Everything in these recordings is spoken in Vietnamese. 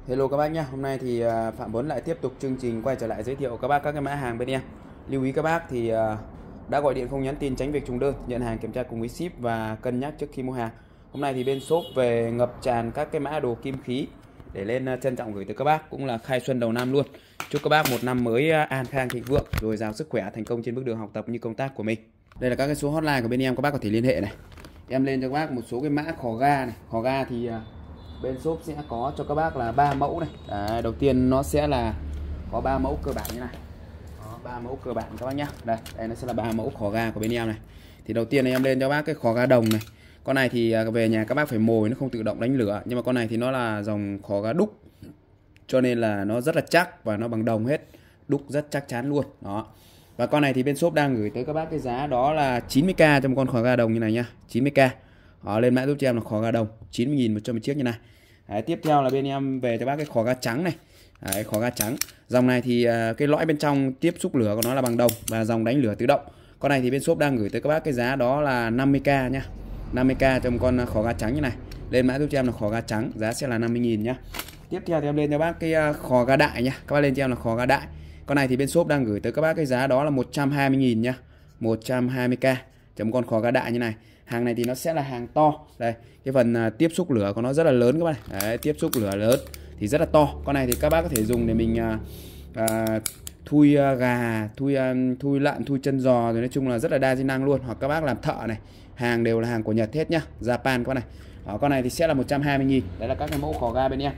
Hello các bác nhé. Hôm nay thì Phạm Vấn lại tiếp tục chương trình quay trở lại giới thiệu các bác các cái mã hàng bên em. Lưu ý các bác thì đã gọi điện không nhắn tin tránh việc trùng đơn, nhận hàng kiểm tra cùng với ship và cân nhắc trước khi mua hàng. Hôm nay thì bên shop về ngập tràn các cái mã đồ kim khí để lên trân trọng gửi tới các bác, cũng là khai xuân đầu năm luôn. Chúc các bác một năm mới an khang thịnh vượng, dồi dào sức khỏe, thành công trên bước đường học tập như công tác của mình. Đây là các cái số hotline của bên em, các bác có thể liên hệ này. Em lên cho các bác một số cái mã khò ga này. Khò ga thì bên shop sẽ có cho các bác là 3 mẫu này. Đấy, đầu tiên nó sẽ là có 3 mẫu cơ bản như này. Đó, 3 mẫu cơ bản các bác nhá. Đây nó sẽ là 3 mẫu khò ga của bên em này. Thì đầu tiên này em lên cho bác cái khò ga đồng này. Con này thì về nhà các bác phải mồi, nó không tự động đánh lửa, nhưng mà con này thì nó là dòng khò ga đúc, cho nên là nó rất là chắc và nó bằng đồng hết, đúc rất chắc chắn luôn. Đó. Và con này thì bên shop đang gửi tới các bác cái giá đó là 90k cho một con khò ga đồng như này nhá, 90k. Đó, lên mã giúp cho em là khò ga đồng 90.000 cho một chiếc như này. Đấy, tiếp theo là bên em về cho bác cái khò ga trắng này. Đấy, khò ga trắng. Dòng này thì cái lõi bên trong tiếp xúc lửa của nó là bằng đồng và dòng đánh lửa tự động. Con này thì bên shop đang gửi tới các bác cái giá đó là 50k nhá. 50k cho một con khò ga trắng như này. Lên mã giúp cho em là khò ga trắng, giá sẽ là 50.000 nhá. Tiếp theo thì em lên cho bác cái khò ga đại nhá. Các bác lên cho em là khò ga đại. Con này thì bên shop đang gửi tới các bác cái giá đó là 120.000 nhá. 120k cho một con khò ga đại như này. Hàng này thì nó sẽ là hàng to. Đây, cái phần tiếp xúc lửa của nó rất là lớn các bạn này. Đấy, tiếp xúc lửa lớn thì rất là to. Con này thì các bác có thể dùng để mình thui gà, thui lợn, thui chân giò, rồi nói chung là rất là đa di năng luôn. Hoặc các bác làm thợ này. Hàng đều là hàng của Nhật hết nhá, Japan con này. Đó, con này thì sẽ là 120.000. Đấy là các cái mẫu khò ga bên em.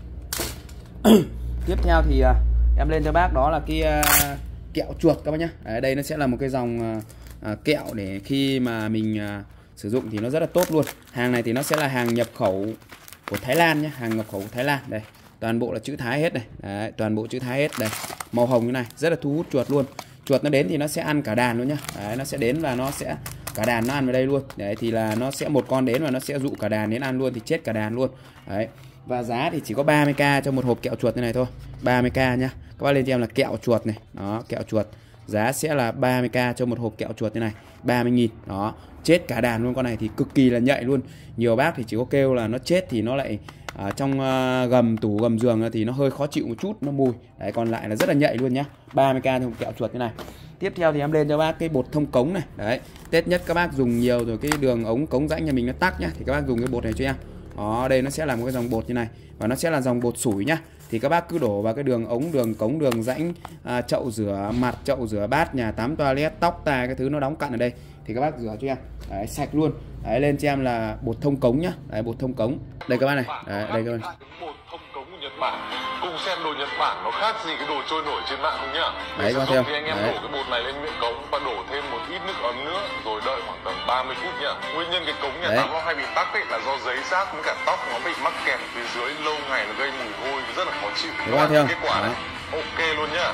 Tiếp theo thì em lên cho bác đó là cái kẹo chuột các bác nhá. Đấy, đây nó sẽ là một cái dòng kẹo để khi mà mình sử dụng thì nó rất là tốt luôn. Hàng này thì nó sẽ là hàng nhập khẩu của Thái Lan nhé, hàng nhập khẩu của Thái Lan. Đây, toàn bộ là chữ Thái hết này. Đấy, toàn bộ chữ Thái hết đây, màu hồng như này, rất là thu hút chuột luôn. Chuột nó đến thì nó sẽ ăn cả đàn luôn nhá. Đấy, nó sẽ đến và nó sẽ cả đàn nó ăn vào đây luôn. Đấy thì là nó sẽ một con đến và nó sẽ dụ cả đàn đến ăn luôn thì chết cả đàn luôn. Đấy. Và giá thì chỉ có 30k cho một hộp kẹo chuột như này thôi. 30k nhá. Các bác lên cho em là kẹo chuột này. Đó, kẹo chuột. Giá sẽ là 30k cho một hộp kẹo chuột như này, 30.000. Đó, chết cả đàn luôn. Con này thì cực kỳ là nhạy luôn. Nhiều bác thì chỉ có kêu là nó chết thì nó lại trong gầm tủ gầm giường thì nó hơi khó chịu một chút, nó mùi. Đấy, còn lại là rất là nhạy luôn nhá. 30k cho một kẹo chuột như này. Tiếp theo thì em lên cho bác cái bột thông cống này. Đấy, Tết nhất các bác dùng nhiều rồi, cái đường ống cống rãnh nhà mình nó tắc nhá, thì các bác dùng cái bột này cho em. Đó, đây nó sẽ là một cái dòng bột như này và nó sẽ là dòng bột sủi nhá. Thì các bác cứ đổ vào cái đường ống, đường cống, đường rãnh, chậu rửa mặt, chậu rửa bát, nhà tắm, toilet, tóc tai cái thứ nó đóng cặn ở đây thì các bác rửa cho em. Đấy, sạch luôn. Đấy, lên cho em là bột thông cống nhá. Đấy, bột thông cống. Đây các bác này. Đấy, đây các bác. Bột thông cống của Nhật Bản. Cùng xem đồ Nhật Bản nó khác gì cái đồ trôi nổi trên mạng không nhá. Đấy các bác theo. Thì anh em đổ cái bột này lên miệng cống và đổ thêm một ít nước ấm nữa rồi đợi khoảng tầm 30 phút nhá. Nguyên nhân cái cống nhà tắm nó hay bị tắc ấy là do giấy rác với cả tóc nó bị mắc kẹt phía dưới lâu ngày nó gây mùi hôi rất là khó chịu. Các bác theo. Kết quả này ok luôn nhá.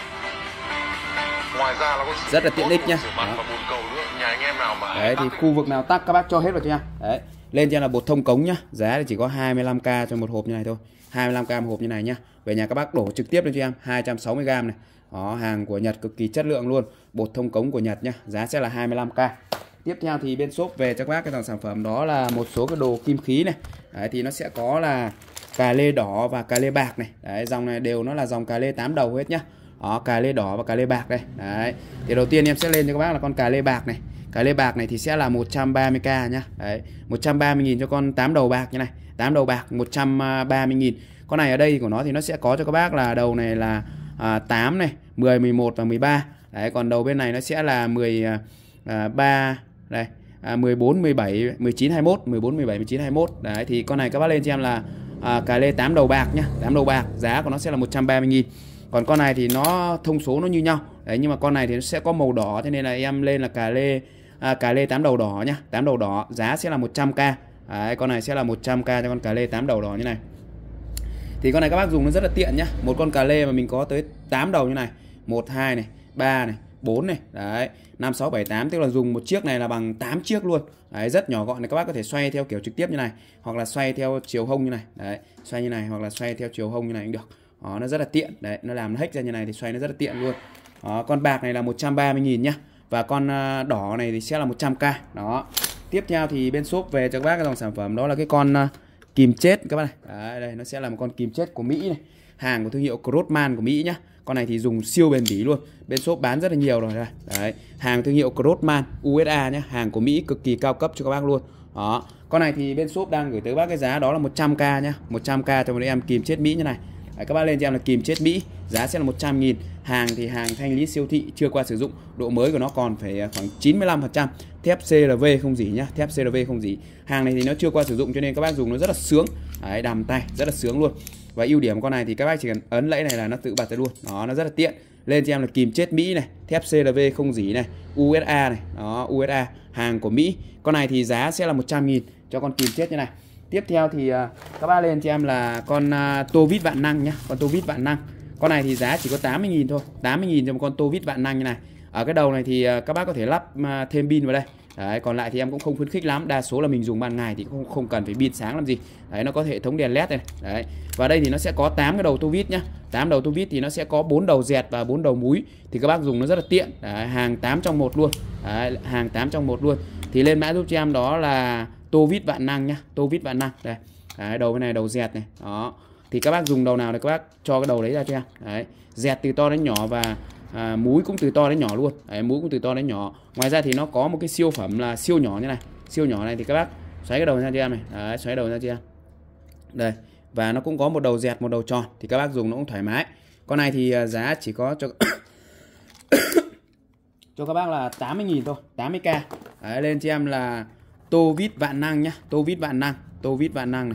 Ngoài ra nó có rất là tiện ích nhá. Nhà anh em nào mà đấy thì khu vực nào tắc các bác cho hết vào cho em. Đấy, lên cho em là bột thông cống nhá. Giá thì chỉ có 25k cho một hộp như này thôi. 25k một hộp như này nhá. Về nhà các bác đổ trực tiếp lên cho em 260g này. Đó, hàng của Nhật cực kỳ chất lượng luôn. Bột thông cống của Nhật nhá. Giá sẽ là 25k. Tiếp theo thì bên shop về cho các bác cái dòng sản phẩm đó là một số cái đồ kim khí này. Đấy, thì nó sẽ có là cà lê đỏ và cà lê bạc này. Đấy, dòng này đều nó là dòng cà lê 8 đầu hết nhá. Đó, cà lê đỏ và cà lê bạc đây. Đấy. Thì đầu tiên em sẽ lên cho các bác là con cà lê bạc này. Cà lê bạc này thì sẽ là 130k nhá. Đấy, 130.000 cho con 8 đầu bạc như này. 8 đầu bạc 130.000. Con này ở đây của nó thì nó sẽ có cho các bác là đầu này là 8 này, 10, 11 và 13. Đấy, còn đầu bên này nó sẽ là 13 đây, 14, 17, 19, 21, 14, 17, 19, 21. Đấy thì con này các bác lên cho em là cà lê 8 đầu bạc nhá, 8 đầu bạc, giá của nó sẽ là 130.000. Còn con này thì nó thông số nó như nhau. Đấy, nhưng mà con này thì nó sẽ có màu đỏ, thế nên là em lên là cà lê 8 đầu đỏ nhá, 8 đầu đỏ, giá sẽ là 100k. Đấy, con này sẽ là 100k cho con cà lê 8 đầu đỏ như này. Thì con này các bác dùng nó rất là tiện nhá. Một con cà lê mà mình có tới 8 đầu như này, 1 2 này, 3 này, 4 này, đấy, 5 6 7 8, tức là dùng một chiếc này là bằng 8 chiếc luôn. Đấy, rất nhỏ gọn này, các bác có thể xoay theo kiểu trực tiếp như này hoặc là xoay theo chiều hông như này. Đấy, xoay như này hoặc là xoay theo chiều hông như này cũng được. Đó, nó rất là tiện. Đấy, nó làm nó hếch ra như này thì xoay nó rất là tiện luôn. Đó, con bạc này là 130.000 nhá. Và con đỏ này thì sẽ là 100k. Đó. Tiếp theo thì bên shop về cho các bác cái dòng sản phẩm đó là cái con kìm chết các bác này. Đấy, đây nó sẽ là một con kìm chết của Mỹ này, hàng của thương hiệu Crossman của Mỹ nhá. Con này thì dùng siêu bền bỉ luôn, bên shop bán rất là nhiều rồi đây. Đấy, hàng thương hiệu Crossman USA nhá, hàng của Mỹ cực kỳ cao cấp cho các bác luôn. Đó, con này thì bên shop đang gửi tới các bác cái giá đó là 100k nhá, 100k cho một em kìm chết Mỹ như này. Đấy, các bác lên cho em là kìm chết Mỹ, giá sẽ là 100.000. Hàng thì hàng thanh lý siêu thị, chưa qua sử dụng, độ mới của nó còn phải khoảng 95%, thép CRV không dỉ nhá, thép CRV không dỉ. Hàng này thì nó chưa qua sử dụng cho nên các bác dùng nó rất là sướng. Đấy, đầm tay rất là sướng luôn. Và ưu điểm của con này thì các bác chỉ cần ấn lẫy này là nó tự bật ra luôn. Đó, nó rất là tiện. Lên cho em là kìm chết Mỹ này, thép CRV không dỉ này, USA này. Đó, USA, hàng của Mỹ. Con này thì giá sẽ là 100.000 cho con kìm chết như này. Tiếp theo thì các bác lên cho em là con tô vít vạn năng nhá, con tô vít vạn năng. Con này thì giá chỉ có 80.000 thôi, 80.000 cho một con tô vít vạn năng như này. Ở cái đầu này thì các bác có thể lắp thêm pin vào đây. Đấy, còn lại thì em cũng không khuyến khích lắm, đa số là mình dùng ban ngày thì cũng không cần phải pin sáng làm gì. Đấy, nó có hệ thống đèn led này. Đấy. Và đây thì nó sẽ có 8 cái đầu tô vít nhá. 8 đầu tô vít thì nó sẽ có 4 đầu dẹt và 4 đầu múi, thì các bác dùng nó rất là tiện. Đấy, hàng 8 trong 1 luôn. Đấy, hàng 8 trong 1 luôn. Thì lên mã giúp cho em đó là tô vít vạn năng nhá, tô vít vạn năng. Đây. Đấy, đầu bên này đầu dẹt này. Đó. Thì các bác dùng đầu nào thì các bác cho cái đầu đấy ra cho em. Đấy, dẹt từ to đến nhỏ và múi cũng từ to đến nhỏ luôn. Đấy, múi cũng từ to đến nhỏ. Ngoài ra thì nó có một cái siêu phẩm là siêu nhỏ như này. Siêu nhỏ này thì các bác xoáy cái đầu ra cho em này. Đấy, xoáy đầu ra cho em. Đây, và nó cũng có một đầu dẹt, một đầu tròn, thì các bác dùng nó cũng thoải mái. Con này thì giá chỉ có cho cho các bác là 80.000 thôi, 80k. Đấy, lên cho em là tô vít vạn năng nhá, tô vít vạn năng, tô vít vạn năng này.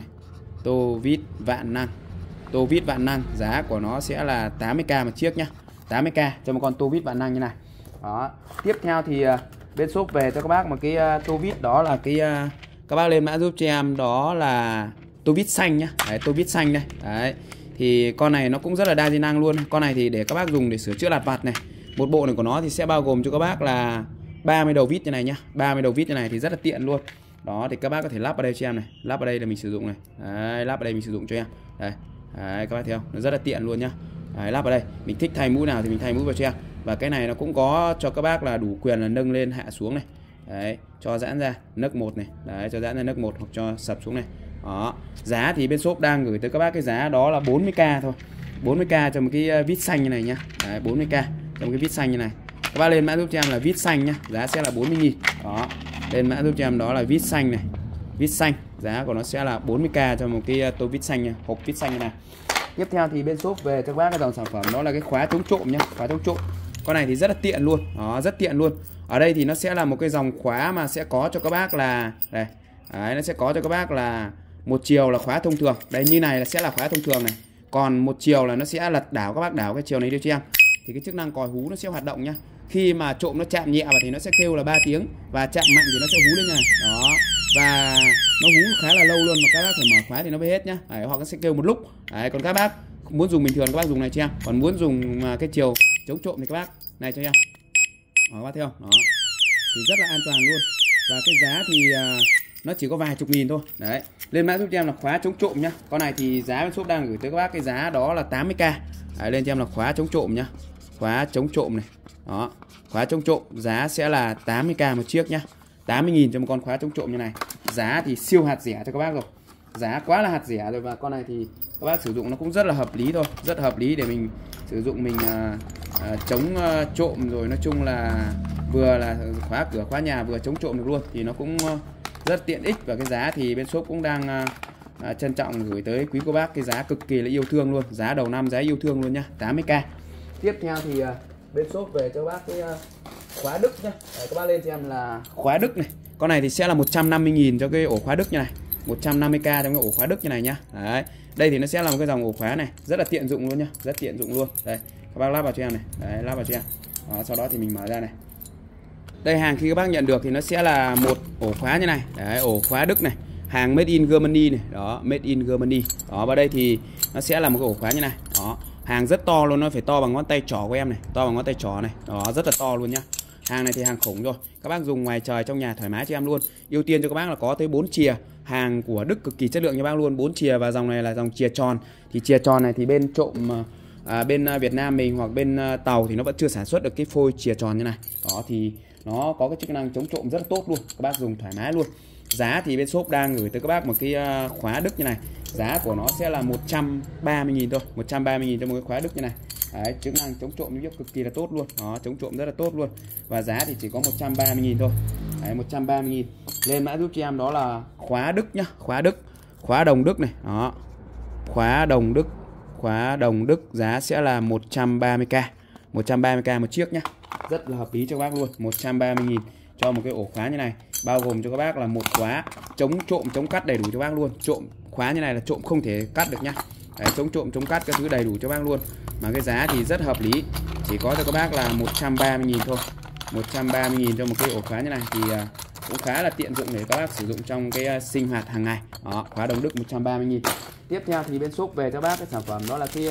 Tô vít vạn năng. Tô vít vạn năng, giá của nó sẽ là 80k một chiếc nhá. 80k cho một con tô vít vạn năng như này. Đó. Tiếp theo thì bên shop về cho các bác một cái tô vít, đó là cái các bác lên mã giúp cho em đó là tô vít xanh nhá. Đấy, tô vít xanh đây. Đấy. Thì con này nó cũng rất là đa di năng luôn. Con này thì để các bác dùng để sửa chữa lặt vặt này. Một bộ này của nó thì sẽ bao gồm cho các bác là 30 đầu vít như này nhá. 30 đầu vít như này thì rất là tiện luôn. Đó, thì các bác có thể lắp vào đây cho em này, lắp vào đây là mình sử dụng này. Đấy, lắp vào đây mình sử dụng cho em. Đây. Đấy, các bác thấy không? Nó rất là tiện luôn nhá. Đấy, lắp vào đây, mình thích thay mũi nào thì mình thay mũi vào cho em. Và cái này nó cũng có cho các bác là đủ quyền là nâng lên hạ xuống này. Đấy, cho giãn ra nấc 1 này. Đấy, cho giãn ra nấc 1 hoặc cho sập xuống này. Đó. Giá thì bên shop đang gửi tới các bác cái giá đó là 40k thôi. 40k cho một cái vít xanh như này nhá. Đấy, 40k cho một cái vít xanh như này. Các bác lên mã giúp cho em là vít xanh nhá, giá sẽ là 40.000. Đó. Lên mã giúp cho em đó là vít xanh này. Vít xanh, giá của nó sẽ là 40k cho một cái tô vít xanh nha, hộp vít xanh như này. Tiếp theo thì bên shop về cho các bác cái dòng sản phẩm đó là cái khóa chống trộm nhá, khóa chống trộm. Con này thì rất là tiện luôn. Đó, rất tiện luôn. Ở đây thì nó sẽ là một cái dòng khóa mà sẽ có cho các bác là đây. Đấy, nó sẽ có cho các bác là một chiều là khóa thông thường. Đây, như này là sẽ là khóa thông thường này. Còn một chiều là nó sẽ lật đảo, các bác đảo cái chiều này đưa cho em. Thì cái chức năng còi hú nó sẽ hoạt động nhá. Khi mà trộm nó chạm nhẹ vào thì nó sẽ kêu là 3 tiếng, và chạm mạnh thì nó sẽ hú lên như này. Đó. Và nó hú khá là lâu luôn, mà các bác phải mở khóa thì nó mới hết nhá. Đấy, hoặc nó sẽ kêu một lúc. Đấy, còn các bác muốn dùng bình thường các bác dùng này cho em. Còn muốn dùng cái chiều chống trộm thì các bác này cho em. Đó, các bác thấy không? Đó. Thì rất là an toàn luôn. Và cái giá thì nó chỉ có vài chục nghìn thôi. Đấy. Lên mã giúp cho em là khóa chống trộm nhá. Con này thì giá bên shop đang gửi tới các bác cái giá đó là 80k. Đấy, lên cho em là khóa chống trộm nhá. Khóa chống trộm này. Đó. Khóa chống trộm giá sẽ là 80k một chiếc nhá. 80.000 cho một con khóa chống trộm như này. Giá thì siêu hạt rẻ cho các bác rồi. Giá quá là hạt rẻ rồi. Và con này thì các bác sử dụng nó cũng rất là hợp lý thôi. Rất hợp lý để mình sử dụng, mình chống trộm, rồi nói chung là vừa là khóa cửa khóa nhà vừa chống trộm được luôn. Thì nó cũng rất tiện ích. Và cái giá thì bên shop cũng đang trân trọng gửi tới quý cô bác cái giá cực kỳ là yêu thương luôn. Giá đầu năm giá yêu thương luôn nhá, 80k. Tiếp theo thì bên shop về cho bác cái khóa Đức nhá. Đấy, các bác lên cho em là khóa Đức này. Con này thì sẽ là 150.000 cho cái ổ khóa Đức như này. 150k trong cái ổ khóa Đức như này nhá. Đấy. Đây thì nó sẽ là một cái dòng ổ khóa này, rất là tiện dụng luôn nhá, rất tiện dụng luôn. Đây, các bác lắp vào cho em này. Đấy, lắp vào cho em. Đó, sau đó thì mình mở ra này. Đây, hàng khi các bác nhận được thì nó sẽ là một ổ khóa như này. Đấy, ổ khóa Đức này, hàng made in Germany này. Đó, made in Germany. Đó, vào đây thì nó sẽ là một cái ổ khóa như này. Đó. Hàng rất to luôn, nó phải to bằng ngón tay trỏ của em này, to bằng ngón tay trỏ này. Đó, rất là to luôn nhá. Hàng này thì hàng khủng rồi. Các bác dùng ngoài trời trong nhà thoải mái cho em luôn. Ưu tiên cho các bác là có tới 4 chìa. Hàng của Đức cực kỳ chất lượng cho bác luôn, 4 chìa, và dòng này là dòng chìa tròn. Thì chìa tròn này thì bên trộm bên Việt Nam mình hoặc bên Tàu thì nó vẫn chưa sản xuất được cái phôi chìa tròn như này. Đó, thì nó có cái chức năng chống trộm rất là tốt luôn. Các bác dùng thoải mái luôn. Giá thì bên shop đang gửi tới các bác một cái khóa Đức như này. Giá của nó sẽ là 130.000 thôi, 130.000 cho một cái khóa Đức như này. Đấy, chức năng chống trộm cực kỳ là tốt luôn. Đó, chống trộm rất là tốt luôn. Và giá thì chỉ có 130.000 thôi. Đấy, 130.000. Lên mã giúp cho em đó là khóa Đức nhá, khóa Đức, khóa đồng Đức này. Đó. Khóa đồng Đức, khóa đồng Đức giá sẽ là 130k. 130k một chiếc nhá. Rất là hợp lý cho các bác luôn. 130.000 cho một cái ổ khóa như này, bao gồm cho các bác là một khóa chống trộm chống cắt đầy đủ cho bác luôn. Trộm khóa như này là trộm không thể cắt được nhá. Đấy, chống trộm chống cắt các thứ đầy đủ cho bác luôn. Mà cái giá thì rất hợp lý, chỉ có cho các bác là 130.000 thôi. 130.000 cho một cái ổ khóa như này thì cũng khá là tiện dụng để các bác sử dụng trong cái sinh hoạt hàng ngày. Đó, khóa đồng Đức 130.000. Tiếp theo thì bên shop về cho bác cái sản phẩm đó là cái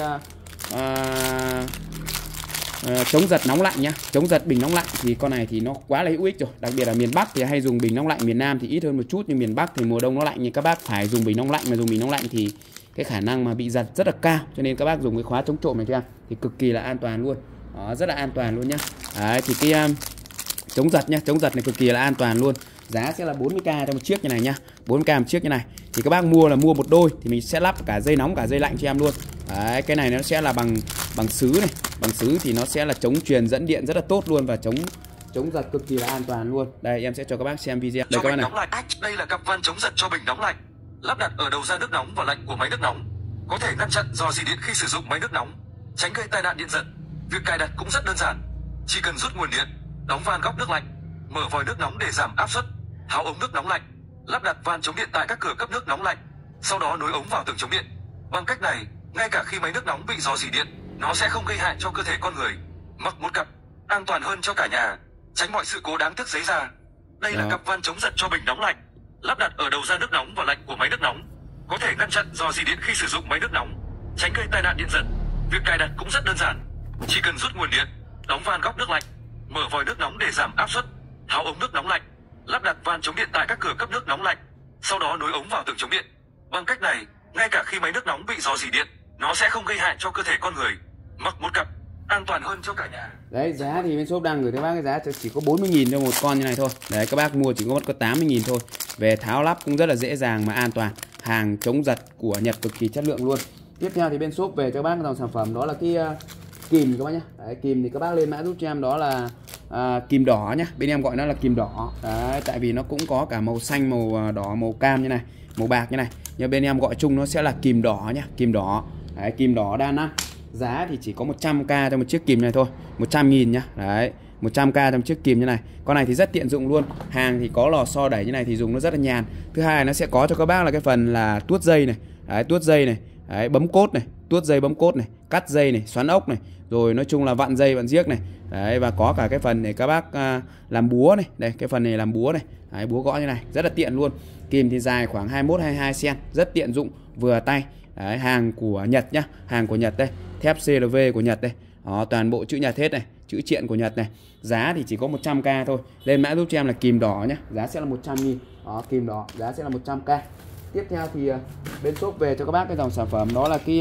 chống giật nóng lạnh nhá. Chống giật bình nóng lạnh thì con này thì nó quá là hữu ích rồi. Đặc biệt là miền Bắc thì hay dùng bình nóng lạnh, miền Nam thì ít hơn một chút, nhưng miền Bắc thì mùa đông nó lạnh, nhưng các bác phải dùng bình nóng lạnh, mà dùng bình nóng lạnh thì cái khả năng mà bị giật rất là cao, cho nên các bác dùng cái khóa chống trộm này cho em thì cực kỳ là an toàn luôn. Đó, rất là an toàn luôn nhá. Đấy, thì cái chống giật nhá, chống giật này cực kỳ là an toàn luôn. Giá sẽ là 40k cho một chiếc như này nhá. 40k một chiếc như này. Thì các bác mua là mua một đôi thì mình sẽ lắp cả dây nóng cả dây lạnh cho em luôn. Đấy, cái này nó sẽ là bằng sứ này. Bằng sứ thì nó sẽ là chống truyền dẫn điện rất là tốt luôn, và chống giật cực kỳ là an toàn luôn. Đây em sẽ cho các bác xem video. Đây các bác này. Đây là cặp van chống giật cho bình nóng lạnh, lắp đặt ở đầu ra nước nóng và lạnh của máy nước nóng, có thể ngăn chặn rò rỉ điện khi sử dụng máy nước nóng, tránh gây tai nạn điện giật. Việc cài đặt cũng rất đơn giản, chỉ cần rút nguồn điện, đóng van góc nước lạnh, mở vòi nước nóng để giảm áp suất, tháo ống nước nóng lạnh, lắp đặt van chống điện tại các cửa cấp nước nóng lạnh, sau đó nối ống vào tường chống điện. Bằng cách này, ngay cả khi máy nước nóng bị rò rỉ điện, nó sẽ không gây hại cho cơ thể con người. Mặc một cặp, an toàn hơn cho cả nhà, tránh mọi sự cố đáng tiếc xảy ra. Đây là cặp van chống giật cho bình nóng lạnh, lắp đặt ở đầu ra nước nóng và lạnh của máy nước nóng, có thể ngăn chặn rò rỉ điện khi sử dụng máy nước nóng, tránh gây tai nạn điện giật. Việc cài đặt cũng rất đơn giản, chỉ cần rút nguồn điện, đóng van góc nước lạnh, mở vòi nước nóng để giảm áp suất, tháo ống nước nóng lạnh, lắp đặt van chống điện tại các cửa cấp nước nóng lạnh, sau đó nối ống vào tường chống điện. Bằng cách này, ngay cả khi máy nước nóng bị rò rỉ điện, nó sẽ không gây hại cho cơ thể con người. Mặc một cặp, an toàn hơn cho cả nhà. Đấy, giá thì bên shop đang gửi tới bác cái giá chỉ có 40.000 cho một con như này thôi. Đấy, các bác mua chỉ có mất có 80.000 thôi. Về tháo lắp cũng rất là dễ dàng mà an toàn. Hàng chống giật của Nhật cực kỳ chất lượng luôn. Tiếp theo thì bên shop về cho bác dòng sản phẩm đó là cái kìm các bác nhé. Đấy, kìm thì các bác lên mã giúp cho em đó là kìm đỏ nhá. Bên em gọi nó là kìm đỏ. Đấy, tại vì nó cũng có cả màu xanh, màu đỏ, màu cam như này, màu bạc như này. Nhưng bên em gọi chung nó sẽ là kìm đỏ nhá, kìm đỏ. Đấy, kìm đỏ đa năng. Giá thì chỉ có 100k cho một chiếc kìm này thôi, 100.000 nhá. Đấy, 100k cho một chiếc kìm như này. Con này thì rất tiện dụng luôn. Hàng thì có lò xo đẩy như này thì dùng nó rất là nhàn. Thứ hai nó sẽ có cho các bác là cái phần là tuốt dây này. Đấy, tuốt dây này. Đấy, bấm cốt này, tuốt dây bấm cốt này, cắt dây này, xoắn ốc này, rồi nói chung là vặn dây vặn giếc này. Đấy, và có cả cái phần để các bác làm búa này. Đây, cái phần này làm búa này. Đấy, búa gõ như này, rất là tiện luôn. Kìm thì dài khoảng 21-22 cm, rất tiện dụng, vừa tay. Đấy, hàng của Nhật nhá, hàng của Nhật đây, thép CLV của Nhật đây. Đó, toàn bộ chữ Nhật hết này, chữ triện của Nhật này. Giá thì chỉ có 100k thôi. Lên mã giúp cho em là kìm đỏ nhá, giá sẽ là 100.000. Đó, kìm đỏ, giá sẽ là 100k. Tiếp theo thì bên shop về cho các bác cái dòng sản phẩm đó là cái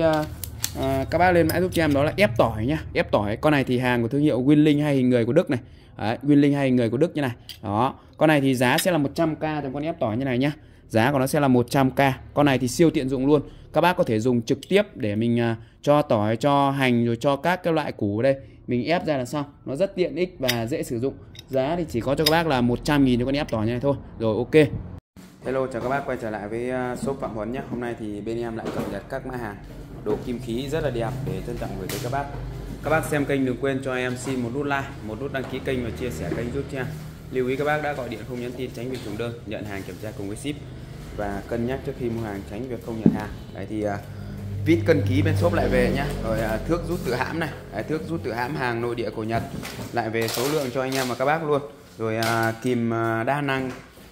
các bác lên mã giúp cho em đó là ép tỏi nhá, ép tỏi. Con này thì hàng của thương hiệu Winling hay hình người của Đức này. Đấy, Winling hay hình người của Đức như này. Đó, con này thì giá sẽ là 100k cho con ép tỏi như này nhá. Giá của nó sẽ là 100k. Con này thì siêu tiện dụng luôn. Các bác có thể dùng trực tiếp để mình cho tỏi, cho hành, rồi cho các cái loại củ ở đây, mình ép ra là xong. Nó rất tiện ích và dễ sử dụng. Giá thì chỉ có cho các bác là 100.000 cho con ép tỏi như này thôi. Rồi, ok. Hello, chào các bác quay trở lại với shop Phạm Huấn nhé. Hôm nay thì bên em lại cập nhật các mã hàng đồ kim khí rất là đẹp để trân trọng gửi tới các bác. Các bác xem kênh đừng quên cho em xin một nút like, một nút đăng ký kênh và chia sẻ kênh giúp cho em. Lưu ý các bác đã gọi điện không nhắn tin tránh việc trùng đơn, nhận hàng kiểm tra cùng với ship và cân nhắc trước khi mua hàng tránh việc không nhận hàng. Đấy thì vít cân ký bên shop lại về nhá. Rồi thước rút tự hãm này, đấy, thước rút tự hãm hàng nội địa của Nhật lại về số lượng cho anh em và các bác luôn. Rồi kìm đa năng,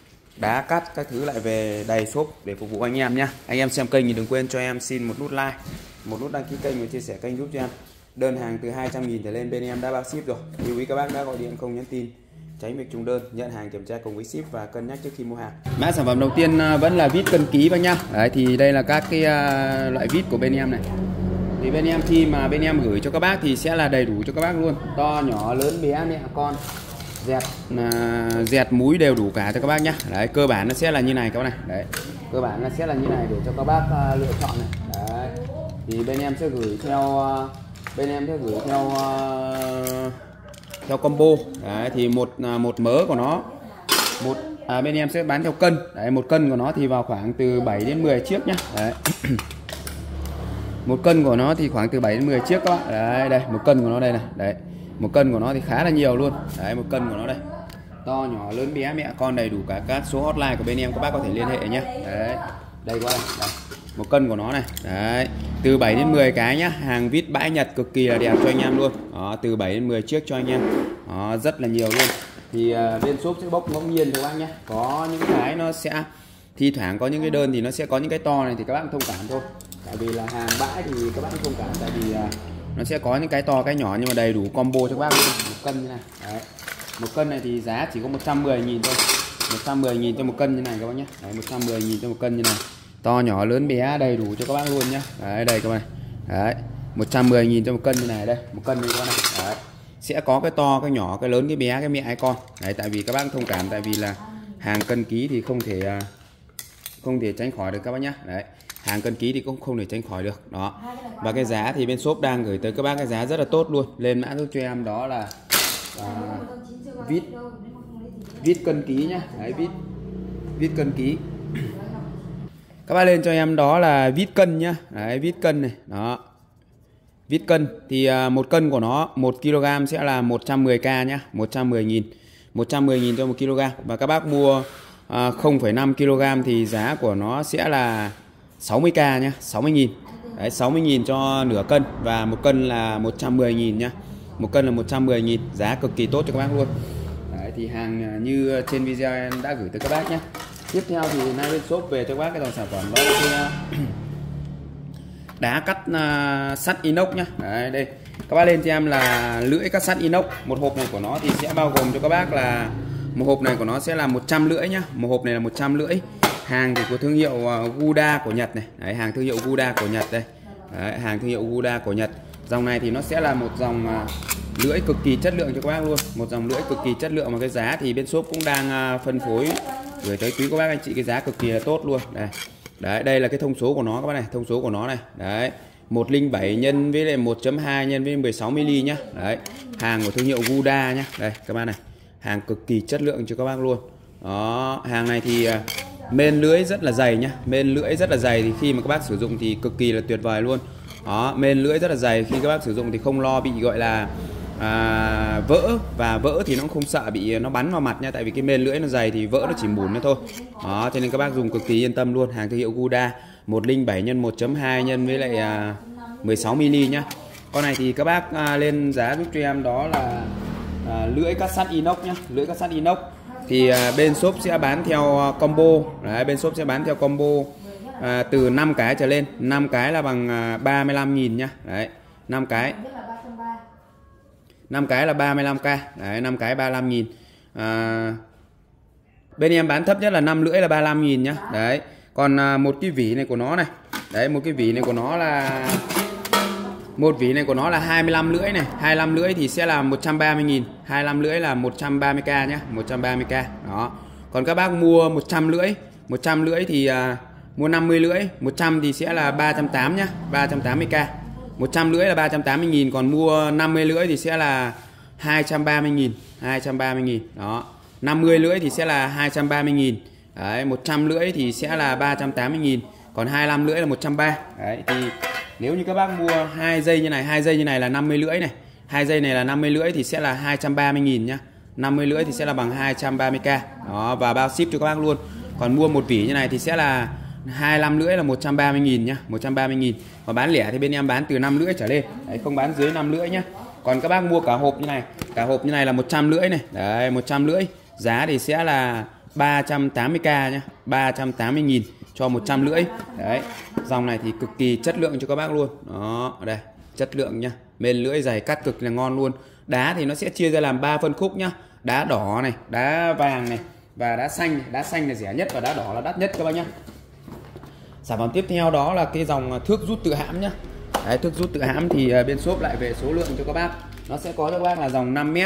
đá cắt các thứ lại về đầy shop để phục vụ anh em nhá. Anh em xem kênh thì đừng quên cho em xin một nút like, một nút đăng ký kênh và chia sẻ kênh giúp cho em. Đơn hàng từ 200.000 trở lên bên em đã bao ship rồi. Lưu ý các bác đã gọi điện không nhắn tin tránh việc trùng đơn, nhận hàng kiểm tra cùng với ship và cân nhắc trước khi mua hàng. Mã sản phẩm đầu tiên vẫn là vít cân ký bác nhá. Đấy thì đây là các cái loại vít của bên em này. Thì bên em khi mà bên em gửi cho các bác thì sẽ là đầy đủ cho các bác luôn, to nhỏ lớn bé mẹ con dẹt múi đều đủ cả cho các bác nhé. Đấy, cơ bản nó sẽ là như này các bác này. Đấy, cơ bản nó sẽ là như này để cho các bác lựa chọn này. Đấy, thì bên em sẽ gửi theo combo. Đấy, thì một mớ của nó bên em sẽ bán theo cân. Đấy, một cân của nó thì vào khoảng từ 7 đến 10 chiếc nhá. Đấy. Một cân của nó thì khoảng từ 7 đến 10 chiếc các bác. Đấy, đây một cân của nó đây này. Đấy, một cân của nó thì khá là nhiều luôn. Đấy, một cân của nó đây, to nhỏ lớn bé mẹ con đầy đủ cả các số hotline của bên em, các bác có thể liên hệ nhé. Đấy, đây các bác đây. Một cân của nó này. Đấy, từ 7 đến 10 cái nhá, hàng vít bãi Nhật cực kỳ là đẹp cho anh em luôn. Đó, từ 7 đến 10 chiếc cho anh em. Đó, rất là nhiều luôn. Thì bên shop sẽ bốc ngẫu nhiên thôi các bác nhé. Có những cái nó sẽ thi thoảng có những cái đơn thì nó sẽ có những cái to này thì các bác thông cảm thôi. Tại vì là hàng bãi thì các bác thông cảm, tại vì nó sẽ có những cái to cái nhỏ nhưng mà đầy đủ combo cho các bác luôn. Một cân như này. Đấy, một cân này thì giá chỉ có 110.000 thôi. 110.000 cho một cân như này các bác nhé. Đấy, 110.000 cho một cân như này, to nhỏ lớn bé đầy đủ cho các bác luôn nhé. Đấy, đây các bác này. Đấy, 110.000 cho một cân như này. Đây, một cân như các bác này. Đấy, sẽ có cái to cái nhỏ cái lớn cái bé cái mẹ ai con. Đấy, tại vì các bác thông cảm, tại vì là hàng cân ký thì không thể tránh khỏi được các bác nhé. Đấy, hàng cân ký thì cũng không thể tránh khỏi được. Đó, và cái giá thì bên shop đang gửi tới các bác cái giá rất là tốt luôn. Lên mã giúp cho em đó là vít cân ký nhá. Đấy, vít cân ký. Các bác lên cho em đó là vít cân nhá. Đấy, vít cân này. Đó, vít cân thì một cân của nó 1 kg sẽ là 110k nhá. 110.000 cho 1 kg. Và các bác mua 0,5 kg thì giá của nó sẽ là 60k nhá. 60.000. Đấy, 60.000 cho nửa cân. Và một cân là 110.000 nhá. Một cân là 110.000, giá cực kỳ tốt cho các bác luôn. Đấy, thì hàng như trên video em đã gửi tới các bác nhé. Tiếp theo thì nay bên shop về cho các bác cái dòng sản phẩm đó là cái đá cắt sắt inox nhá. Đấy, đây các bác lên cho em là lưỡi cắt sắt inox. Một hộp này của nó thì sẽ bao gồm cho các bác là một hộp này của nó sẽ là 100 lưỡi nhá. Một hộp này là 100 lưỡi. Hàng thì của thương hiệu Guda của Nhật này. Đấy, hàng thương hiệu Guda của Nhật đây. Đấy, hàng thương hiệu Guda của Nhật. Dòng này thì nó sẽ là một dòng lưỡi cực kỳ chất lượng cho các bác luôn. Một dòng lưỡi cực kỳ chất lượng mà cái giá thì bên shop cũng đang phân phối gửi tới quý các bác anh chị cái giá cực kỳ là tốt luôn. Đây. Đấy, đây là cái thông số của nó các bác này, thông số của nó này. Đấy, 107 nhân với lại 1.2 nhân với 16 mm nhá. Đấy, hàng của thương hiệu Guda nhá. Đây các bác này, hàng cực kỳ chất lượng cho các bác luôn. Đó, hàng này thì mên lưỡi rất là dày nhá. Mên lưỡi rất là dày thì khi mà các bác sử dụng thì cực kỳ là tuyệt vời luôn. Đó, mên lưỡi rất là dày, khi các bác sử dụng thì không lo bị gọi là vỡ, và vỡ thì nó cũng không sợ bị nó bắn vào mặt nha, tại vì cái mên lưỡi nó dày thì vỡ nó chỉ mủn nữa thôi. Đó, cho nên các bác dùng cực kỳ yên tâm luôn. Hàng thương hiệu Guda, 107 x 1.2 nhân với lại 16 mm nhá. Con này thì các bác lên giá giúp cho em đó là lưỡi cắt sắt inox nhá. Lưỡi cắt sắt inox thì bên shop sẽ bán theo combo. Đấy, bên shop sẽ bán theo combo từ 5 cái trở lên. 5 cái là bằng 35.000 nhá. Đấy, 5 cái. 5 cái là 35k. Đấy, 5 cái 35.000. Bên em bán thấp nhất là 5 lưỡi là 35.000 nhá. Đấy. Còn một cái vỉ này của nó này. Đấy, một cái vỉ này của nó là 25 lưỡi này. 25 lưỡi thì sẽ là 130.000. 25 lưỡi là 130k nhá, 130k. Đó. Còn các bác mua 100 lưỡi thì mua 50 lưỡi, 100 thì sẽ là 380 nhá, 380k. 100 lưỡi là 380.000, còn mua 50 lưỡi thì sẽ là 230.000, 230.000. Đó. 50 lưỡi thì sẽ là 230.000. Đấy, 100 lưỡi thì sẽ là 380.000, còn 25 lưỡi là 130. Đấy, thì nếu như các bác mua 2 dây như này, 2 dây như này là 50 lưỡi này. 2 dây này là 50 lưỡi thì sẽ là 230.000 nhá. 50 lưỡi thì sẽ là bằng 230k. Đó, và bao ship cho các bác luôn. Còn mua một vỉ như này thì sẽ là 25 lưỡi là 130.000 nhá, 130.000. Và bán lẻ thì bên em bán từ 5 lưỡi trở lên. Đấy, không bán dưới 5 lưỡi nhá. Còn các bác mua cả hộp như này, cả hộp như này là 100 lưỡi này. Đấy, 100 lưỡi. Giá thì sẽ là 380k nhá, 380.000 cho 100 lưỡi. Đấy, dòng này thì cực kỳ chất lượng cho các bác luôn. Đó, ở đây, chất lượng nhá. Mên lưỡi dày cắt cực là ngon luôn. Đá thì nó sẽ chia ra làm 3 phân khúc nhá. Đá đỏ này, đá vàng này và đá xanh. Đá xanh là rẻ nhất và đá đỏ là đắt nhất các bác nhá. Sản phẩm tiếp theo đó là cái dòng thước rút tự hãm nhá. Đấy, thước rút tự hãm thì bên shop lại về số lượng cho các bác. Nó sẽ có cho các bác là dòng 5m,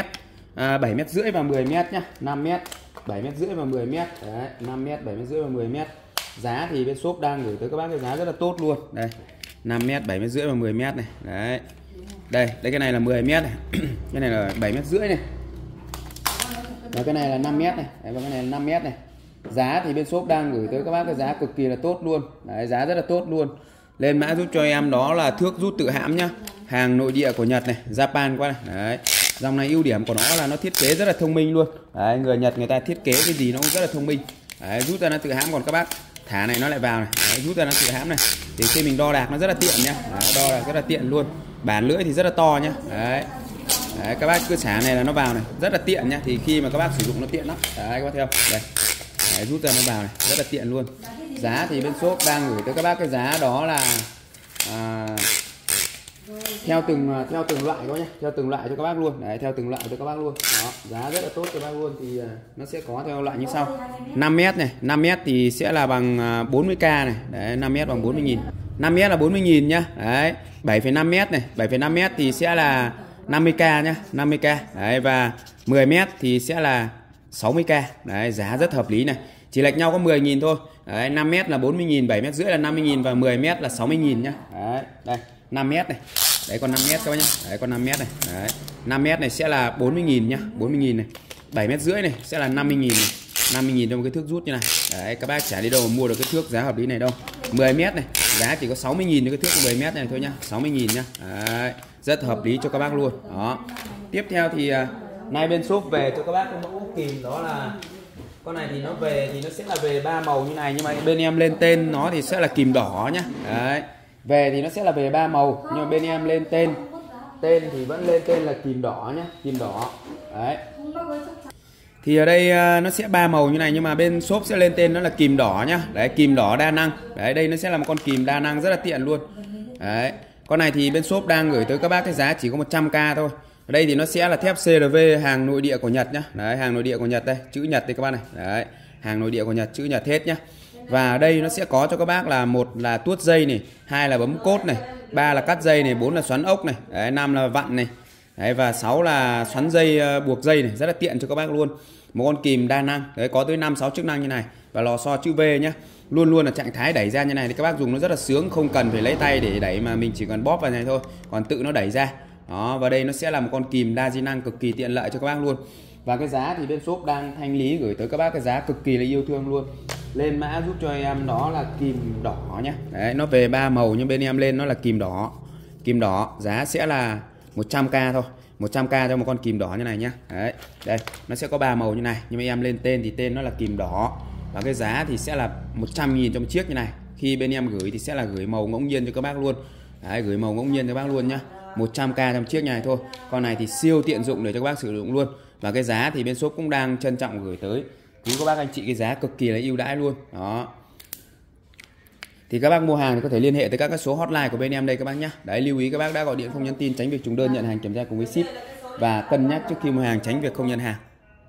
7,5 m và 10 m nhá, 5 m, 7,5 m và 10 m. Đấy, 5 m, 7,5 m và 10 m. Giá thì bên shop đang gửi tới các bác cái giá rất là tốt luôn. Đây, 5 m, 7,5 m và 10 m này. Đấy. Đây, cái này là 10 m này. Cái này là 7,5 m này. Và cái này là 5 m này. Đấy, và cái này là 5 m này. Giá thì bên shop đang gửi tới các bác cái giá cực kỳ là tốt luôn. Đấy, giá rất là tốt luôn. Lên mã giúp cho em đó là thước rút tự hãm nhá. Hàng nội địa của Nhật này, Japan qua này. Đấy. Dòng này ưu điểm của nó là nó thiết kế rất là thông minh luôn. Đấy, người Nhật người ta thiết kế cái gì nó cũng rất là thông minh. Đấy, rút ra nó tự hãm, còn các bác thả này nó lại vào này. Đấy, rút ra nó tự hãm này. Thì khi mình đo đạc nó rất là tiện nhá. Đấy, đo đạc rất là tiện luôn. Bản lưỡi thì rất là to nhá. Đấy. Đấy, các bác cứ xả này là nó vào này, rất là tiện nhá. Thì khi mà các bác sử dụng nó tiện lắm. Đấy, các bác thấy không? Đây. Đấy, rút ra nó vào này, rất là tiện luôn. Giá thì bên shop đang gửi tới các bác cái giá đó là theo từng loại các bác nhé, theo từng loại cho các bác luôn. Đấy, theo từng loại cho các bác luôn. Đó, giá rất là tốt cho các bác luôn. Thì nó sẽ có theo loại như sau. 5 m này, 5 m thì sẽ là bằng 40k này. Đấy, 5 m bằng 40.000. 5 m là 40.000 nhá. Đấy, 7,5 m này, 7,5 m thì sẽ là 50k nhá, 50k. Đấy, và 10 m thì sẽ là 60k. Đấy, giá rất hợp lý này. Chỉ lệch nhau có 10.000 thôi. Đấy, 5 m là 40.000, 7,5 m là 50.000 và 10 m là 60.000 nhá. Đấy, đây, 5 m này. Đấy, còn 5 m các bác nhá. Đấy, còn 5 m này. Đấy, 5 m này sẽ là 40.000 nhá, 40.000 này. 7,5 m này sẽ là 50.000 này. 50.000 cho một cái thước rút như này. Đấy, các bác chả đi đâu mà mua được cái thước giá hợp lý này đâu. 10 m này, giá chỉ có 60.000 cho cái thước 10 m này thôi nhá, 60.000 nhá. Đấy, rất hợp lý cho các bác luôn. Đó. Tiếp theo thì nay bên shop về cho các bác cái mẫu kìm, đó là con này thì nó về thì nó sẽ là về 3 màu như này, nhưng mà bên em lên tên nó thì sẽ là kìm đỏ nhá. Đấy. Về thì nó sẽ là về 3 màu, nhưng mà bên em lên tên thì vẫn lên tên là kìm đỏ nhá, kìm đỏ. Đấy. Thì ở đây nó sẽ 3 màu như này, nhưng mà bên shop sẽ lên tên nó là kìm đỏ nhá. Đấy, kìm đỏ đa năng. Đấy, đây nó sẽ là một con kìm đa năng rất là tiện luôn. Đấy. Con này thì bên shop đang gửi tới các bác cái giá chỉ có 100k thôi. Ở đây thì nó sẽ là thép CRV hàng nội địa của Nhật nhá. Đấy, hàng nội địa của Nhật đây, chữ Nhật đây các bác này. Đấy, hàng nội địa của Nhật, chữ Nhật hết nhá. Và đây nó sẽ có cho các bác là một là tuốt dây này, 2 là bấm cốt này, 3 là cắt dây này, 4 là xoắn ốc này, đấy, 5 là vặn này. Đấy, và 6 là xoắn dây buộc dây này, rất là tiện cho các bác luôn. Một con kìm đa năng, đấy, có tới 5-6 chức năng như này. Và lò xo chữ V nhá. Luôn luôn là trạng thái đẩy ra như này thì các bác dùng nó rất là sướng, không cần phải lấy tay để đẩy mà mình chỉ cần bóp vào này thôi, còn tự nó đẩy ra. Đó, và đây nó sẽ là một con kìm đa di năng cực kỳ tiện lợi cho các bác luôn. Và cái giá thì bên shop đang thanh lý gửi tới các bác cái giá cực kỳ là yêu thương luôn. Lên mã giúp cho em đó là kìm đỏ nhá. Đấy, nó về 3 màu nhưng bên em lên nó là kìm đỏ. Kìm đỏ giá sẽ là 100k thôi. 100k cho một con kìm đỏ như này nhá. Đấy, đây, nó sẽ có 3 màu như này, nhưng mà em lên tên thì tên nó là kìm đỏ. Và cái giá thì sẽ là 100.000 cho một chiếc như này. Khi bên em gửi thì sẽ là gửi màu ngẫu nhiên cho các bác luôn. Đấy, gửi màu ngẫu nhiên cho các bác luôn nhá. 100k trong chiếc này thôi. Con này thì siêu tiện dụng để cho các bác sử dụng luôn. Và cái giá thì bên shop cũng đang trân trọng gửi tới quý các bác anh chị cái giá cực kỳ là ưu đãi luôn. Đó. Thì các bác mua hàng thì có thể liên hệ tới các cái số hotline của bên em đây các bác nhé. Đấy, lưu ý các bác đã gọi điện không nhắn tin, tránh việc trùng đơn, nhận hàng kiểm tra cùng với ship. Và cân nhắc trước khi mua hàng, tránh việc không nhận hàng.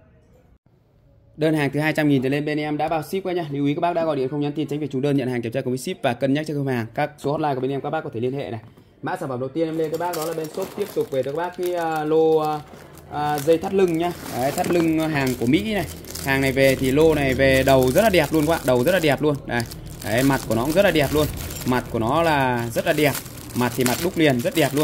Đơn hàng từ 200.000 trở lên bên em đã bao ship các nhá. Lưu ý các bác đã gọi điện không nhắn tin, tránh việc trùng đơn, nhận hàng kiểm tra cùng với ship và cân nhắc trước khi mua hàng. Các số hotline của bên em các bác có thể liên hệ này. Mã sản phẩm đầu tiên em lên các bác đó là bên shop tiếp tục về cho các bác cái lô dây thắt lưng nhá. Đấy, thắt lưng hàng của Mỹ này. Hàng này về thì lô này về đầu rất là đẹp luôn các bạn, đầu rất là đẹp luôn. Đây. Đấy, mặt của nó cũng rất là đẹp luôn. Mặt của nó là rất là đẹp. Mặt thì mặt đúc liền rất đẹp luôn.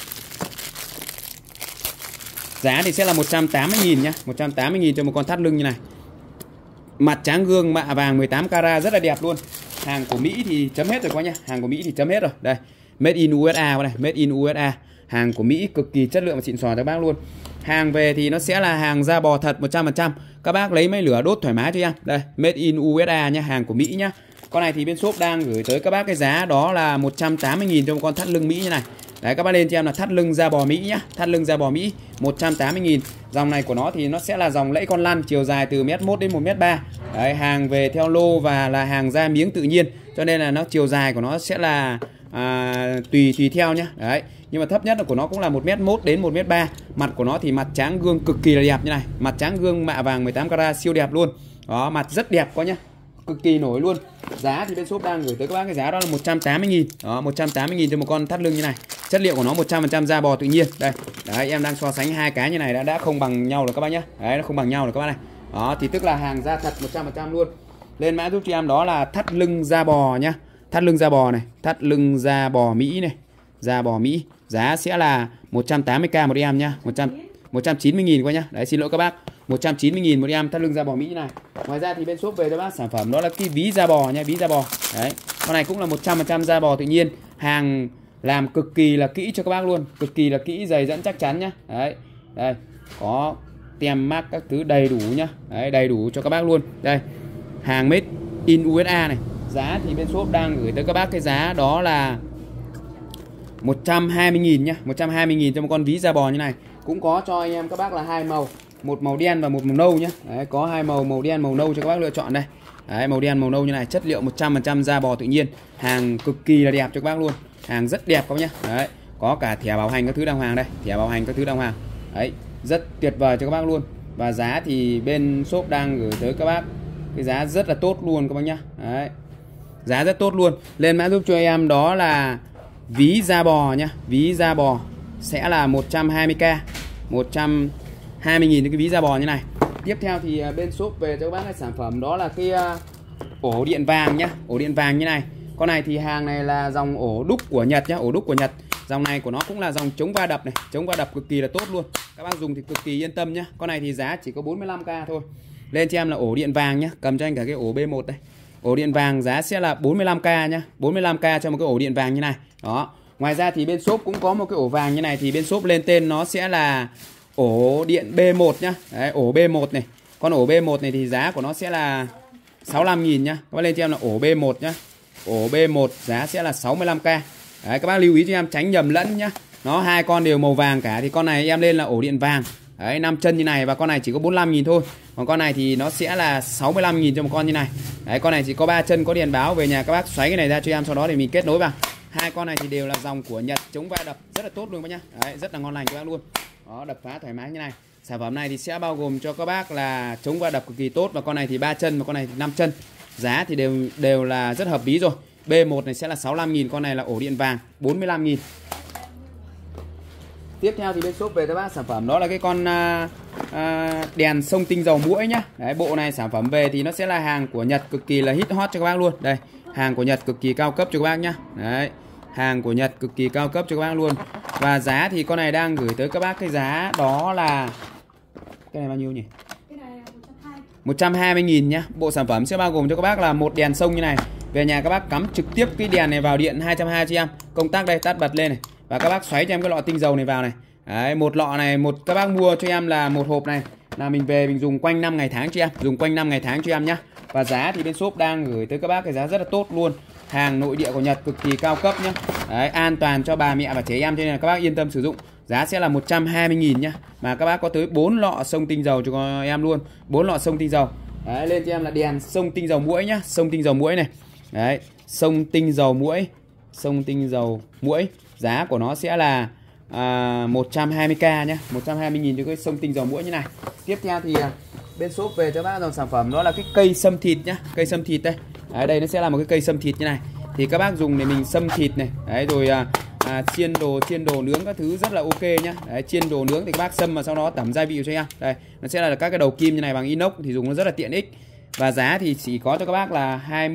Giá thì sẽ là 180.000 nhá, 180.000 cho một con thắt lưng như này. Mặt tráng gương mạ vàng 18 carat rất là đẹp luôn. Hàng của Mỹ thì chấm hết rồi quá nhá. Hàng của Mỹ thì chấm hết rồi. Đây, made in USA này, made in USA. Hàng của Mỹ cực kỳ chất lượng và xịn sò cho các bác luôn. Hàng về thì nó sẽ là hàng da bò thật 100%. Các bác lấy máy lửa đốt thoải mái cho em. Đây, made in USA nhá, hàng của Mỹ nhá. Con này thì bên shop đang gửi tới các bác cái giá đó là 180.000 cho một con thắt lưng Mỹ như này. Đấy, các bác lên cho em là thắt lưng da bò Mỹ nhá, thắt lưng da bò Mỹ 180.000. Dòng này của nó thì nó sẽ là dòng lẫy con lăn, chiều dài từ 1m1 đến 1m3. Đấy, hàng về theo lô và là hàng da miếng tự nhiên, cho nên là nó chiều dài của nó sẽ là tùy theo nhá. Đấy, nhưng mà thấp nhất là của nó cũng là 1m1 đến 1m3. Mặt của nó thì mặt tráng gương cực kỳ là đẹp như này, mặt tráng gương mạ vàng 18 carat siêu đẹp luôn. Đó, mặt rất đẹp quá nhá, cực kỳ nổi luôn. Giá thì bên shop đang gửi tới các bác cái giá đó là 180.000. Đó, 180.000 cho một con thắt lưng như này. Chất liệu của nó 100% da bò tự nhiên. Đây, Đấy, em đang so sánh hai cái như này đã không bằng nhau rồi các bác nhé. Đấy, nó không bằng nhau rồi các bác này. Đó thì tức là hàng da thật 100% luôn. Lên mã giúp cho em đó là thắt lưng da bò nhá. Thắt lưng da bò này, thắt lưng da bò Mỹ này. Da bò Mỹ, giá sẽ là 180k một em nhá. 190.000 qua nhá. Đấy, xin lỗi các bác. 190.000 một em thắt lưng da bò Mỹ này. Ngoài ra thì bên shop về cho bác sản phẩm đó là cái ví da bò nha, ví da bò. Đấy. Con này cũng là 100% da bò tự nhiên. Hàng làm cực kỳ là kỹ cho các bác luôn, cực kỳ là kỹ, dày dẫn chắc chắn nhá. Đấy. Đây, có tem mác các thứ đầy đủ nhá. Đấy, đầy đủ cho các bác luôn. Đây. Hàng made in USA này. Giá thì bên shop đang gửi tới các bác cái giá đó là 120.000 nhá, 120.000 cho một con ví da bò như này. Cũng có cho anh em các bác là hai màu, một màu đen và một màu nâu nhá. Đấy, có hai màu, màu đen màu nâu cho các bác lựa chọn đây. Đấy, màu đen màu nâu như này, chất liệu 100% da bò tự nhiên. Hàng cực kỳ là đẹp cho các bác luôn. Hàng rất đẹp các bác nhá. Đấy, có cả thẻ bảo hành các thứ đàng hoàng đây, thẻ bảo hành các thứ đàng hoàng. Đấy, rất tuyệt vời cho các bác luôn. Và giá thì bên shop đang gửi tới các bác cái giá rất là tốt luôn các bác nhá. Đấy. Giá rất tốt luôn. Lên mã giúp cho em đó là ví da bò nhá. Ví da bò sẽ là 120k, 120.000 cái ví da bò như này. Tiếp theo thì bên shop về cho các bác cái sản phẩm đó là cái ổ điện vàng nhá. Ổ điện vàng như này. Con này thì hàng này là dòng ổ đúc của Nhật nhá, ổ đúc của Nhật. Dòng này của nó cũng là dòng chống va đập này, chống va đập cực kỳ là tốt luôn. Các bác dùng thì cực kỳ yên tâm nhá. Con này thì giá chỉ có 45k thôi. Lên cho em là ổ điện vàng nhá. Cầm cho anh cả cái ổ B1 đây. Ổ điện vàng giá sẽ là 45k nhá. 45k cho một cái ổ điện vàng như này. Đó. Ngoài ra thì bên shop cũng có một cái ổ vàng như này, thì bên shop lên tên nó sẽ là ổ điện B1 nhá. Đấy, ổ B1 này. Con ổ B1 này thì giá của nó sẽ là 65.000 nhá. Các bác lên cho em là ổ B1 nhá. Ổ B1 giá sẽ là 65k. Đấy, các bác lưu ý cho em tránh nhầm lẫn nhá. Nó hai con đều màu vàng cả, thì con này em lên là ổ điện vàng. Đấy, 5 chân như này, và con này chỉ có 45.000 thôi. Còn con này thì nó sẽ là 65.000 cho một con như này. Đấy, con này chỉ có 3 chân, có đèn báo. Về nhà các bác xoáy cái này ra cho em, sau đó thì mình kết nối vào. Hai con này thì đều là dòng của Nhật, chống va đập rất là tốt luôn các nhá. Đấy, rất là ngon lành cho các bác luôn. Đó, đập phá thoải mái như này. Sản phẩm này thì sẽ bao gồm cho các bác là chống va đập cực kỳ tốt, và con này thì 3 chân và con này thì 5 chân. Giá thì đều là rất hợp lý rồi. B1 này sẽ là 65.000, con này là ổ điện vàng 45.000. Tiếp theo thì bên shop về cho bác sản phẩm đó là cái con đèn xông tinh dầu muỗi nhá. Đấy, bộ này sản phẩm về thì nó sẽ là hàng của Nhật, cực kỳ là hit hot cho các bác luôn. Đây, hàng của Nhật cực kỳ cao cấp cho các bác nhá. Đấy, hàng của Nhật cực kỳ cao cấp cho các bác luôn. Và giá thì con này đang gửi tới các bác cái giá đó là, cái này bao nhiêu nhỉ? 120.000 nhá. Bộ sản phẩm sẽ bao gồm cho các bác là một đèn xông như này. Về nhà các bác cắm trực tiếp cái đèn này vào điện 220 cho em. Công tắc đây, tắt bật lên này. Và các bác xoáy cho em cái lọ tinh dầu này vào này. Đấy, một lọ này, các bác mua cho em là một hộp này, là mình về mình dùng quanh 5 ngày tháng cho em, dùng quanh 5 ngày tháng cho em nhá. Và giá thì bên shop đang gửi tới các bác cái giá rất là tốt luôn. Hàng nội địa của Nhật cực kỳ cao cấp nhá. Đấy, an toàn cho bà mẹ và trẻ em, cho nên là các bác yên tâm sử dụng. Giá sẽ là 120.000 nhá. Mà các bác có tới 4 lọ xông tinh dầu cho em luôn, 4 lọ xông tinh dầu. Đấy, lên cho em là đèn xông tinh dầu muỗi nhá, xông tinh dầu muỗi này. Đấy, xông tinh dầu muỗi, xông tinh dầu muỗi. Giá của nó sẽ là 120k nhá, 120.000 cho cái xông tinh dầu muỗi như này. Tiếp theo thì bên shop về cho bác dòng sản phẩm đó là cái cây sâm thịt nhá, cây sâm thịt đây. Đấy, đây nó sẽ là một cái cây sâm thịt như này. Thì các bác dùng để mình sâm thịt này. Đấy, rồi chiên đồ nướng các thứ rất là ok nhá. Đấy, chiên đồ nướng thì các bác sâm mà sau đó tẩm gia vị cho em. Đây, nó sẽ là các cái đầu kim như này bằng inox, thì dùng nó rất là tiện ích. Và giá thì chỉ có cho các bác là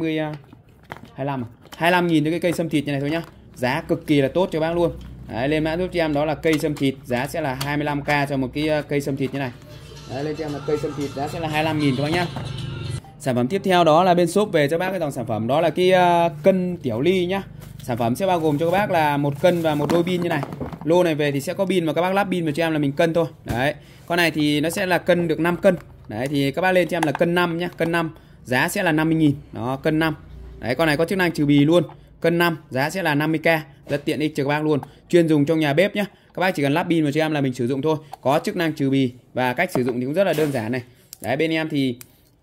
25.000 cho cái cây sâm thịt như này thôi nhá. Giá cực kỳ là tốt cho bác luôn. Đấy, lên mã giúp cho em đó là cây sâm thịt, giá sẽ là 25k cho một cái cây sâm thịt như này. Đấy, lên cho em là cây sâm thịt, giá sẽ là 25.000 các bác nhá. Sản phẩm tiếp theo đó là bên shop về cho bác cái dòng sản phẩm đó là cái cân tiểu ly nhá. Sản phẩm sẽ bao gồm cho các bác là một cân và một đôi pin như này. Lô này về thì sẽ có pin, và các bác lắp pin vào cho em là mình cân thôi. Đấy, con này thì nó sẽ là cân được 5 cân. Đấy, thì các bác lên cho em là cân 5 nhá, cân 5, giá sẽ là 50.000. Đó, cân 5. Đấy, con này có chức năng trừ bì luôn. Cân 5, giá sẽ là 50k, rất tiện ích cho các bác luôn. Chuyên dùng trong nhà bếp nhá. Các bác chỉ cần lắp pin vào cho em là mình sử dụng thôi. Có chức năng trừ bì, và cách sử dụng thì cũng rất là đơn giản này. Đấy, bên em thì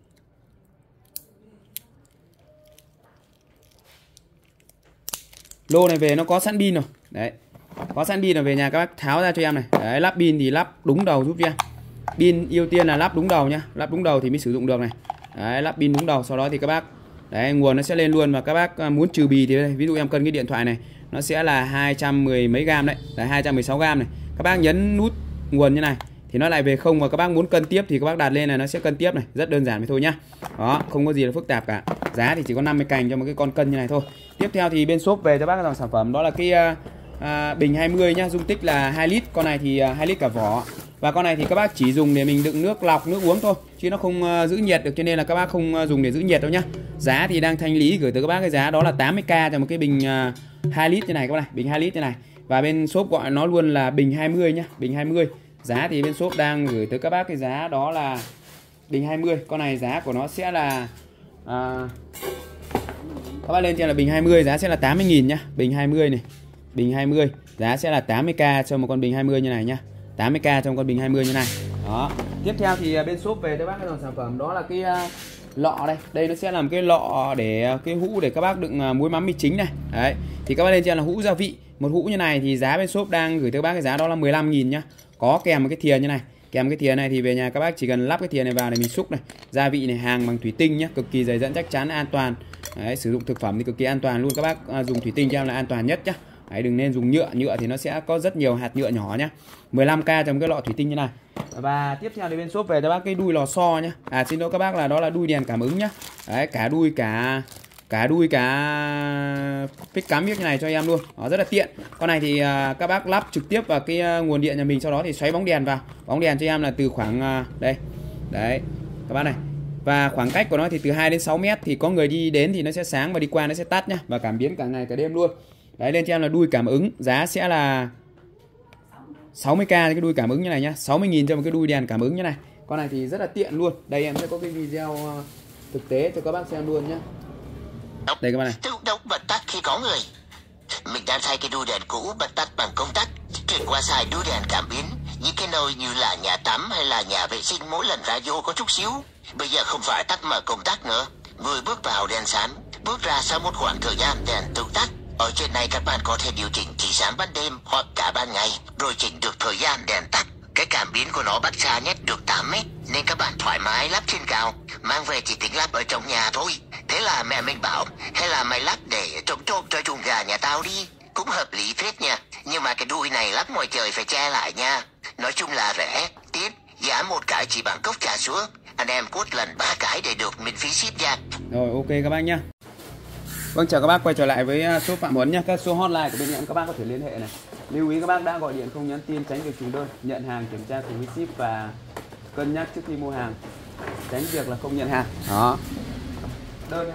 lô này về nó có sẵn pin rồi. Đấy, có sẵn pin rồi, về nhà các bác tháo ra cho em này. Đấy, lắp pin thì lắp đúng đầu giúp cho em. Pin ưu tiên là lắp đúng đầu nhá, lắp đúng đầu thì mới sử dụng được này. Đấy, lắp pin đúng đầu, sau đó thì các bác, đấy, nguồn nó sẽ lên luôn. Và các bác muốn trừ bì thì đây, ví dụ em cân cái điện thoại này, nó sẽ là 210 mấy gram đấy, là 216 gram này. các bác nhấn nút nguồn như này thì nó lại về không, và các bác muốn cân tiếp thì các bác đặt lên là nó sẽ cân tiếp này, rất đơn giản vậy thôi nhá. Đó, không có gì là phức tạp cả. Giá thì chỉ có 50 cành cho một cái con cân như này thôi. Tiếp theo thì bên shop về cho bác cái dòng sản phẩm đó là cái bình 20 nhá, dung tích là 2 lít. Con này thì 2 lít cả vỏ. Và con này thì các bác chỉ dùng để mình đựng nước lọc, nước uống thôi, chứ nó không giữ nhiệt được, cho nên là các bác không dùng để giữ nhiệt đâu nhá. Giá thì đang thanh lý gửi tới các bác cái giá đó là 80k cho một cái bình 2 lít như này các bác này, bình 2 lít như này. Và bên shop gọi nó luôn là bình 20 nhá, bình 20. Giá thì bên shop đang gửi tới các bác cái giá đó là bình 20. Con này giá của nó sẽ là các bác lên trên là bình 20 giá sẽ là 80.000 nhá. Bình 20 này, bình 20 giá sẽ là 80k cho một con bình 20 như này nhá. 80k trong con bình 20 như này. Đó. Tiếp theo thì bên shop về cho bác cái dòng sản phẩm đó là cái lọ đây. Đây nó sẽ làm cái lọ để cái hũ để các bác đựng muối mắm mì chính này. Đấy. Thì các bác lên trên là hũ gia vị. Một hũ như này thì giá bên shop đang gửi tới các bác cái giá đó là 15.000 nhá. Có kèm một cái thìa như này. Kèm cái thìa này thì về nhà các bác chỉ cần lắp cái thìa này vào để mình xúc này. Gia vị này hàng bằng thủy tinh nhá, cực kỳ dày dẫn chắc chắn, an toàn. Đấy, sử dụng thực phẩm thì cực kỳ an toàn luôn, các bác dùng thủy tinh cho em là an toàn nhất nhá. Đấy, đừng nên dùng nhựa, nhựa thì nó sẽ có rất nhiều hạt nhựa nhỏ nhá. 15k trong cái lọ thủy tinh như này. Và tiếp theo thì bên shop về cho bác cái đuôi lò xo nhá. Xin lỗi các bác là đó là đuôi đèn cảm ứng nhá. Đấy, cả đuôi cả phích cắm như này cho em luôn. Đó, rất là tiện. Con này thì các bác lắp trực tiếp vào cái nguồn điện nhà mình, sau đó thì xoáy bóng đèn vào. Bóng đèn cho em là từ khoảng đây. Đấy, các bác này. Và khoảng cách của nó thì từ 2 đến 6 mét, thì có người đi đến thì nó sẽ sáng và đi qua nó sẽ tắt nhá, và cảm biến cả ngày cả đêm luôn. Đấy, lên cho em là đuôi cảm ứng, giá sẽ là 60k cái đuôi cảm ứng như này nhá, 60.000 cho một cái đuôi đèn cảm ứng như này. Con này thì rất là tiện luôn. Đây em sẽ có cái video thực tế cho các bác xem luôn nhá. Đây các bạn này. Tự động bật tắt khi có người. Mình đang thay cái đuôi đèn cũ bật tắt bằng công tắc, chuyển qua xài đuôi đèn cảm biến. Những cái nơi như là nhà tắm hay là nhà vệ sinh mỗi lần ra vô có chút xíu. Bây giờ không phải tắt mở công tắc nữa. Người bước vào đèn sáng, bước ra sau một khoảng thời gian đèn tự tắt. Ở trên này các bạn có thể điều chỉnh chỉ sáng ban đêm hoặc cả ban ngày, rồi chỉnh được thời gian đèn tắt. Cái cảm biến của nó bắt xa nhất được 8 mét, nên các bạn thoải mái lắp trên cao. Mang về chỉ tính lắp ở trong nhà thôi. Thế là mẹ mình bảo, hay là mày lắp để trống trộm cho chuồng gà nhà tao đi. Cũng hợp lý phết nha. Nhưng mà cái đuôi này lắp ngoài trời phải che lại nha. Nói chung là rẻ, tiết, giá một cái chỉ bằng cốc trà sữa. Anh em quất lần 3 cái để được miễn phí ship nha. Rồi, ok các bác nhá. Vâng, chào các bác, quay trở lại với số Phạm Huấn nhá. Các số hotline của bên em các bác có thể liên hệ này. Lưu ý các bác đã gọi điện không nhắn tin, tránh việc trùng đơn, nhận hàng kiểm tra cùng với ship và cân nhắc trước khi mua hàng, tránh việc là không nhận hàng. Đó. Đơn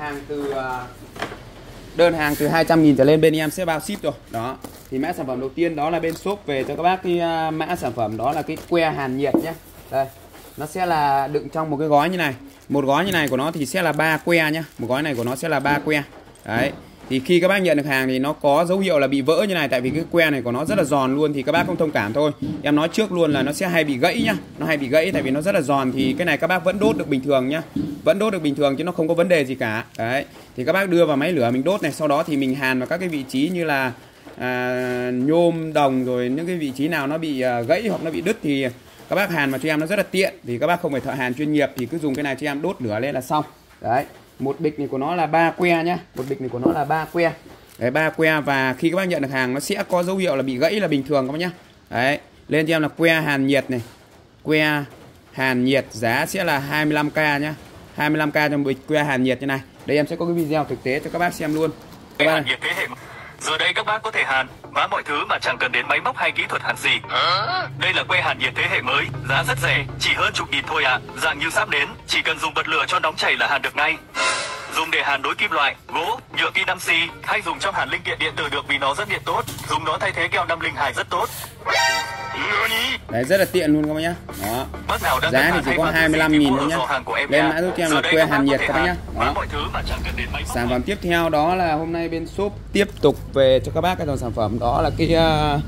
hàng từ 200.000 trở lên bên em sẽ bao ship rồi. Đó. Thì mã sản phẩm đầu tiên đó là bên shop về cho các bác cái mã sản phẩm đó là cái que hàn nhiệt nhé. Đây. Nó sẽ là đựng trong một cái gói như này. Một gói như này của nó thì sẽ là 3 que nhá. Một gói này của nó sẽ là 3 que. Đấy. Thì khi các bác nhận được hàng thì nó có dấu hiệu là bị vỡ như này, tại vì cái que này của nó rất là giòn luôn, thì các bác không thông cảm thôi. Em nói trước luôn là nó sẽ hay bị gãy nhá. Nó hay bị gãy tại vì nó rất là giòn, thì cái này các bác vẫn đốt được bình thường nhá. Vẫn đốt được bình thường chứ nó không có vấn đề gì cả. Đấy. Thì các bác đưa vào máy lửa mình đốt này, sau đó thì mình hàn vào các cái vị trí như là nhôm, đồng, rồi những cái vị trí nào nó bị gãy hoặc nó bị đứt thì các bác hàn vào cho em nó rất là tiện. Thì các bác không phải thợ hàn chuyên nghiệp thì cứ dùng cái này cho em đốt lửa lên là xong. Đấy. Một bịch này của nó là 3 que nhá. Một bịch này của nó là 3 que. Đấy, 3 que. Và khi các bác nhận được hàng nó sẽ có dấu hiệu là bị gãy là bình thường các bác nhá. Đấy. Lên cho em là que hàn nhiệt này. Que hàn nhiệt giá sẽ là 25k nhá. 25k trong bịch que hàn nhiệt như này. Đây em sẽ có cái video thực tế cho các bác xem luôn. Que hàn nhiệt thế hệ. Giờ đây các bác có thể hàn vá mọi thứ mà chẳng cần đến máy móc hay kỹ thuật hàn gì. Đây là que hàn nhiệt thế hệ mới, giá rất rẻ, chỉ hơn chục nghìn thôi ạ. Dạng như sắp đến, chỉ cần dùng bật lửa cho nóng chảy là hàn được ngay. Dùng để hàn đối kim loại, gỗ, nhựa kim 5xi, hay dùng trong hàn linh kiện điện tử được vì nó rất điện tốt. Dùng nó thay thế keo 502 rất tốt. Đấy, rất là tiện luôn các bác nhá. Đó. Giá thì chỉ có 25.000 thôi nhá. Lên mã giúp cho em là que hàn nhiệt các bác nhá. Đó. Sản phẩm tiếp theo đó là hôm nay bên shop tiếp tục về cho các bác cái dòng sản phẩm đó là cái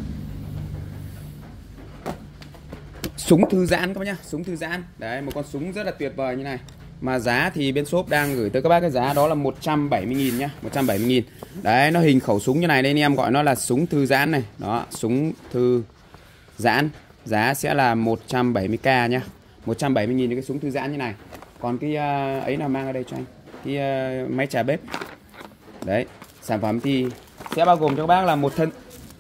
súng thư giãn các bác nhá. Súng thư giãn. Đấy, một con súng rất là tuyệt vời như này. Mà giá thì bên shop đang gửi tới các bác cái giá đó là 170.000 nhá, 170.000. Đấy, nó hình khẩu súng như này nên em gọi nó là súng thư giãn này. Đó, súng thư giãn. Giá sẽ là 170k nhá. 170.000 cái súng thư giãn như này. Còn cái ấy nào mang ở đây cho anh. Cái máy trà bếp. Đấy, sản phẩm thì sẽ bao gồm cho các bác là một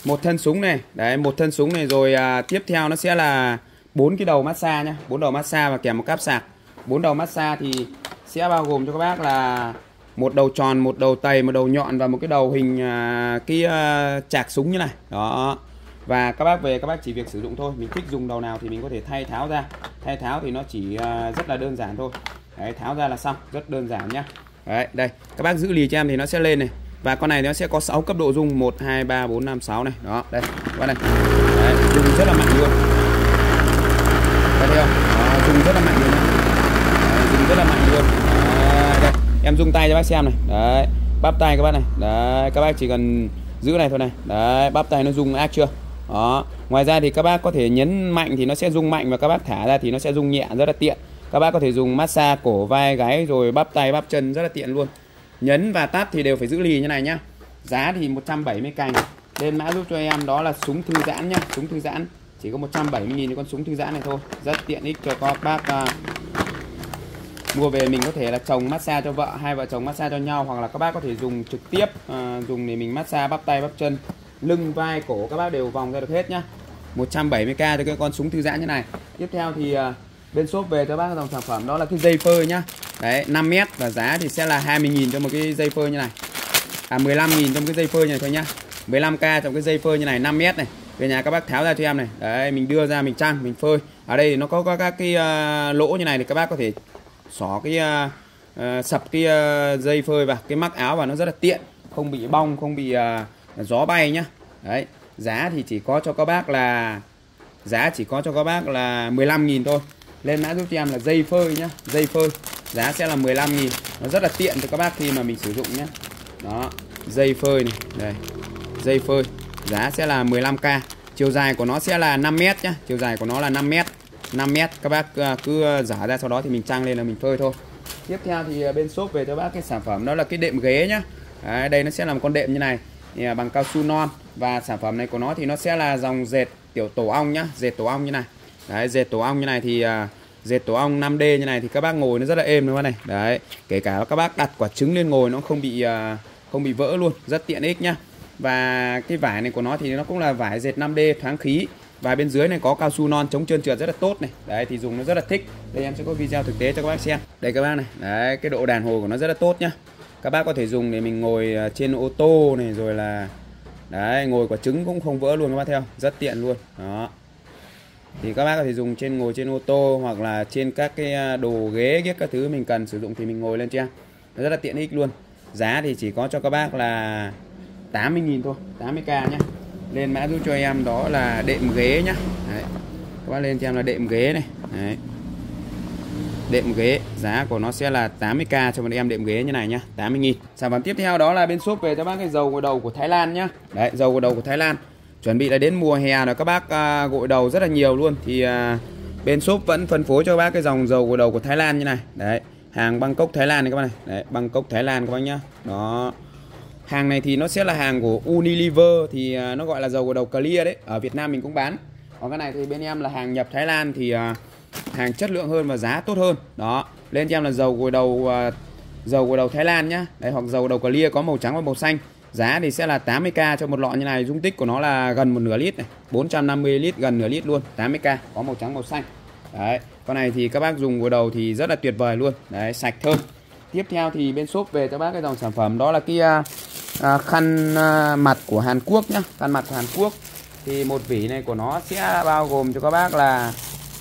một thân súng này. Đấy, một thân súng này rồi tiếp theo nó sẽ là 4 cái đầu massage nhá, 4 đầu massage và kèm một cáp sạc. 4 đầu massage thì sẽ bao gồm cho các bác là một đầu tròn, một đầu tầy, một đầu nhọn và một cái đầu hình cái chạc súng như này. Đó. Và các bác về các bác chỉ việc sử dụng thôi, mình thích dùng đầu nào thì mình có thể thay tháo ra. Thay tháo thì nó chỉ rất là đơn giản thôi. Đấy, tháo ra là xong, rất đơn giản nhá. Đấy, đây, các bác giữ lì cho em thì nó sẽ lên này. Và con này nó sẽ có 6 cấp độ rung, 1 2 3 4 5 6 này. Đó, đây, các bác này. Đấy, rung rất là mạnh luôn. Thấy không? Đó, rung rất là mạnh luôn nhá. Đấy, rung rất là mạnh luôn. Đấy, đây, em rung tay cho bác xem này. Đấy, bắp tay các bác này. Đấy, các bác chỉ cần giữ này thôi này. Đấy, bắp tay nó rung ác chưa? Đó. Ngoài ra thì các bác có thể nhấn mạnh thì nó sẽ rung mạnh và các bác thả ra thì nó sẽ rung nhẹ, rất là tiện. Các bác có thể dùng massage cổ, vai, gáy rồi bắp tay, bắp chân, rất là tiện luôn. Nhấn và tắt thì đều phải giữ lì như này nhá. Giá thì 170 cành. Lên mã giúp cho em đó là súng thư giãn nhá, súng thư giãn. Chỉ có 170.000 cho con súng thư giãn này thôi. Rất tiện ích cho các bác mua về mình có thể là chồng massage cho vợ, hai vợ chồng massage cho nhau, hoặc là các bác có thể dùng trực tiếp dùng để mình massage bắp tay, bắp chân, lưng, vai, cổ các bác đều vòng ra được hết nhá. 170k cho cái con súng thư giãn như này. Tiếp theo thì bên shop về cho bác dòng sản phẩm đó là cái dây phơi nhá. Đấy, 5m và giá thì sẽ là 20.000 cho một cái dây phơi như này. 15.000 trong cái dây phơi như này thôi nhá. 15k trong cái dây phơi như này, 5m này. Về nhà các bác tháo ra cho em này. Đấy, mình đưa ra mình trăng, mình phơi. Ở đây thì nó có các cái lỗ như này thì các bác có thể xỏ cái sập cái dây phơi vào cái mắc áo và nó rất là tiện, không bị bong, không bị gió bay nhá. Đấy, giá thì chỉ có cho các bác là 15.000 thôi. Lên mã giúp cho em là dây phơi nhá, dây phơi. Giá sẽ là 15.000. Nó rất là tiện cho các bác khi mà mình sử dụng nhá. Đó, dây phơi này, đây. Dây phơi, giá sẽ là 15k. Chiều dài của nó sẽ là 5m nhá, chiều dài của nó là 5m. 5m, các bác cứ giả ra sau đó thì mình trăng lên là mình phơi thôi. Tiếp theo thì bên shop về cho bác cái sản phẩm đó là cái đệm ghế nhá. Đấy, đây nó sẽ là một con đệm như này bằng cao su non. Và sản phẩm này của nó thì nó sẽ là dòng dệt tiểu tổ ong nhá, dệt tổ ong như này. Đấy, dệt tổ ong như này thì dệt tổ ong 5D như này thì các bác ngồi nó rất là êm luôn này. Đấy, kể cả các bác đặt quả trứng lên ngồi nó không bị vỡ luôn, rất tiện ích nhá. Và cái vải này của nó thì nó cũng là vải dệt 5D thoáng khí. Và bên dưới này có cao su non chống trơn trượt rất là tốt này. Đấy, thì dùng nó rất là thích. Đây em sẽ có video thực tế cho các bác xem. Đây các bác này. Đấy, cái độ đàn hồi của nó rất là tốt nhá. Các bác có thể dùng để mình ngồi trên ô tô này rồi là đấy, ngồi quả trứng cũng không vỡ luôn các bác theo, rất tiện luôn. Đó. Thì các bác có thể dùng ngồi trên ô tô hoặc là trên các cái đồ ghế các thứ mình cần sử dụng thì mình ngồi lên cho. Nó rất là tiện ích luôn. Giá thì chỉ có cho các bác là 80.000 thôi, 80k nhá. Lên mã giúp cho em đó là đệm ghế nhá. Đấy. Các bác lên cho em là đệm ghế này. Đấy. Đệm ghế, giá của nó sẽ là 80k cho một em đệm ghế như này nhá, 80.000. Sản phẩm tiếp theo đó là bên shop về cho bác cái dầu gội đầu của Thái Lan nhá. Đấy, dầu gội đầu của Thái Lan. Chuẩn bị là đến mùa hè rồi các bác gội đầu rất là nhiều luôn thì bên shop vẫn phân phối cho bác cái dòng dầu gội đầu của Thái Lan như này. Đấy, hàng Bangkok Thái Lan này các bác này. Đấy, Bangkok Thái Lan các bác nhá. Đó. Hàng này thì nó sẽ là hàng của Unilever thì nó gọi là dầu gội đầu clear đấy. Ở Việt Nam mình cũng bán. Còn cái này thì bên em là hàng nhập Thái Lan thì hàng chất lượng hơn và giá tốt hơn. Đó, lên cho em là dầu gội đầu Thái Lan nhá. Đấy, hoặc dầu đầu clear có màu trắng và màu xanh. Giá thì sẽ là 80k cho một lọ như này, dung tích của nó là gần một nửa lít này, 450 lít, gần nửa lít luôn, 80k, có màu trắng màu xanh. Đấy, con này thì các bác dùng gội đầu thì rất là tuyệt vời luôn. Đấy, sạch thơm. Tiếp theo thì bên shop về cho bác cái dòng sản phẩm đó là cái khăn mặt của Hàn Quốc nhá, khăn mặt của Hàn Quốc. Thì một vỉ này của nó sẽ bao gồm cho các bác là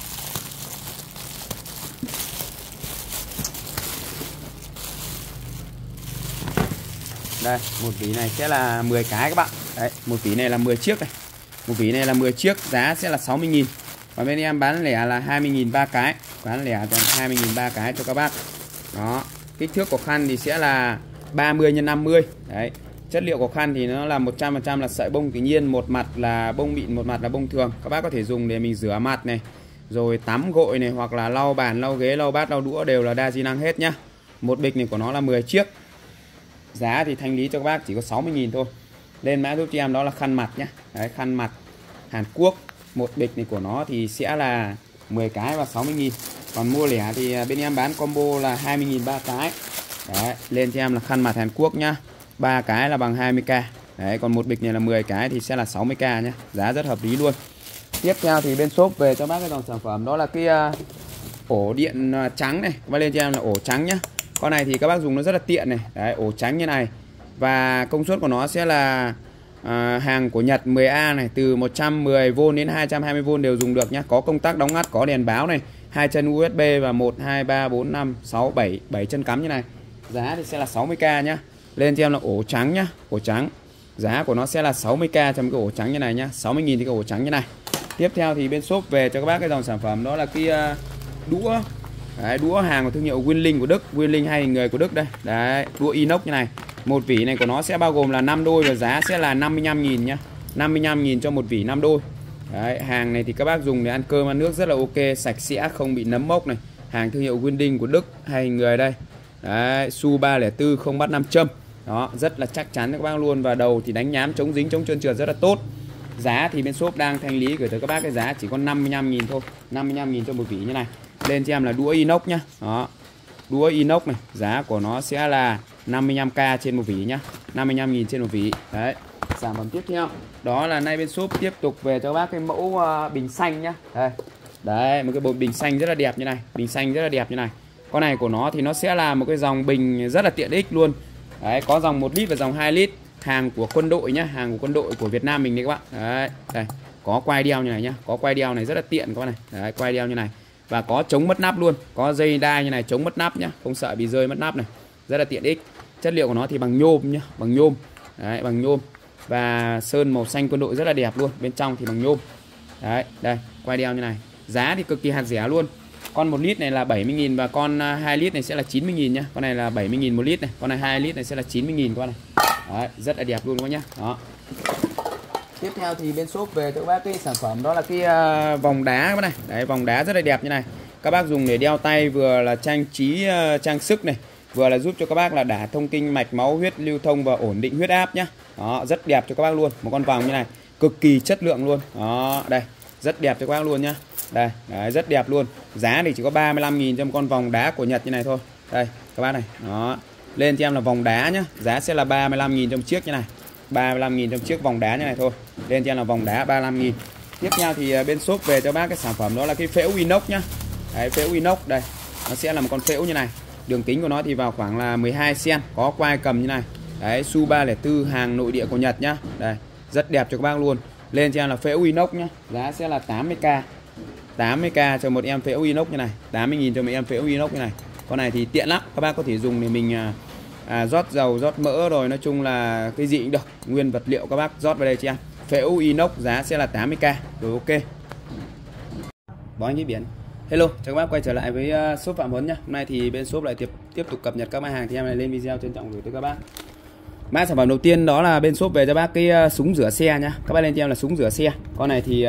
đây, một vỉ này sẽ là 10 cái các bạn. Đấy, một vỉ này là 10 chiếc này. Một vỉ này là 10 chiếc, giá sẽ là 60.000. Và bên em bán lẻ là 20.000 3 cái. Bán lẻ còn 20.000 3 cái cho các bác. Đó, kích thước của khăn thì sẽ là 30 x 50. Đấy, chất liệu của khăn thì nó là 100% là sợi bông tự nhiên, một mặt là bông mịn, một mặt là bông thường. Các bác có thể dùng để mình rửa mặt này, rồi tắm gội này, hoặc là lau bàn, lau ghế, lau bát, lau đũa đều là đa di năng hết nhá. Một bịch này của nó là 10 chiếc. Giá thì thanh lý cho các bác chỉ có 60.000 thôi. Lên mã giúp cho em đó là khăn mặt nhá. Đấy, khăn mặt Hàn Quốc. Một bịch này của nó thì sẽ là 10 cái và 60.000. Còn mua lẻ thì bên em bán combo là 20.000 3 cái. Đấy, lên cho em là khăn mặt Hàn Quốc nhá. 3 cái là bằng 20k. Đấy, còn một bịch này là 10 cái thì sẽ là 60k nhé. Giá rất hợp lý luôn. Tiếp theo thì bên shop về cho bác cái dòng sản phẩm đó là cái ổ điện trắng này. Các bác lên cho em là ổ trắng nhá. Con này thì các bác dùng nó rất là tiện này. Đấy, ổ trắng như này. Và công suất của nó sẽ là hàng của Nhật 10A này, từ 110V đến 220V đều dùng được nhá. Có công tắc đóng ngắt, có đèn báo này, 2 chân USB và 1 2 3 4 5 6 7 chân cắm như này. Giá thì sẽ là 60k nhá. Lên cho em là ổ trắng nhá, ổ trắng. Giá của nó sẽ là 60k trong cái ổ trắng như này nhá, 60.000 thì cái ổ trắng như này. Tiếp theo thì bên shop về cho các bác cái dòng sản phẩm đó là cái đũa. Đấy, đũa hàng của thương hiệu Winling của Đức, Winling hay người của Đức đây. Đấy, đũa inox như này. Một vỉ này của nó sẽ bao gồm là 5 đôi và giá sẽ là 55.000 nhá. 55.000 cho một vỉ 5 đôi. Đấy, hàng này thì các bác dùng để ăn cơm ăn nước rất là ok, sạch sẽ, không bị nấm mốc này. Hàng thương hiệu Winling của Đức hay người đây. Đấy, Su 304 không bắt nam châm. Đó, rất là chắc chắn các bác luôn. Và đầu thì đánh nhám, chống dính, chống trơn trượt rất là tốt. Giá thì bên shop đang thanh lý gửi tới các bác cái giá chỉ có 55.000 thôi. 55.000 cho một vỉ như này. Lên cho em là đũa inox nhá. Đó, đũa inox này, giá của nó sẽ là 55k trên một vỉ nhá. 55.000 trên một vỉ. Đấy. Sản phẩm tiếp theo đó là nay bên shop tiếp tục về cho các bác cái mẫu bình xanh nhá. Đây. Đấy, một cái bộ bình xanh rất là đẹp như này. Bình xanh rất là đẹp như này. Con này của nó thì nó sẽ là một cái dòng bình rất là tiện ích luôn. Đấy, có dòng 1 lít và dòng 2 lít. Hàng của quân đội nhá, hàng của quân đội của Việt Nam mình đấy các bạn. Đấy, đây, có quai đeo như này nhá, có quai đeo này rất là tiện các bạn này. Đấy, quai đeo như này. Và có chống mất nắp luôn, có dây đai như này chống mất nắp nhá, không sợ bị rơi mất nắp này. Rất là tiện ích. Chất liệu của nó thì bằng nhôm nhá, bằng nhôm. Đấy, bằng nhôm. Và sơn màu xanh quân đội rất là đẹp luôn, bên trong thì bằng nhôm. Đấy, đây, quai đeo như này. Giá thì cực kỳ hạt rẻ luôn. Con 1 lít này là 70.000 và con 2 lít này sẽ là 90.000 nhá. Con này là 70.000 1 lít này, con này 2 lít này sẽ là 90.000 con này. Đấy, rất là đẹp luôn các nhá. Đó. Tiếp theo thì bên shop về cho các bác cái sản phẩm đó là cái vòng đá các bác này. Đấy, vòng đá rất là đẹp như này. Các bác dùng để đeo tay, vừa là trang trí trang sức này, vừa là giúp cho các bác là đả thông kinh mạch máu huyết lưu thông và ổn định huyết áp nhá. Đó, rất đẹp cho các bác luôn. Một con vòng như này, cực kỳ chất lượng luôn. Đó, đây, rất đẹp cho các bác luôn nhá. Đây, đấy, rất đẹp luôn. Giá thì chỉ có 35.000 cho một con vòng đá của Nhật như này thôi. Đây, các bác này. Đó. Lên cho em là vòng đá nhá. Giá sẽ là 35.000 trong chiếc như này. 35.000 trong chiếc vòng đá như này thôi. Lên cho em là vòng đá 35.000. Tiếp theo thì bên shop về cho bác cái sản phẩm đó là cái phễu inox nhá. Đấy, phễu inox đây. Nó sẽ là một con phễu như này. Đường kính của nó thì vào khoảng là 12 cm, có quai cầm như này. Đấy, Su 304 hàng nội địa của Nhật nhá. Đây, rất đẹp cho các bác luôn. Lên cho em là phễu inox nhá. Giá sẽ là 80k. 80k cho một em phễu inox như này. 80.000 cho một em phễu inox như này. Con này thì tiện lắm, các bác có thể dùng để mình rót dầu, rót mỡ rồi, nói chung là cái gì cũng được. Nguyên vật liệu các bác rót vào đây cho em. Phễu inox giá sẽ là 80k. Rồi ok. Bó anh cái biển. Hello, chào các bác quay trở lại với shop Phạm Huấn nhá. Hôm nay thì bên shop lại tiếp tục cập nhật các mặt hàng thì em lại lên video trân trọng gửi tới các bác. Mã sản phẩm đầu tiên đó là bên shop về cho bác cái súng rửa xe nhá. Các bác lên cho em là súng rửa xe. Con này thì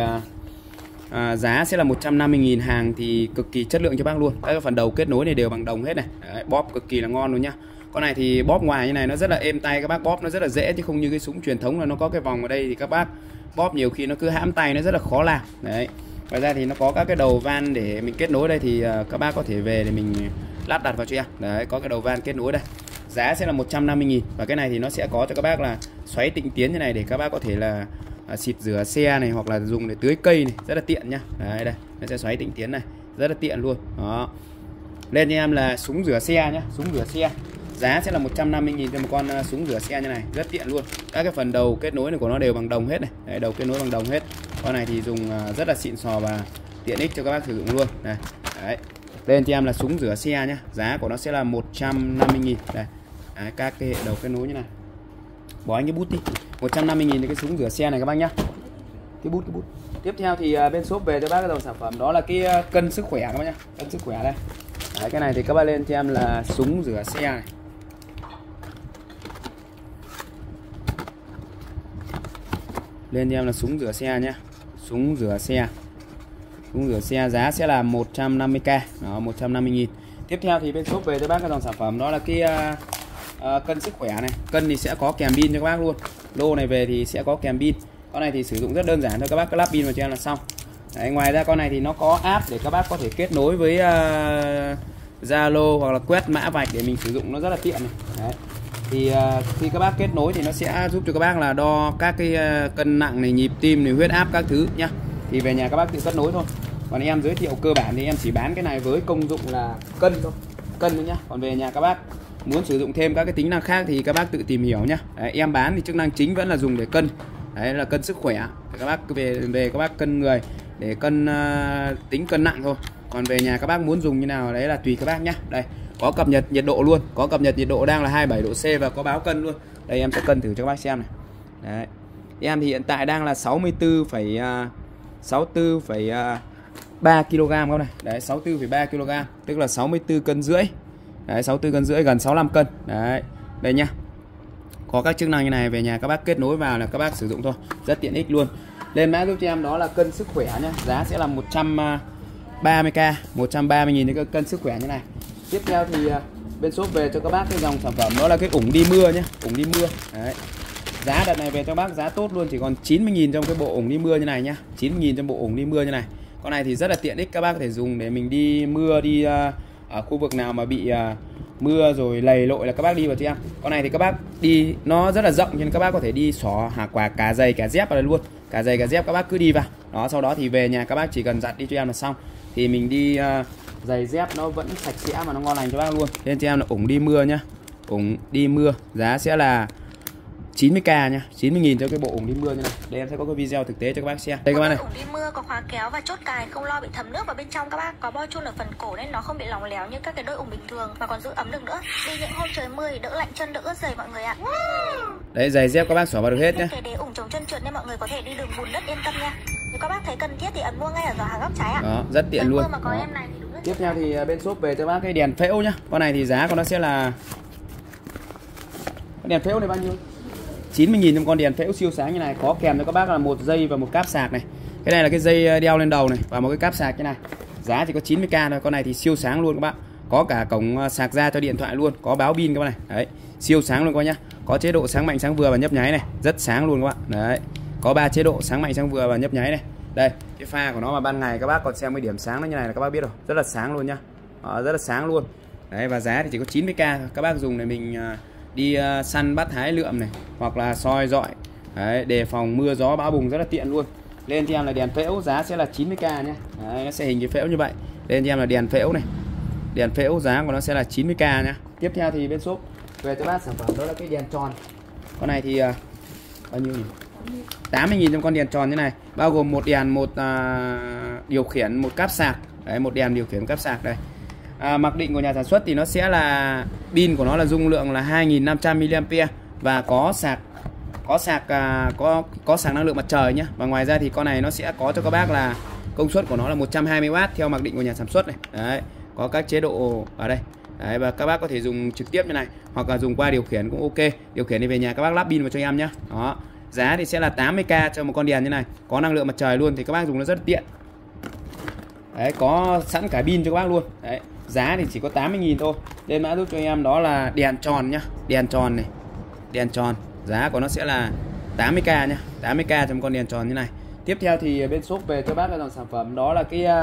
giá sẽ là 150.000, hàng thì cực kỳ chất lượng cho bác luôn. Các phần đầu kết nối này đều bằng đồng hết này. Đấy, bóp cực kỳ là ngon luôn nhá. Con này thì bóp ngoài như này nó rất là êm tay, các bác bóp nó rất là dễ chứ không như cái súng truyền thống là nó có cái vòng ở đây thì các bác bóp nhiều khi nó cứ hãm tay, nó rất là khó làm. Đấy. Ngoài ra thì nó có các cái đầu van để mình kết nối đây thì các bác có thể về để mình lắp đặt vào cho em. Đấy, có cái đầu van kết nối đây. Giá sẽ là 150.000 và cái này thì nó sẽ có cho các bác là xoáy tịnh tiến như này để các bác có thể là xịt rửa xe này hoặc là dùng để tưới cây này, rất là tiện nhá. Đấy đây, nó sẽ xoáy tịnh tiến này, rất là tiện luôn. Đó. Lên cho em là súng rửa xe nhá, súng rửa xe. Giá sẽ là 150.000 cho một con súng rửa xe như này, rất tiện luôn. Các cái phần đầu kết nối này của nó đều bằng đồng hết này. Đấy, đầu kết nối bằng đồng hết. Con này thì dùng rất là xịn sò và tiện ích cho các bác sử dụng luôn. Này. Đấy. Lên cho em là súng rửa xe nhá. Giá của nó sẽ là 150.000. Đây. Đấy, các cái hệ đầu kết nối như này. Bỏ anh cái bút đi. 150.000 thì cái súng rửa xe này các bác nhá. Cái bút. Tiếp theo thì bên shop về cho bác cái dòng sản phẩm đó là cái cân sức khỏe các bác nhá. Cân sức khỏe đây. Đấy, cái này thì các bác lên cho em là súng rửa xe này. Lên cho em là súng rửa xe nhá. Súng rửa xe. Súng rửa xe giá sẽ là 150k. Đó, 150.000. Tiếp theo thì bên shop về cho bác cái dòng sản phẩm đó là cái cân sức khỏe này. Cân thì sẽ có kèm pin cho các bác luôn. Lô này về thì sẽ có kèm pin. Con này thì sử dụng rất đơn giản thôi, các bác cứ lắp pin vào cho em là xong. Đấy, ngoài ra con này thì nó có app để các bác có thể kết nối với Zalo hoặc là quét mã vạch để mình sử dụng nó rất là tiện này. Đấy. Thì khi các bác kết nối thì nó sẽ giúp cho các bác là đo các cái cân nặng này, nhịp tim này, huyết áp các thứ nhá. Thì về nhà các bác tự kết nối thôi. Còn em giới thiệu cơ bản thì em chỉ bán cái này với công dụng là cân thôi, cân thôi nhá. Còn về nhà các bác muốn sử dụng thêm các cái tính năng khác thì các bác tự tìm hiểu nhá. Đấy, em bán thì chức năng chính vẫn là dùng để cân. Đấy là cân sức khỏe. Các bác về các bác cân người để cân tính cân nặng thôi. Còn về nhà các bác muốn dùng như nào đấy là tùy các bác nhá. Đây, có cập nhật nhiệt độ luôn, có cập nhật nhiệt độ đang là 27 độ C và có báo cân luôn. Đây em sẽ cân thử cho các bác xem này. Đấy. Em thì hiện tại đang là 64,3 kg các này. Đấy, 64,3 kg, tức là 64 cân rưỡi. Đấy, 64 cân rưỡi, gần 65 cân. Đấy. Đây nhá. Có các chức năng như này, về nhà các bác kết nối vào là các bác sử dụng thôi, rất tiện ích luôn. Lên mã giúp cho em đó là cân sức khỏe nhá. Giá sẽ là 130k, 130.000 cái cân sức khỏe như này. Tiếp theo thì bên shop về cho các bác cái dòng sản phẩm đó là cái ủng đi mưa nhé, ủng đi mưa. Đấy. Giá đợt này về cho bác giá tốt luôn, chỉ còn 90.000 trong cái bộ ủng đi mưa như này nhá, 90.000 trong bộ ủng đi mưa như này. Con này thì rất là tiện ích, các bác có thể dùng để mình đi mưa, đi ở khu vực nào mà bị mưa rồi lầy lội là các bác đi vào cho em. Con này thì các bác đi nó rất là rộng nên các bác có thể đi xỏ hả quả cả giày cả dép vào đây luôn, cả giày cả dép các bác cứ đi vào đó. Sau đó thì về nhà các bác chỉ cần giặt đi cho em là xong, thì mình đi giày dép nó vẫn sạch sẽ mà nó ngon lành cho bác luôn. Nên cho em là ủng đi mưa nhá, ủng đi mưa giá sẽ là 90k nha, 90.000 cho cái bộ ủng đi mưa như này. Đây em sẽ có cái video thực tế cho các bác xem. Đây các bác này. Ủng đi mưa có khóa kéo và chốt cài, không lo bị thấm nước vào bên trong các bác. Có bo chun ở phần cổ nên nó không bị lỏng léo như các cái đôi ủng bình thường, mà còn giữ ấm được nữa. Đi những hôm trời mưa đỡ lạnh chân, đỡ ướt giày mọi người ạ. Đấy, giày dép các bác xỏ vào được hết nhé. Cái đế ủng chống chân trượt nên mọi người có thể đi đường bùn đất yên tâm nha. Nếu các bác thấy cần thiết thì ấn mua ngay ở giỏ hàng góc trái ạ. Đó, rất tiện luôn. Mà có em này thì đúng rất. Tiếp theo thì bên shop về cho bác cái đèn phễu nhá. Con này thì giá của nó sẽ là đèn phễu này bao nhiêu? 90.000 trong con đèn phễu siêu sáng như này, có kèm cho các bác là một dây và một cáp sạc này. Cái này là cái dây đeo lên đầu này và một cái cáp sạc như này. Giá chỉ có 90k thôi. Con này thì siêu sáng luôn các bạn. Có cả cổng sạc ra cho điện thoại luôn, có báo pin các bạn này. Đấy, siêu sáng luôn các bác nhá. Có chế độ sáng mạnh sáng vừa và nhấp nháy này, rất sáng luôn các bạn. Đấy. Có 3 chế độ sáng mạnh sáng vừa và nhấp nháy này. Đây, cái pha của nó mà ban ngày các bác còn xem cái điểm sáng nó như này là các bác biết rồi, rất là sáng luôn nhá. Rất là sáng luôn. Đấy, và giá thì chỉ có 90k thôi. Các bác dùng để mình đi săn bắt hái lượm này, hoặc là soi dọi. Đấy, đề phòng mưa gió bão bùng rất là tiện luôn. Lên cho em là đèn phễu, giá sẽ là 90k nhé. Đấy, nó sẽ hình cái phễu như vậy. Lên cho em là đèn phễu này, đèn phễu giá của nó sẽ là 90k nhé. Tiếp theo thì bên shop về cho bác sản phẩm đó là cái đèn tròn. Con này thì bao nhiêu nhỉ? 80.000 trong con đèn tròn như này, bao gồm một đèn, một điều khiển, một cáp sạc. Đấy, một đèn điều khiển, một cáp sạc đây. Mặc định của nhà sản xuất thì nó sẽ là pin của nó là dung lượng là 2500 mAh và có sạc năng lượng mặt trời nhé. Và ngoài ra thì con này nó sẽ có cho các bác là công suất của nó là 120W theo mặc định của nhà sản xuất này. Đấy, có các chế độ ở đây. Đấy, và các bác có thể dùng trực tiếp như này hoặc là dùng qua điều khiển cũng ok. Điều khiển thì về nhà các bác lắp pin vào cho em nhé. Đó, giá thì sẽ là 80k cho một con đèn như này, có năng lượng mặt trời luôn thì các bác dùng nó rất tiện. Đấy, có sẵn cả pin cho các bác luôn. Đấy, giá thì chỉ có 80.000 thôi. Lên mã giúp cho em đó là đèn tròn nhá, đèn tròn này, đèn tròn, giá của nó sẽ là 80k nhá, 80k trong con đèn tròn như này. Tiếp theo thì bên shop về cho bác cái dòng sản phẩm đó là cái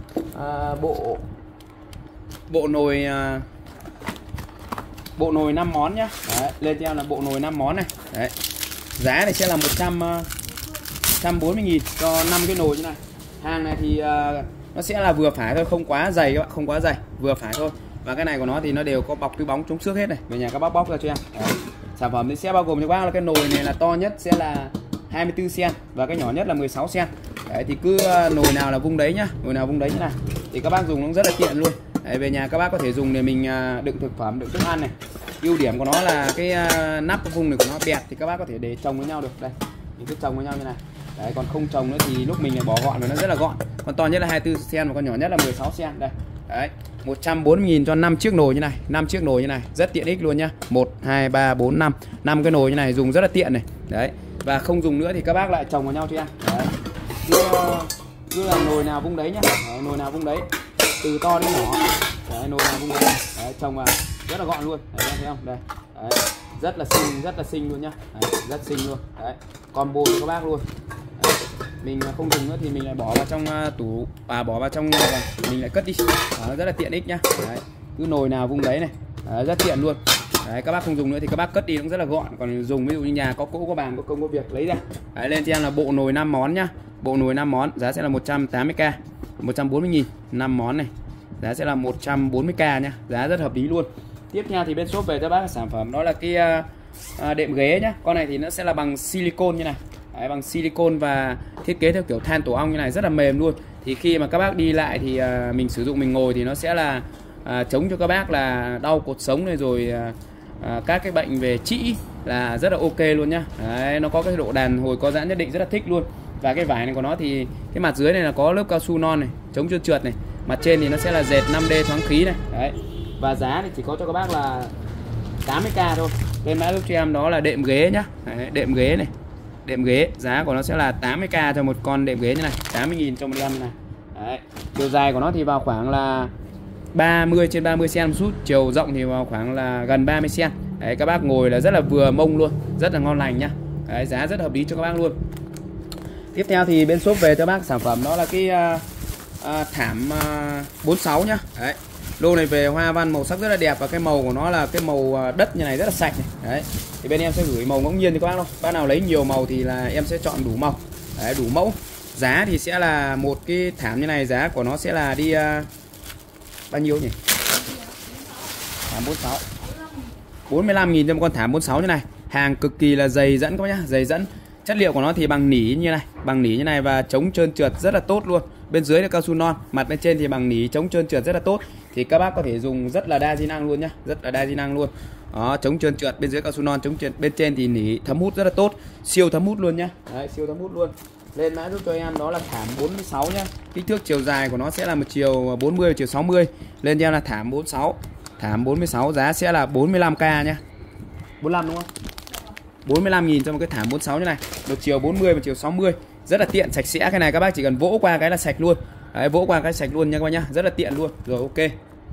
bộ nồi 5 món nhá. Đấy, lên cho em là bộ nồi 5 món này. Đấy, giá này sẽ là 140.000 cho 5 cái nồi như này. Hàng này thì nó sẽ là vừa phải thôi, không quá dày các bạn, không quá dày, vừa phải thôi. Và cái này của nó thì nó đều có bọc túi bóng chống xước hết này. Về nhà các bác bóc ra cho em. Đấy. Sản phẩm thì sẽ bao gồm cho bác là cái nồi này là to nhất sẽ là 24 cm và cái nhỏ nhất là 16 cm. Đấy, thì cứ nồi nào là vung đấy nhá, nồi nào vung đấy như này thì các bác dùng nó rất là tiện luôn. Đấy, về nhà các bác có thể dùng để mình đựng thực phẩm, đựng thức ăn này. Ưu điểm của nó là cái nắp cái vung này của nó bẹt thì các bác có thể để chồng với nhau được. Đây, mình cứ chồng với nhau như này. Đấy, còn không chồng nữa thì lúc mình lại bỏ gọn và nó rất là gọn. Con to nhất là 24 cm và con nhỏ nhất là 16 cm. Đây. Đấy, 140.000 cho 5 chiếc nồi như này, 5 chiếc nồi như này, rất tiện ích luôn nhá. 1 2 3 4 5, 5 cái nồi như này dùng rất là tiện này. Đấy. Và không dùng nữa thì các bác lại chồng vào nhau cho em. Đấy. Cứ là nồi nào vung đấy nhá. Đấy, nồi nào vung đấy, từ to đến nhỏ. Đấy, nồi nào vung đấy. Đấy, chồng vào rất là gọn luôn. Đấy, thấy không? Đây. Đấy. Rất là xinh luôn nhá. Đấy, rất xinh luôn. Đấy, combo cho các bác luôn. Đấy. Mình không dùng nữa thì mình lại bỏ vào trong tủ, bỏ vào trong mình lại cất đi. Đó, rất là tiện ích nhá. Đấy, cứ nồi nào vung đấy này. Đấy, rất tiện luôn. Đấy, các bác không dùng nữa thì các bác cất đi cũng rất là gọn. Còn dùng ví dụ như nhà có cỗ có bàn có công có việc lấy ra. Đấy, lên cho em là bộ nồi 5 món nhá. Bộ nồi 5 món giá sẽ là 180k, 140.000. 5 món này giá sẽ là 140k nhá, giá rất hợp lý luôn. Tiếp theo thì bên shop về cho bác sản phẩm đó là cái đệm ghế nhá. Con này thì nó sẽ là bằng silicone như này. Đấy, bằng silicone và thiết kế theo kiểu than tổ ong như này, rất là mềm luôn. Thì khi mà các bác đi lại thì mình sử dụng mình ngồi thì nó sẽ là chống cho các bác là đau cột sống này, rồi các cái bệnh về trĩ là rất là ok luôn nhá. Đấy, nó có cái độ đàn hồi có giãn nhất định, rất là thích luôn. Và cái vải này của nó thì cái mặt dưới này là có lớp cao su non này, chống trơn trượt này. Mặt trên thì nó sẽ là dệt 5D thoáng khí này. Đấy. Và giá thì chỉ có cho các bác là 80k thôi. Bên mã giúp cho em đó là đệm ghế nhá. Đấy, đệm ghế này. Đệm ghế giá của nó sẽ là 80k cho một con đệm ghế như này, 80.000 cho một em này. Đấy. Chiều dài của nó thì vào khoảng là 30x30 cm một chút, chiều rộng thì vào khoảng là gần 30 cm. Đấy, các bác ngồi là rất là vừa mông luôn, rất là ngon lành nhá. Đấy, giá rất hợp lý cho các bác luôn. Tiếp theo thì bên shop về cho bác sản phẩm đó là cái thảm 46 nhá. Đấy. Lô này về hoa văn màu sắc rất là đẹp và cái màu của nó là cái màu đất như này, rất là sạch này. Đấy. Thì bên em sẽ gửi màu ngẫu nhiên cho các bác thôi. Bác nào lấy nhiều màu thì là em sẽ chọn đủ màu. Đấy, đủ mẫu. Giá thì sẽ là một cái thảm như này, giá của nó sẽ là đi bao nhiêu nhỉ? Thảm 46. 45.000 cho một con thảm 46 như này. Hàng cực kỳ là dày dẫn các bác nhá, dày dẫn. Chất liệu của nó thì bằng nỉ như này, bằng nỉ như này và chống trơn trượt rất là tốt luôn. Bên dưới là cao su non, mặt bên trên thì bằng nỉ chống trơn trượt rất là tốt. Thì các bác có thể dùng rất là đa di năng luôn nhá, rất là đa di năng luôn. Đó, chống trơn trượt, bên dưới cao su non chống trượt, bên trên thì nỉ thấm hút rất là tốt, siêu thấm hút luôn nhá. Đấy, siêu thấm hút luôn. Lên mã giúp cho em đó là thảm 46 nhá. Kích thước chiều dài của nó sẽ là một chiều 40 và chiều 60. Lên cho em là thảm 46. Thảm 46 giá sẽ là 45k nhá. 45 đúng không? 45.000 cho một cái thảm 46 như này, một chiều 40 và chiều 60, rất là tiện, sạch sẽ. Cái này các bác chỉ cần vỗ qua cái là sạch luôn. Đấy, vỗ qua cái sạch luôn nha các bác nhá, rất là tiện luôn. Rồi, ok.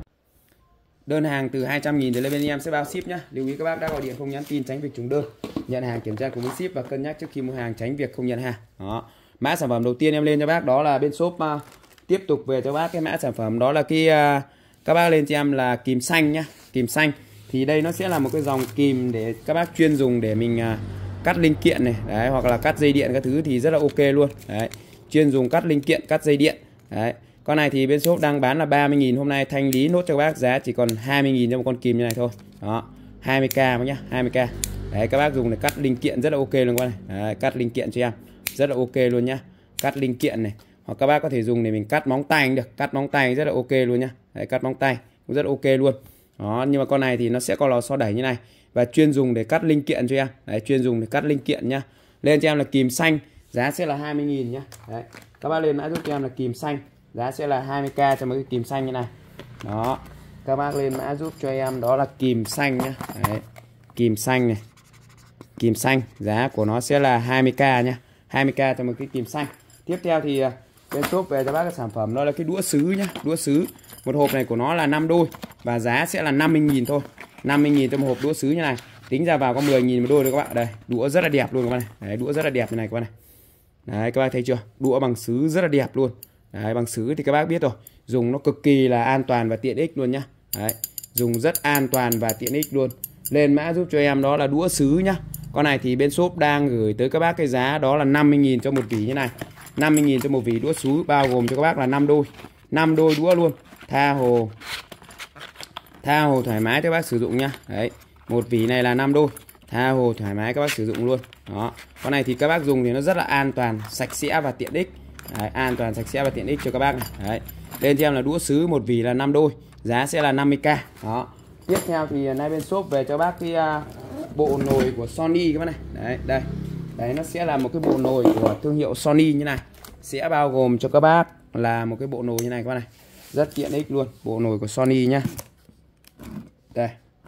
Đơn hàng từ 200.000 thì lên bên em sẽ bao ship nhá. Lưu ý các bác đã gọi điện không nhắn tin tránh việc trùng đơn. Nhận hàng kiểm tra cùng với ship và cân nhắc trước khi mua hàng tránh việc không nhận hàng. Đó. Mã sản phẩm đầu tiên em lên cho bác đó là bên shop tiếp tục về cho bác cái mã sản phẩm đó là cái các bác lên cho em là kìm xanh nhá. Kìm xanh thì đây nó sẽ là một cái dòng kìm để các bác chuyên dùng để mình cắt linh kiện này, đấy, hoặc là cắt dây điện các thứ thì rất là ok luôn. Đấy, chuyên dùng cắt linh kiện, cắt dây điện. Đấy. Con này thì bên shop đang bán là 30.000, hôm nay thanh lý nốt cho các bác giá chỉ còn 20.000 cho một con kìm như này thôi. Đó, 20k nhá, 20k. Đấy, các bác dùng để cắt linh kiện rất là ok luôn con này. Đấy, cắt linh kiện cho em rất là ok luôn nhá. Cắt linh kiện này, hoặc các bác có thể dùng để mình cắt móng tay được, cắt móng tay rất là ok luôn nhá. Đấy, cắt móng tay cũng rất là ok luôn. Đó, nhưng mà con này thì nó sẽ có lò xo đẩy như này và chuyên dùng để cắt linh kiện cho em. Đấy, chuyên dùng để cắt linh kiện nhá. Lên cho em là kìm xanh, giá sẽ là 20.000 nhá. Đấy, các bác lên mã giúp cho em là kìm xanh, giá sẽ là 20k cho một cái kìm xanh như này. Đó, các bác lên mã giúp cho em đó là kìm xanh nhá. Đấy, kìm xanh này, kìm xanh giá của nó sẽ là 20k nhá, 20k cho một cái kìm xanh. Tiếp theo thì bên shop về cho bác cái sản phẩm đó là cái đũa sứ nhá. Đũa sứ, một hộp này của nó là 5 đôi và giá sẽ là 50.000 thôi, 50.000 cho một hộp đũa sứ như này. Tính ra vào có 10.000 một đôi thôi các bạn. Đây, đũa rất là đẹp luôn các bạn này. Đấy, đũa rất là đẹp như này các bạn này. Đấy, các bác thấy chưa? Đũa bằng sứ rất là đẹp luôn. Đấy, bằng sứ thì các bác biết rồi, dùng nó cực kỳ là an toàn và tiện ích luôn nhá. Đấy, dùng rất an toàn và tiện ích luôn. Lên mã giúp cho em đó là đũa sứ nhá. Con này thì bên shop đang gửi tới các bác cái giá đó là 50.000 cho một vỉ như này. 50.000 cho một vỉ đũa sứ, bao gồm cho các bác là 5 đôi. 5 đôi đũa luôn. Tha hồ thoải mái cho các bác sử dụng nhá. Đấy, một vỉ này là 5 đôi. Tha hồ thoải mái các bác sử dụng luôn. Đó. Con này thì các bác dùng thì nó rất là an toàn, sạch sẽ và tiện ích. Đấy, an toàn, sạch sẽ và tiện ích cho các bác này. Đấy. Lên cho em là đũa sứ, một vỉ là 5 đôi, giá sẽ là 50k. Đó. Tiếp theo thì nay bên shop về cho bác cái bộ nồi của Sony các bác này. Đấy, đây. Đấy, nó sẽ là một cái bộ nồi của thương hiệu Sony như này. Sẽ bao gồm cho các bác là một cái bộ nồi như này các bác này. Rất tiện ích luôn, bộ nồi của Sony nhá. Đây.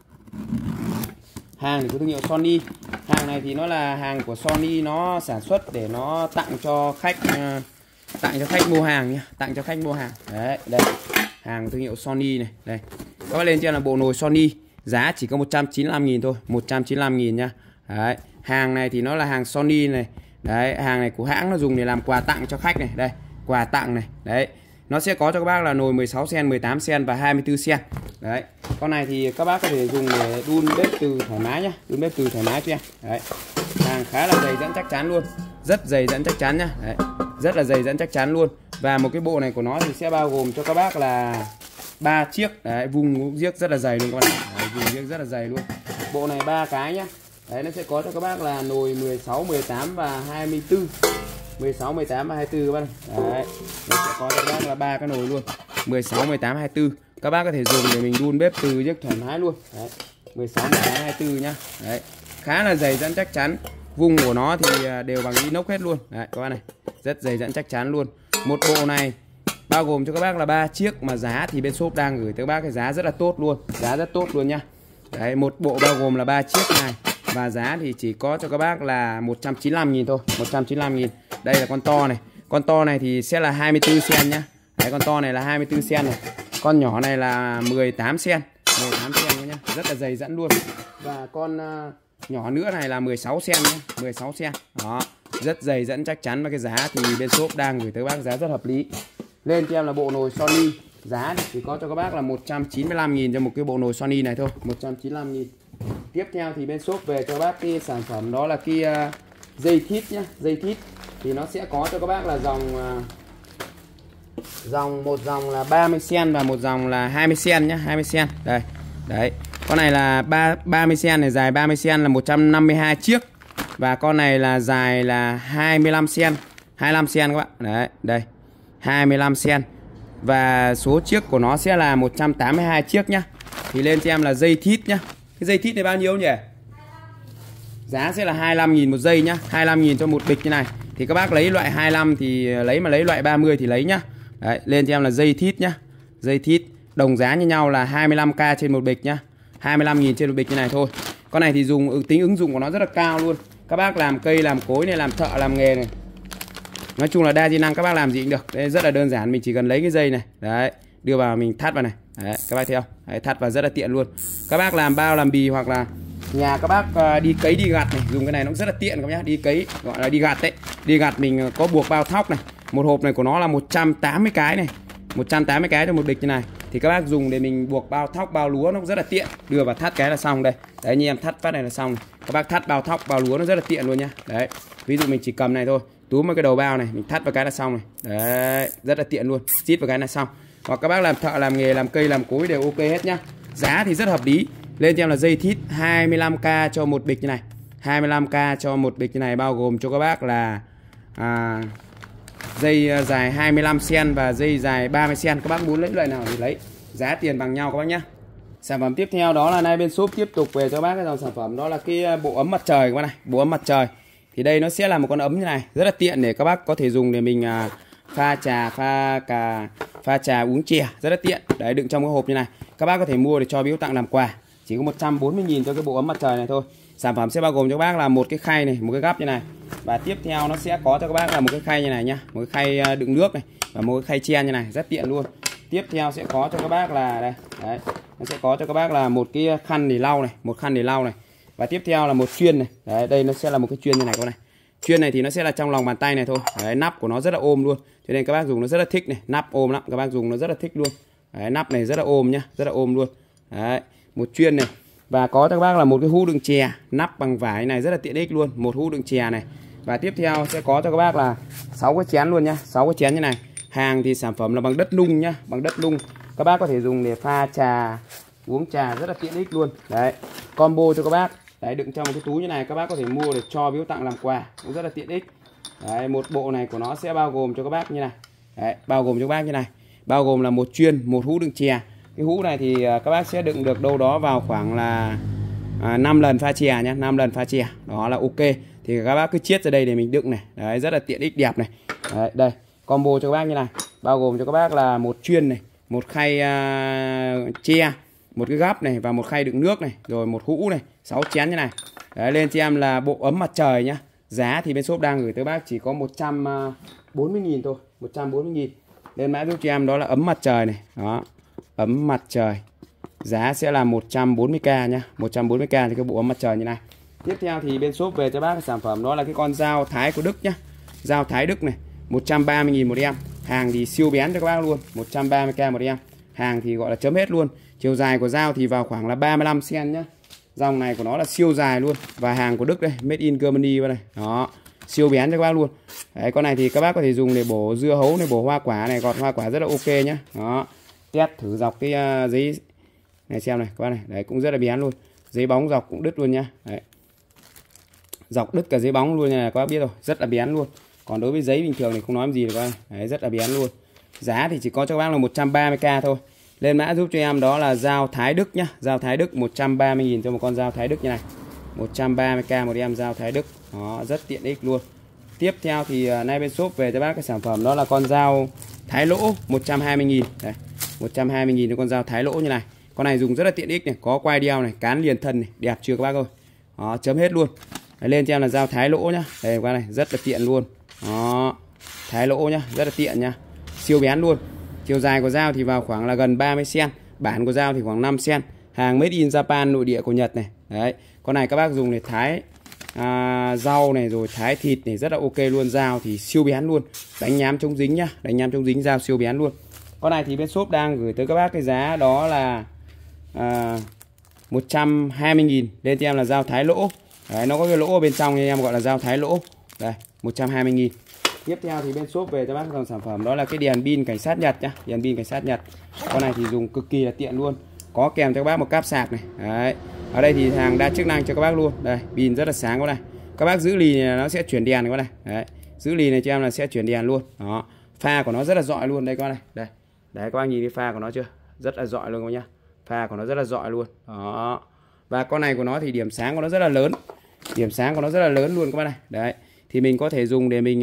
Hàng thì của thương hiệu Sony. Hàng này thì nó là hàng của Sony, nó sản xuất để nó tặng cho khách mua hàng nhá, tặng cho khách mua hàng. Đấy, đây. Hàng thương hiệu Sony này, đây. Các bác lên trên là bộ nồi Sony, giá chỉ có 195.000 thôi, 195.000 nhá. Đấy, hàng này thì nó là hàng Sony này. Đấy, hàng này của hãng nó dùng để làm quà tặng cho khách này, đây, quà tặng này. Đấy. nó sẽ có cho các bác là nồi 16 cm, 18 cm và 24 cm. Đấy. Con này thì các bác có thể dùng để đun bếp từ thoải mái nhá, đun bếp từ thoải mái cho em. Đấy. Hàng khá là dày dẫn chắc chắn luôn, rất dày dẫn chắc chắn nhá. Đấy. Rất là dày dẫn chắc chắn luôn. Và một cái bộ này của nó thì sẽ bao gồm cho các bác là 3 chiếc. Đấy, vùng giếc rất là dày luôn các bạn. Đấy, vùng giếc rất là dày luôn. Bộ này 3 cái nhá. Đấy, nó sẽ có cho các bác là nồi 16, 18 và 24. 16, 18 và 24 các bác. Đấy. Nó sẽ có cho các bác là 3 cái nồi luôn. 16, 18, 24. Các bác có thể dùng để mình đun bếp từ giấc thoải mái luôn. Đấy. 16, 18, 24 nhá. Đấy. Khá là dày dẫn chắc chắn. Vùng của nó thì đều bằng inox hết luôn. Đấy các bác này. Rất dày dẫn chắc chắn luôn. Một bộ này bao gồm cho các bác là 3 chiếc, mà giá thì bên shop đang gửi tới các bác cái giá rất là tốt luôn. Giá rất tốt luôn nhá. Đấy, một bộ bao gồm là 3 chiếc này. Và giá thì chỉ có cho các bác là 195.000 thôi, 195.000. Đây là con to này. Con to này thì sẽ là 24 cm nhá. Đấy, con to này là 24 cm này. Con nhỏ này là 18 cm. 18 cm nhá. Rất là dày dẫn luôn. Và con nhỏ nữa này là 16 cm nhá, 16 cm. Đó, rất dày dẫn chắc chắn, và cái giá thì bên shop đang gửi tới các bác giá rất hợp lý. Lên cho em là bộ nồi Sony. Giá thì chỉ có cho các bác là 195.000 cho một cái bộ nồi Sony này thôi, 195.000. Tiếp theo thì bên shop về cho bác cái sản phẩm đó là cái dây thít nhá, dây thít thì nó sẽ có cho các bác là một dòng là 30 cm và một dòng là 20 cm nhá, 20 cm. Đây. Đấy. Con này là 30 cm này, dài 30 cm là 152 chiếc. Và con này là dài là 25 cm, 25 cm các bạn. Đấy, đây. 25 cm. Và số chiếc của nó sẽ là 182 chiếc nhá. Thì lên cho em là dây thít nhá. Cái dây thít này bao nhiêu nhỉ? Giá sẽ là 25.000 một dây nhá, 25.000 cho một bịch như này. Thì các bác lấy loại 25 thì lấy, mà lấy loại 30 thì lấy nhá. Đấy, lên cho em là dây thít nhá. Dây thít đồng giá như nhau là 25k trên một bịch nhá. 25.000 trên một bịch như này thôi. Con này thì tính ứng dụng của nó rất là cao luôn. Các bác làm cây, làm cối này, làm thợ, làm nghề này. Nói chung là đa di năng, các bác làm gì cũng được. Đây rất là đơn giản, mình chỉ cần lấy cái dây này. Đấy, đưa vào mình thắt vào này. Đấy, các bác thấy không? Đấy, thắt vào rất là tiện luôn. Các bác làm bao làm bì, hoặc là nhà các bác đi cấy đi gặt này, dùng cái này nó rất là tiện các bác nhá. Đi cấy gọi là đi gặt đấy. Đi gặt mình có buộc bao thóc này. Một hộp này của nó là 180 cái này. 180 cái cho một bịch như này. Thì các bác dùng để mình buộc bao thóc, bao lúa nó cũng rất là tiện. Đưa vào thắt cái là xong đây. Đấy, như em thắt phát này là xong này. Các bác thắt bao thóc, bao lúa nó rất là tiện luôn nhá. Đấy. Ví dụ mình chỉ cầm này thôi, túm vào cái đầu bao này, mình thắt vào cái là xong này. Đấy, rất là tiện luôn. Xít vào cái là xong. Hoặc các bác làm thợ, làm nghề, làm cây, làm cối đều ok hết nhá. Giá thì rất hợp lý. Lên cho em là dây thít 25k cho một bịch như này. 25k cho một bịch như này, bao gồm cho các bác là dây dài 25 cm và dây dài 30 cm. Các bác muốn lấy loại nào thì lấy. Giá tiền bằng nhau các bác nhá. Sản phẩm tiếp theo đó là nay bên shop tiếp tục về cho bác cái dòng sản phẩm đó là cái bộ ấm mặt trời các bác này. Bộ ấm mặt trời. Thì đây nó sẽ là một con ấm như này, rất là tiện để các bác có thể dùng để mình pha trà, pha trà uống chè, rất là tiện. Đấy, đựng trong cái hộp như này. Các bác có thể mua để cho biếu tặng làm quà. Chỉ có 140.000 cho cái bộ ấm mặt trời này thôi. Sản phẩm sẽ bao gồm cho các bác là một cái khay này, một cái gắp như này. Và tiếp theo nó sẽ có cho các bác là một cái khay như này nhá, một cái khay đựng nước này và một cái khay che như này, rất tiện luôn. Tiếp theo sẽ có cho các bác là đây, đấy, nó sẽ có cho các bác là một cái khăn để lau này, một khăn để lau này. Và tiếp theo là một chuyên này. Đấy, đây nó sẽ là một cái chuyên như này các bác này. Chuyên này thì nó sẽ là trong lòng bàn tay này thôi. Đấy, nắp của nó rất là ôm luôn. Cho nên các bác dùng nó rất là thích này, nắp ôm lắm, các bác dùng nó rất là thích luôn. Đấy, nắp này rất là ôm nhá, rất là ôm luôn. Đấy, một chuyên này. Và có cho các bác là một cái hũ đựng chè, nắp bằng vải này rất là tiện ích luôn, một hũ đựng chè này. Và tiếp theo sẽ có cho các bác là 6 cái chén luôn nhá, 6 cái chén như này. Hàng thì sản phẩm là bằng đất nung nhá, bằng đất nung. Các bác có thể dùng để pha trà, uống trà rất là tiện ích luôn. Đấy, combo cho các bác. Đấy, đựng trong một cái túi như này, các bác có thể mua để cho biếu tặng làm quà, cũng rất là tiện ích. Đấy, một bộ này của nó sẽ bao gồm cho các bác như này. Đấy, bao gồm cho các bác như này. Bao gồm là một chuyên, một hũ đựng chè. Cái hũ này thì các bác sẽ đựng được đâu đó vào khoảng là 5 lần pha chè nhé, 5 lần pha chè. Đó là ok. Thì các bác cứ chiết ra đây để mình đựng này. Đấy, rất là tiện ích đẹp này. Đấy, đây, combo cho các bác như này. Bao gồm cho các bác là một chuyên này, một khay che, một cái gắp này và một khay đựng nước này, rồi một hũ này, 6 chén như này. Đấy, lên cho em là bộ ấm mặt trời nhá. Giá thì bên shop đang gửi tới bác chỉ có 140.000 thôi, 140.000. Lên mã giúp cho em đó là ấm mặt trời này. Đó, ấm mặt trời. Giá sẽ là 140k nhá, 140k thì cái bộ ấm mặt trời như này. Tiếp theo thì bên shop về cho bác cái sản phẩm đó là cái con dao thái của Đức nhá. Dao thái Đức này, 130.000 một em. Hàng thì siêu bén cho các bác luôn, 130k một em. Hàng thì gọi là chấm hết luôn. Chiều dài của dao thì vào khoảng là 35 cm nhá. Dòng này của nó là siêu dài luôn. Và hàng của Đức đây, made in Germany vào đây. Đó, siêu bén cho các bác luôn. Đấy, con này thì các bác có thể dùng để bổ dưa hấu này, bổ hoa quả này, gọt hoa quả rất là ok nhá. Đó, test thử dọc cái giấy này xem này các bác này. Đấy, cũng rất là bén luôn. Giấy bóng dọc cũng đứt luôn nhá. Đấy, dọc đứt cả giấy bóng luôn nha, các bác biết rồi, rất là bén luôn. Còn đối với giấy bình thường thì không nói gì được các bác. Đấy, rất là bén luôn. Giá thì chỉ có cho các bác là 130k thôi. Lên mã giúp cho em đó là dao Thái Đức nhá. Dao Thái Đức 130.000 cho một con dao Thái Đức như này. 130k một em dao Thái Đức. Đó, rất tiện ích luôn. Tiếp theo thì nay bên shop về cho bác cái sản phẩm đó là con dao Thái Lỗ 120.000. Đây, 120.000 cho con dao Thái Lỗ như này. Con này dùng rất là tiện ích này, có quai đeo này, cán liền thân này, đẹp chưa các bác ơi. Đó, chấm hết luôn. Đấy, lên cho em là dao Thái Lỗ nhá. Đây các bác này, rất là tiện luôn. Đó, Thái Lỗ nhá, rất là tiện nhá. Siêu bén luôn. Chiều dài của dao thì vào khoảng là gần 30 cm, bản của dao thì khoảng 5 cm. Hàng made in Japan, nội địa của Nhật này. Đấy, con này các bác dùng để thái rau này rồi thái thịt này rất là ok luôn. Dao thì siêu bén luôn, đánh nhám chống dính nhá, đánh nhám chống dính, dao siêu bén luôn. Con này thì bên shop đang gửi tới các bác cái giá đó là 120.000. Lên cho em là dao Thái Lỗ. Đấy, nó có cái lỗ ở bên trong nên em gọi là dao Thái Lỗ. Đây, 120.000. Tiếp theo thì bên shop về cho bác dòng sản phẩm đó là cái đèn pin cảnh sát Nhật nhá, đèn pin cảnh sát Nhật. Con này thì dùng cực kỳ là tiện luôn. Có kèm cho các bác một cáp sạc này. Đấy. Ở đây thì hàng đa chức năng cho các bác luôn. Đây, pin rất là sáng con này. Các bác giữ lì này nó sẽ chuyển đèn con này. Đấy. Giữ lì này cho em là sẽ chuyển đèn luôn. Đó. Pha của nó rất là rọi luôn đây con này. Đây. Đấy, các bác nhìn cái pha của nó chưa? Rất là rọi luôn các bác nhá. Pha của nó rất là rọi luôn. Đó. Và con này của nó thì điểm sáng của nó rất là lớn. Điểm sáng của nó rất là lớn luôn các bác này. Đấy. Thì mình có thể dùng để mình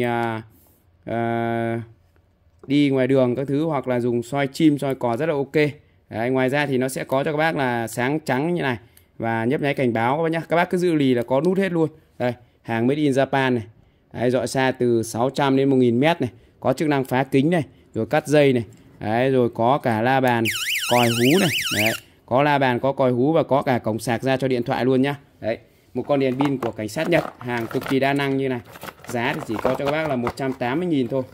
đi ngoài đường các thứ, hoặc là dùng soi chim, soi cò rất là ok. Đấy, ngoài ra thì nó sẽ có cho các bác là sáng trắng như này và nhấp nháy cảnh báo các bác nhá. Các bác cứ giữ lì là có nút hết luôn. Đây, hàng made in Japan này. Đấy, dọi xa từ 600 đến 1000 m này, có chức năng phá kính này, rồi cắt dây này. Đấy, rồi có cả la bàn, còi hú này. Đấy, có la bàn, có còi hú và có cả cổng sạc ra cho điện thoại luôn nhá. Đấy, một con đèn pin của cảnh sát Nhật, hàng cực kỳ đa năng như này. Giá thì chỉ có cho các bác là 180.000 thôi.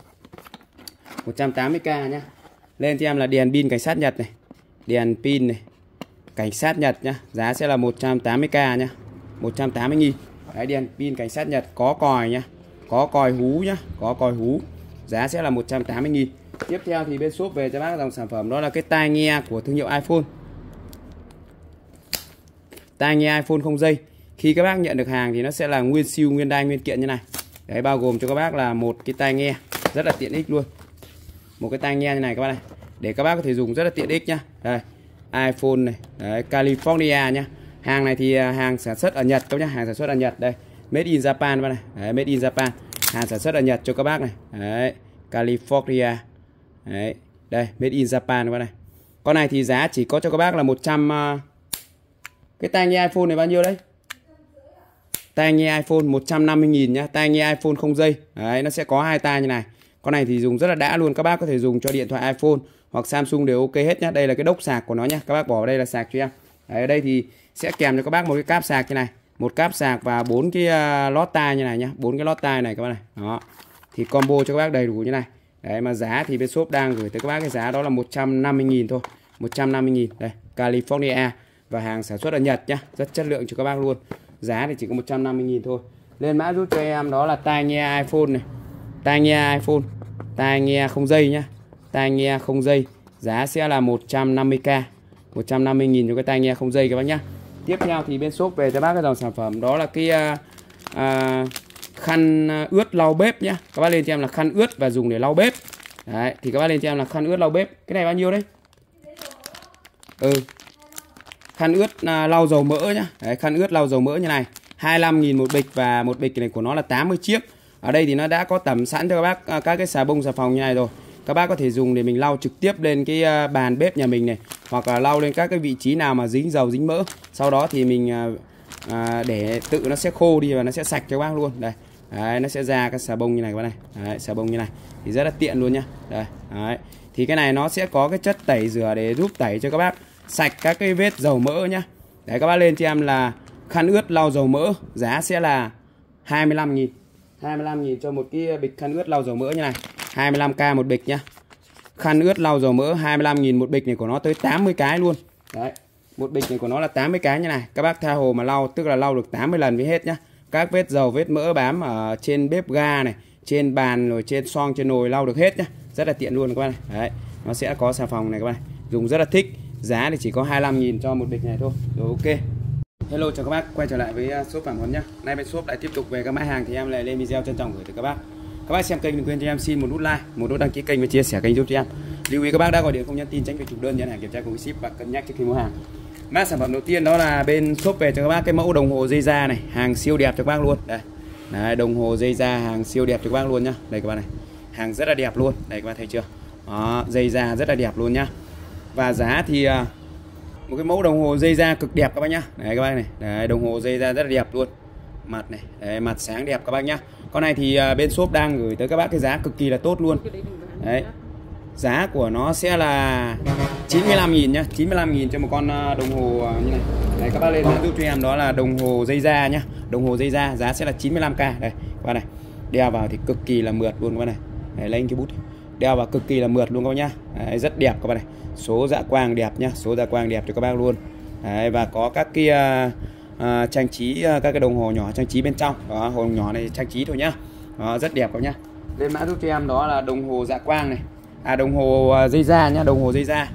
180k nhá. Lên cho em là đèn pin cảnh sát Nhật này. Đèn pin này, cảnh sát Nhật nhá. Giá sẽ là 180k nhá. 180.000. Đấy, đèn pin cảnh sát Nhật có còi nhá. Có còi hú nhá. Có còi hú. Giá sẽ là 180.000. Tiếp theo thì bên shop về cho bác dòng sản phẩm đó là cái tai nghe của thương hiệu iPhone. Tai nghe iPhone không dây. Khi các bác nhận được hàng thì nó sẽ là nguyên siêu, nguyên đai, nguyên kiện như này. Đấy, bao gồm cho các bác là một cái tai nghe rất là tiện ích luôn. Một cái tai nghe như này các bác này, để các bác có thể dùng rất là tiện ích nhá. Đây, iPhone này, đấy, California nhá. Hàng này thì hàng sản xuất ở Nhật các nhá, hàng sản xuất ở Nhật đây. Made in Japan các bác này. Đấy, made in Japan. Hàng sản xuất ở Nhật cho các bác này. Đấy, California. Đấy, đây, made in Japan các bác này. Con này thì giá chỉ có cho các bác là 100. Cái tai nghe iPhone này bao nhiêu đấy? Tai nghe iPhone 150.000 nhá. Tai nghe iPhone không dây. Đấy, nó sẽ có hai tai như này. Con này thì dùng rất là đã luôn. Các bác có thể dùng cho điện thoại iPhone hoặc Samsung đều ok hết nhá. Đây là cái đốc sạc của nó nhá. Các bác bỏ vào đây là sạc cho em. Đấy, ở đây thì sẽ kèm cho các bác một cái cáp sạc như này. Một cáp sạc và 4 cái lót tai như này nhá. 4 cái lót tai này các bác này. Đó. Thì combo cho các bác đầy đủ như này. Đấy, mà giá thì bên shop đang gửi tới các bác cái giá đó là 150.000 thôi. 150.000. Đây, California. Và hàng sản xuất ở Nhật nhá. Rất chất lượng cho các bác luôn. Giá thì chỉ có 150.000 thôi. Lên mã giúp cho em đó là tai nghe iPhone này. Tai nghe iPhone. Tai nghe không dây nhá. Tai nghe không dây. Giá sẽ là 150k. 150.000 cho cái tai nghe không dây các bác nhá. Tiếp theo thì bên shop về cho bác cái dòng sản phẩm đó là cái khăn ướt lau bếp nhá. Các bác lên cho em là khăn ướt và dùng để lau bếp. Đấy, thì các bác lên cho em là khăn ướt lau bếp. Cái này bao nhiêu đấy? Khăn ướt lau dầu mỡ nhá. Đấy, khăn ướt lau dầu mỡ như này. 25.000 một bịch và một bịch này của nó là 80 chiếc. Ở đây thì nó đã có tẩm sẵn cho các bác các cái xà bông xà phòng như này rồi. Các bác có thể dùng để mình lau trực tiếp lên cái bàn bếp nhà mình này, hoặc là lau lên các cái vị trí nào mà dính dầu dính mỡ. Sau đó thì mình để tự nó sẽ khô đi và nó sẽ sạch cho các bác luôn. Đây. Đấy, nó sẽ ra các xà bông như này các bác này. Đấy, xà bông như này thì rất là tiện luôn nhá. Đây. Đấy. Thì cái này nó sẽ có cái chất tẩy rửa để giúp tẩy cho các bác sạch các cái vết dầu mỡ nhá. Đấy, các bác lên cho em là khăn ướt lau dầu mỡ, giá sẽ là 25.000. 25.000 cho một cái bịch khăn ướt lau dầu mỡ như này. 25k một bịch nhá. Khăn ướt lau dầu mỡ 25.000 một bịch này của nó tới 80 cái luôn. Đấy, một bịch này của nó là 80 cái như này. Các bác tha hồ mà lau, tức là lau được 80 lần mới hết nhá. Các vết dầu, vết mỡ bám ở trên bếp ga này, trên bàn rồi trên xoong, trên nồi lau được hết nhá. Rất là tiện luôn các bác này. Đấy, nó sẽ có xà phòng này các bác này. Dùng rất là thích. Giá thì chỉ có 25.000 cho một bịch này thôi. Rồi ok. Hello chào các bác, quay trở lại với shop Phạm Huấn nhá. Nay bên shop lại tiếp tục về các mã hàng thì em lại lên video trân trọng gửi tới các bác. Các bác xem kênh đừng quên cho em xin một nút like, một nút đăng ký kênh và chia sẻ kênh giúp cho em. Lưu ý các bác đã gọi điện không nhắn tin tránh việc chụp đơn nhận hàng kiểm tra cùng ship và cân nhắc trước khi mua hàng. Mã sản phẩm đầu tiên đó là bên shop về cho các bác cái mẫu đồng hồ dây da này, hàng siêu đẹp cho các bác luôn. Đây. Đấy, đồng hồ dây da hàng siêu đẹp cho các bác luôn nhá. Đây các bác này. Hàng rất là đẹp luôn. Đây các bác thấy chưa? Đó, dây da rất là đẹp luôn nhá. Và giá thì một cái mẫu đồng hồ dây da cực đẹp các bác nhá. Đấy các bác này. Đấy, đồng hồ dây da rất là đẹp luôn. Mặt này, đấy, mặt sáng đẹp các bác nhá. Con này thì bên shop đang gửi tới các bác cái giá cực kỳ là tốt luôn. Đấy. Giá của nó sẽ là 95.000 nhá, 95.000 cho một con đồng hồ như này. Đấy các bác lên giúp cho em đó là đồng hồ dây da nhá. Đồng hồ dây da giá sẽ là 95k. Đây các bác này. Đeo vào thì cực kỳ là mượt luôn các bác này. Đấy, lấy cái bút. Đeo vào cực kỳ là mượt luôn các bác nhá. Đấy, rất đẹp các bác này. Số dạ quang đẹp nhá, số dạ quang đẹp cho các bác luôn. Đấy, và có các cái trang trí, các cái đồng hồ nhỏ trang trí bên trong. Đó, hồ nhỏ này trang trí thôi nhá. Đó, rất đẹp các bác nhá. Lên mã giúp cho em đó là đồng hồ dạ quang này. Đồng hồ dây da nhá, đồng hồ dây da.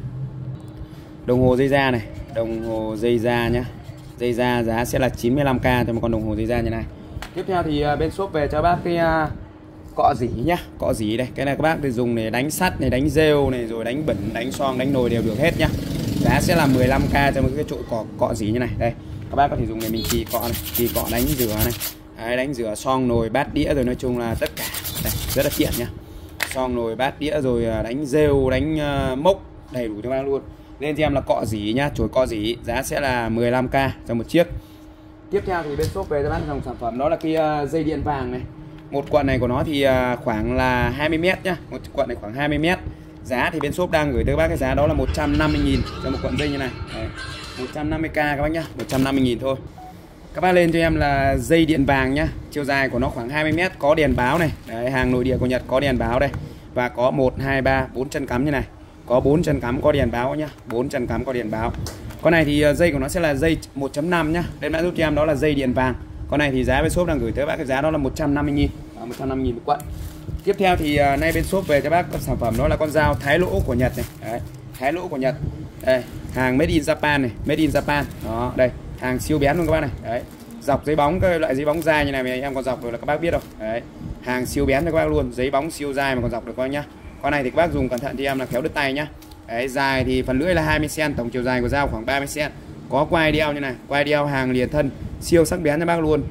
Đồng hồ dây da này, đồng hồ dây da nhá. Dây da giá sẽ là 95k cho một con đồng hồ dây da như này. Tiếp theo thì bên shop về cho bác cái cọ dỉ nhá, cọ dỉ đây. Cái này các bác thì dùng để đánh sắt này, đánh rêu này, rồi đánh bẩn, đánh xoong, đánh nồi đều được hết nhá. Giá sẽ là 15k cho một cái chổi cọ dỉ như này. Đây, các bác có thể dùng để mình chì cọ này, chì cọ đánh rửa này. Đấy, đánh rửa xoong nồi bát đĩa rồi nói chung là tất cả. Đây, rất là tiện nhá. Xoong nồi bát đĩa rồi đánh rêu, đánh mốc đầy đủ cho bác luôn. Lên cho em là cọ dỉ nhá, chổi cọ dỉ, giá sẽ là 15k cho một chiếc. Tiếp theo thì bên shop về cho bác dòng sản phẩm đó là cái dây điện vàng này. Một quận này của nó thì khoảng là 20m nhá, một quận này khoảng 20m. Giá thì bên shop đang gửi tới các bác cái giá đó là 150.000 cho một quận dây như này. Đấy, 150k các bác nhá, 150.000 thôi. Các bác lên cho em là dây điện vàng nhá. Chiều dài của nó khoảng 20m, có đèn báo này. Đấy, hàng nội địa của Nhật có đèn báo đây. Và có 1, 2, 3, 4 chân cắm như này. Có 4 chân cắm có đèn báo nhá. 4 chân cắm có đèn báo. Con này thì dây của nó sẽ là dây 1.5 nhá. Lên mã giúp cho em đó là dây điện vàng. Con này thì giá bên shop đang gửi tới bác cái giá đó là 150.000. 150.000 một quận. Tiếp theo thì nay bên shop về cho bác con sản phẩm đó là con dao thái lỗ của Nhật này. Đấy, thái lỗ của Nhật. Đây, hàng made in Japan này, made in Japan. Đó, đây, hàng siêu bén luôn các bác này. Đấy. Dọc giấy bóng, cái loại giấy bóng dai như này mà em còn dọc rồi là các bác biết đâu. Đấy. Hàng siêu bén cho các bác luôn, giấy bóng siêu dai mà còn dọc được các bác nhá. Con này thì các bác dùng cẩn thận thì em là khéo đứt tay nhá. Đấy, dài thì phần lưỡi là 20 cm, tổng chiều dài của dao khoảng 30 cm. Có quai đeo như này, quai đeo hàng liền thân, siêu sắc bén cho bác luôn.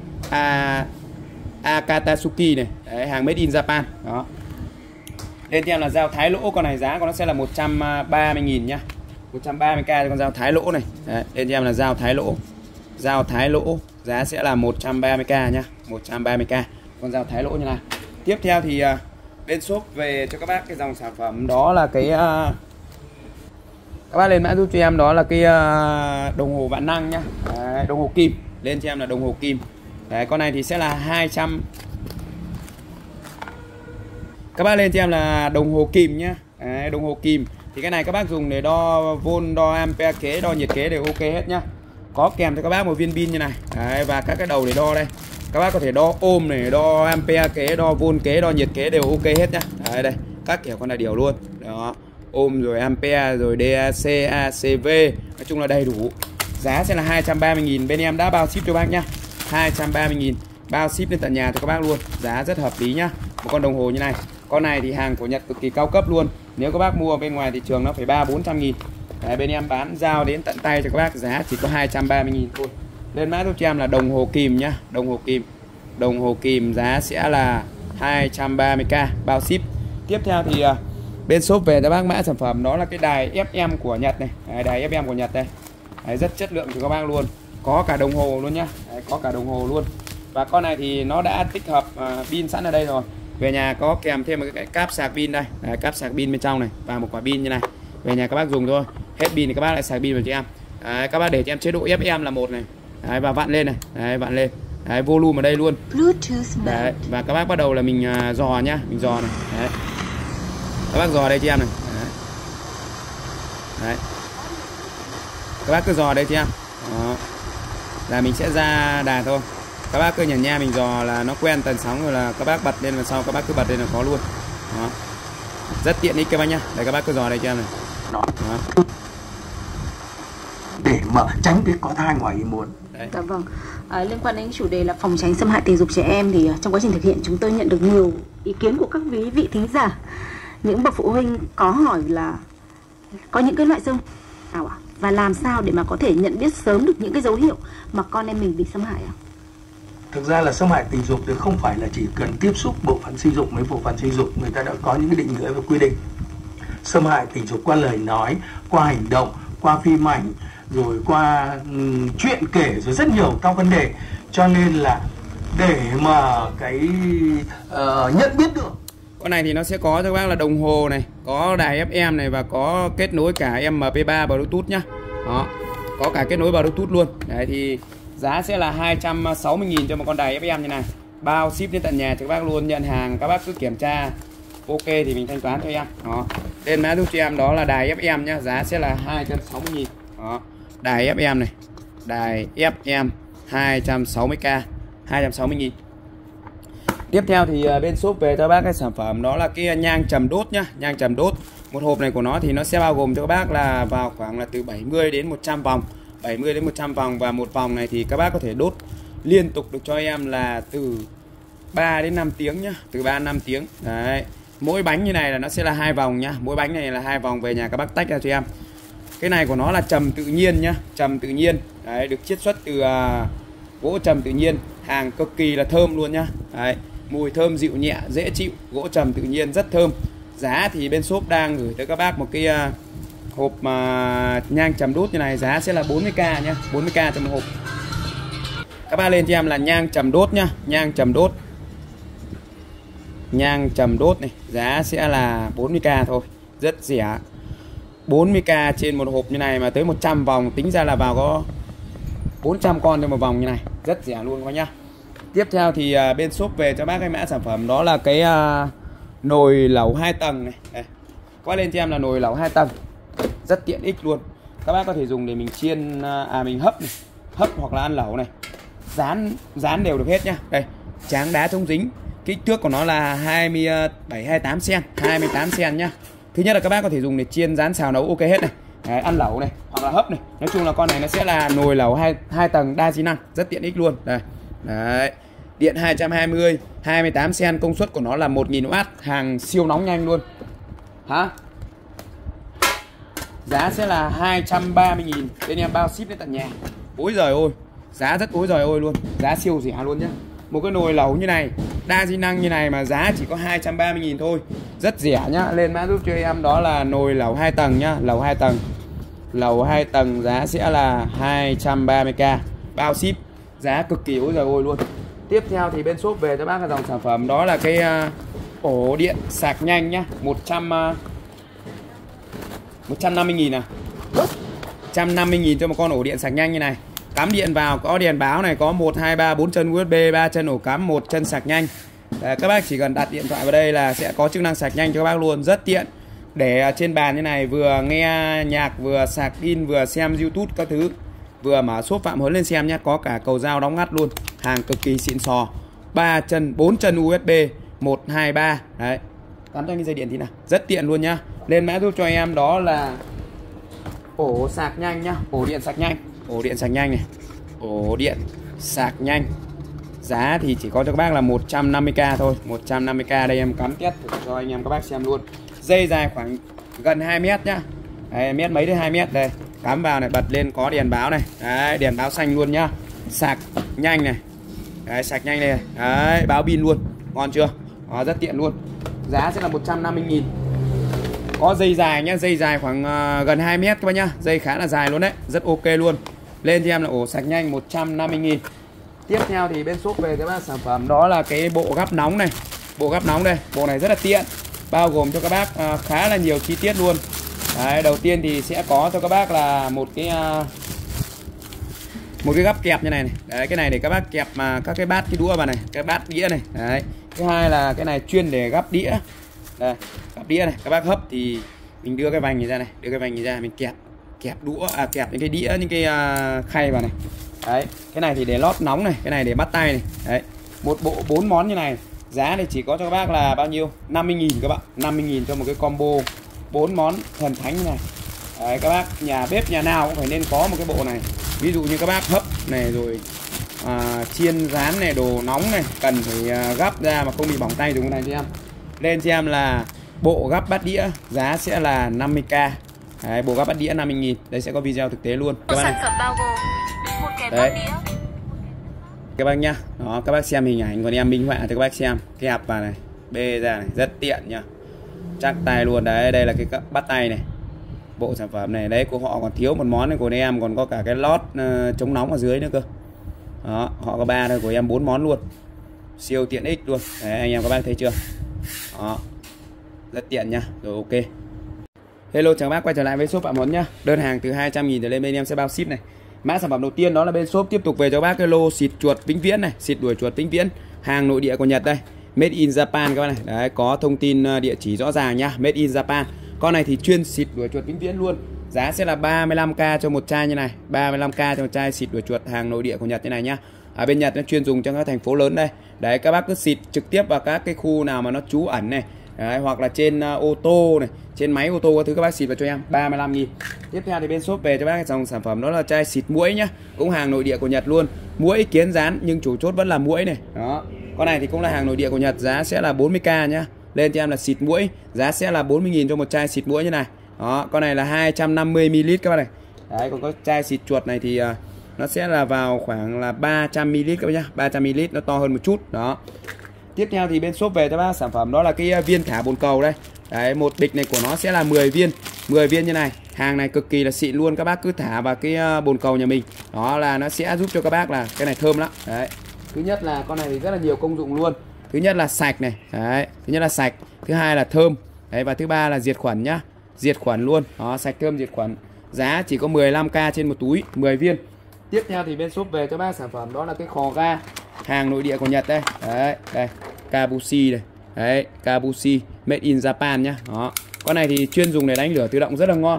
Akatatsuki này. Đấy, hàng made in Japan. Đó. Lên cho em là dao thái lỗ, con này giá của nó sẽ là 130.000 nhá. 130k cho con dao thái lỗ này. Đấy, lên cho em là dao thái lỗ. Dao thái lỗ giá sẽ là 130k nhá, 130k con dao thái lỗ như này. Tiếp theo thì bên shop về cho các bác cái dòng sản phẩm đó là cái các bác lên mã giúp cho em đó là cái đồng hồ vạn năng nhá. Đấy, đồng hồ kim. Lên cho em là đồng hồ kim. Đấy, con này thì sẽ là 200. Các bác lên cho em là đồng hồ kim nhá. Đấy, đồng hồ kim thì cái này các bác dùng để đo vôn, đo ampere kế, đo nhiệt kế đều ok hết nhá. Có kèm cho các bác một viên pin như này. Đấy, và các cái đầu để đo đây. Các bác có thể đo ohm này, đo ampere kế, đo vôn kế, đo nhiệt kế đều ok hết nhá. Đấy, đây, các kiểu con là điều luôn. Đó, ohm rồi ampere rồi DAC, ACV, nói chung là đầy đủ. Giá sẽ là 230.000, bên em đã bao ship cho bác nhá. 230.000 bao ship đến tận nhà cho các bác luôn. Giá rất hợp lý nhá. Một con đồng hồ như này. Con này thì hàng của Nhật cực kỳ cao cấp luôn. Nếu các bác mua bên ngoài thị trường nó phải 300-400.000. Đấy, bên em bán giao đến tận tay cho các bác giá chỉ có 230.000 thôi. Lên mã giúp cho em là đồng hồ kim nhá, đồng hồ kim. Đồng hồ kim giá sẽ là 230k bao ship. Tiếp theo thì bên shop về cho bác mã sản phẩm đó là cái đài FM của Nhật này. Đấy, đài FM của Nhật đây. Đấy, rất chất lượng cho các bác luôn. Có cả đồng hồ luôn nhá. Đấy, có cả đồng hồ luôn. Và con này thì nó đã tích hợp pin sẵn ở đây rồi. Về nhà có kèm thêm một cái cáp sạc pin đây. Đấy, cáp sạc pin bên trong này và một quả pin như này. Về nhà các bác dùng thôi. Hết pin thì các bác lại sạc pin vào cho em. Đấy, các bác để cho em chế độ FM là 1 này. Đấy, và vặn lên này. Đấy, vặn lên. Đấy, volume ở đây luôn. Đấy, và các bác bắt đầu là mình dò nhá, mình dò này. Đấy. Các bác dò đây chị em này. Đấy. Các bác cứ dò đây chị em. Đó. Là mình sẽ ra đà thôi. Các bác cứ nhẩn nha, mình dò là nó quen tần sóng rồi là các bác bật lên, và sau các bác cứ bật lên là có luôn. Đó. Rất tiện ích các bác nhá. Đây các bác cứ dò đây cho em này. Đó. Để mà tránh cái có thai ngoài ý muốn. Dạ vâng. Liên quan đến chủ đề là phòng tránh xâm hại tình dục trẻ em thì trong quá trình thực hiện chúng tôi nhận được nhiều ý kiến của các quý vị thính giả. Những bậc phụ huynh có hỏi là có những cái loại xâm nào ạ? Và làm sao để mà có thể nhận biết sớm được những cái dấu hiệu mà con em mình bị xâm hại ạ? Thực ra là xâm hại tình dục thì không phải là chỉ cần tiếp xúc bộ phận sinh dục với bộ phận sinh dục, người ta đã có những cái định nghĩa và quy định. Xâm hại tình dục qua lời nói, qua hành động, qua phim ảnh, rồi qua chuyện kể, rồi rất nhiều các vấn đề. Cho nên là để mà cái nhận biết được. Con này thì nó sẽ có cho các bác là đồng hồ này, có đài FM này, và có kết nối cả MP3 Bluetooth nhá. Đó, có cả kết nối Bluetooth luôn. Đấy thì giá sẽ là 260.000 cho một con đài FM như này. Bao ship đến tận nhà cho các bác luôn, nhận hàng các bác cứ kiểm tra ok thì mình thanh toán cho em. Đó. Tên mã giúp cho em đó là đài FM nhá, giá sẽ là 260.000. Đó. Đài FM này. Đài FM 260k, 260.000. Tiếp theo thì bên shop về cho bác cái sản phẩm đó là cái nhang trầm đốt nhá, nhang trầm đốt. Một hộp này của nó thì nó sẽ bao gồm cho các bác là vào khoảng là từ 70 đến 100 vòng. 70 đến 100 vòng, và một vòng này thì các bác có thể đốt liên tục được cho em là từ 3 đến 5 tiếng nhá, từ 3 đến 5 tiếng. Đấy. Mỗi bánh như này là nó sẽ là 2 vòng nhá, mỗi bánh này là 2 vòng, về nhà các bác tách ra cho em. Cái này của nó là trầm tự nhiên nhá, trầm tự nhiên. Đấy, được chiết xuất từ gỗ trầm tự nhiên, hàng cực kỳ là thơm luôn nhá. Đấy, mùi thơm dịu nhẹ, dễ chịu, gỗ trầm tự nhiên rất thơm. Giá thì bên shop đang gửi tới các bác một cái hộp mà nhang trầm đốt như này, giá sẽ là 40k nhá, 40k cho một hộp. Các bác lên cho em là nhang trầm đốt nhá, nhang trầm đốt. Nhang trầm đốt này, giá sẽ là 40k thôi, rất rẻ. 40k trên một hộp như này mà tới 100 vòng, tính ra là vào có 400 con trên một vòng như này, rất rẻ luôn các bác nhá. Tiếp theo thì bên shop về cho bác cái mã sản phẩm đó là cái nồi lẩu 2 tầng này. Đây. Quay lên cho em là nồi lẩu 2 tầng, rất tiện ích luôn. Các bác có thể dùng để mình chiên, mình hấp này, hấp hoặc là ăn lẩu này, dán đều được hết nhá. Đây, tráng đá chống dính, kích thước của nó là 27-28 cm, 28 cm nhá. Thứ nhất là các bác có thể dùng để chiên, rán, xào, nấu ok hết này. Đấy, ăn lẩu này hoặc là hấp này. Nói chung là con này nó sẽ là nồi lẩu 2 tầng đa chức năng, rất tiện ích luôn. Đây. Đấy. Điện 220, 28 cm, công suất của nó là 1000W, hàng siêu nóng nhanh luôn. Hả? Giá sẽ là 230.000, bên em bao ship đến tận nhà. Ôi giời ơi, giá rất ối giời ơi luôn, giá siêu rẻ luôn nhá. Một cái nồi lẩu như này, đa di năng như này mà giá chỉ có 230.000 thôi, rất rẻ nhá. Lên mã giúp cho em đó là nồi lẩu 2 tầng nhá, lẩu 2 tầng. Lẩu 2 tầng giá sẽ là 230k, bao ship, giá cực kỳ ối giời ơi luôn. Tiếp theo thì bên shop về cho bác cái dòng sản phẩm đó là cái ổ điện sạc nhanh nhá, 150.000 à. 150.000 cho một con ổ điện sạc nhanh như này. Cắm điện vào có đèn báo này, có 1, 2, 3, 4 chân USB, 3 chân ổ cắm, 1 chân sạc nhanh. Đấy, các bác chỉ cần đặt điện thoại vào đây là sẽ có chức năng sạc nhanh cho các bác luôn, rất tiện. Để trên bàn như này vừa nghe nhạc, vừa sạc pin, vừa xem YouTube các thứ, vừa mở shop Phạm Huấn lên xem nhé. Có cả cầu dao đóng ngắt luôn, hàng cực kỳ xịn sò. 3 chân, 4 chân USB, 1, 2, 3. Đấy, cắm cho cái dây điện thì nào, rất tiện luôn nhá. Lên mã giúp cho em đó là ổ sạc nhanh nhá, ổ điện sạc nhanh, ổ điện sạc nhanh này, ổ điện sạc nhanh. Giá thì chỉ có cho các bác là 150k thôi, 150k. Đây em cắm test thử cho anh em các bác xem luôn. Dây dài khoảng gần 2 mét nhá. Đấy, mét mấy đến 2 mét đây. Cắm vào này, bật lên có đèn báo này. Đấy, đèn báo xanh luôn nhá. Sạc nhanh này. Đấy, sạc nhanh này. Đấy, báo pin luôn. Ngon chưa? Đó, rất tiện luôn. Giá sẽ là 150.000. Có dây dài nhá, dây dài khoảng gần 2 mét các bác nhá. Dây khá là dài luôn đấy, rất ok luôn. Lên cho em là ổ sạc nhanh 150.000. Tiếp theo thì bên shop về các bác sản phẩm đó là cái bộ gắp nóng này. Bộ gắp nóng đây, bộ này rất là tiện, bao gồm cho các bác khá là nhiều chi tiết luôn. Đấy, đầu tiên thì sẽ có cho các bác là một cái gắp kẹp như này này. Đấy, cái này để các bác kẹp mà các cái bát, cái đũa vào này, cái bát đĩa này. Đấy. Thứ hai là cái này chuyên để gắp đĩa, Đây, cặp đĩa này, các bác hấp thì mình đưa cái vành này ra này, đưa cái vành này ra, mình kẹp đũa, kẹp những cái đĩa, những cái khay vào này. Đấy, cái này thì để lót nóng này, cái này để bắt tay này. Đấy, một bộ 4 món như này, giá thì chỉ có cho các bác là bao nhiêu? 50.000 các bạn, 50.000 cho một cái combo 4 món thần thánh như này. Đấy, các bác nhà bếp nhà nào cũng phải nên có một cái bộ này. Ví dụ như các bác hấp này rồi chiên rán này, đồ nóng này, cần phải gắp ra mà không bị bỏng tay dùng cái này cho em. Lên cho em là bộ gắp bát đĩa, giá sẽ là 50k. Đấy, bộ gắp bát đĩa 50.000. Đây sẽ có video thực tế luôn các bác này. Sản phẩm bao gồm một cái bát đĩa. Các bác nhá. Đó, các bác xem hình ảnh, còn em minh họa cho các bác xem. Kẹp vào này, bê ra này, rất tiện nhá. Chắc tay luôn đấy, đây là cái bắt tay này. Bộ sản phẩm này đấy của họ còn thiếu một món này, của em còn có cả cái lót chống nóng ở dưới nữa cơ. Đó, họ có 3 thôi, của em 4 món luôn. Siêu tiện ích luôn. Đấy, anh em các bác thấy chưa? Đó. Rất tiện nha. Rồi ok. Hello chào các bác, quay trở lại với shop Phạm Huấn nhá. Đơn hàng từ 200.000 trở lên bên em sẽ bao ship này. Mã sản phẩm đầu tiên đó là bên shop tiếp tục về cho các bác cái lô xịt chuột vĩnh viễn này, xịt đuổi chuột vĩnh viễn, hàng nội địa của Nhật đây. Made in Japan các bác này. Đấy, có thông tin địa chỉ rõ ràng nhá, Made in Japan. Con này thì chuyên xịt đuổi chuột vĩnh viễn luôn. Giá sẽ là 35k cho một chai như này, 35k cho một chai xịt đuổi chuột hàng nội địa của Nhật như này nhá. Ở bên Nhật nó chuyên dùng cho các thành phố lớn đây. Đấy, các bác cứ xịt trực tiếp vào các cái khu nào mà nó trú ẩn này. Đấy, hoặc là trên ô tô này, trên máy ô tô các thứ, các bác xịt vào cho em 35.000. Tiếp theo thì bên shop về cho bác cái dòng sản phẩm đó là chai xịt muỗi nhá, cũng hàng nội địa của Nhật luôn. Muỗi kiến rán nhưng chủ chốt vẫn là muỗi này. Đó. Con này thì cũng là hàng nội địa của Nhật, giá sẽ là 40k nhá. Lên cho em là xịt muỗi, giá sẽ là 40.000 cho một chai xịt muỗi như này. Đó, con này là 250ml các bác này. Đấy, còn có chai xịt chuột này thì nó sẽ là vào khoảng là 300ml các bác nhá, 300ml, nó to hơn một chút. Đó. Tiếp theo thì bên shop về cho bác sản phẩm đó là cái viên thả bồn cầu đây. Đấy, một bịch này của nó sẽ là 10 viên như này. Hàng này cực kỳ là xịn luôn, các bác cứ thả vào cái bồn cầu nhà mình. Đó là nó sẽ giúp cho các bác là cái này thơm lắm. Đấy. Thứ nhất là con này thì rất là nhiều công dụng luôn. Thứ nhất là sạch này. Đấy, thứ nhất là sạch, thứ hai là thơm. Đấy, và thứ ba là diệt khuẩn nhá. Diệt khuẩn luôn. Đó, sạch thơm diệt khuẩn. Giá chỉ có 15k trên một túi, 10 viên. Tiếp theo thì bên shop về cho bác sản phẩm đó là cái khò ga hàng nội địa của Nhật đây. Đấy, đây, Kabushi đây. Đấy, Kabushi made in Japan nhá. Đó. Con này thì chuyên dùng để đánh lửa tự động rất là ngon.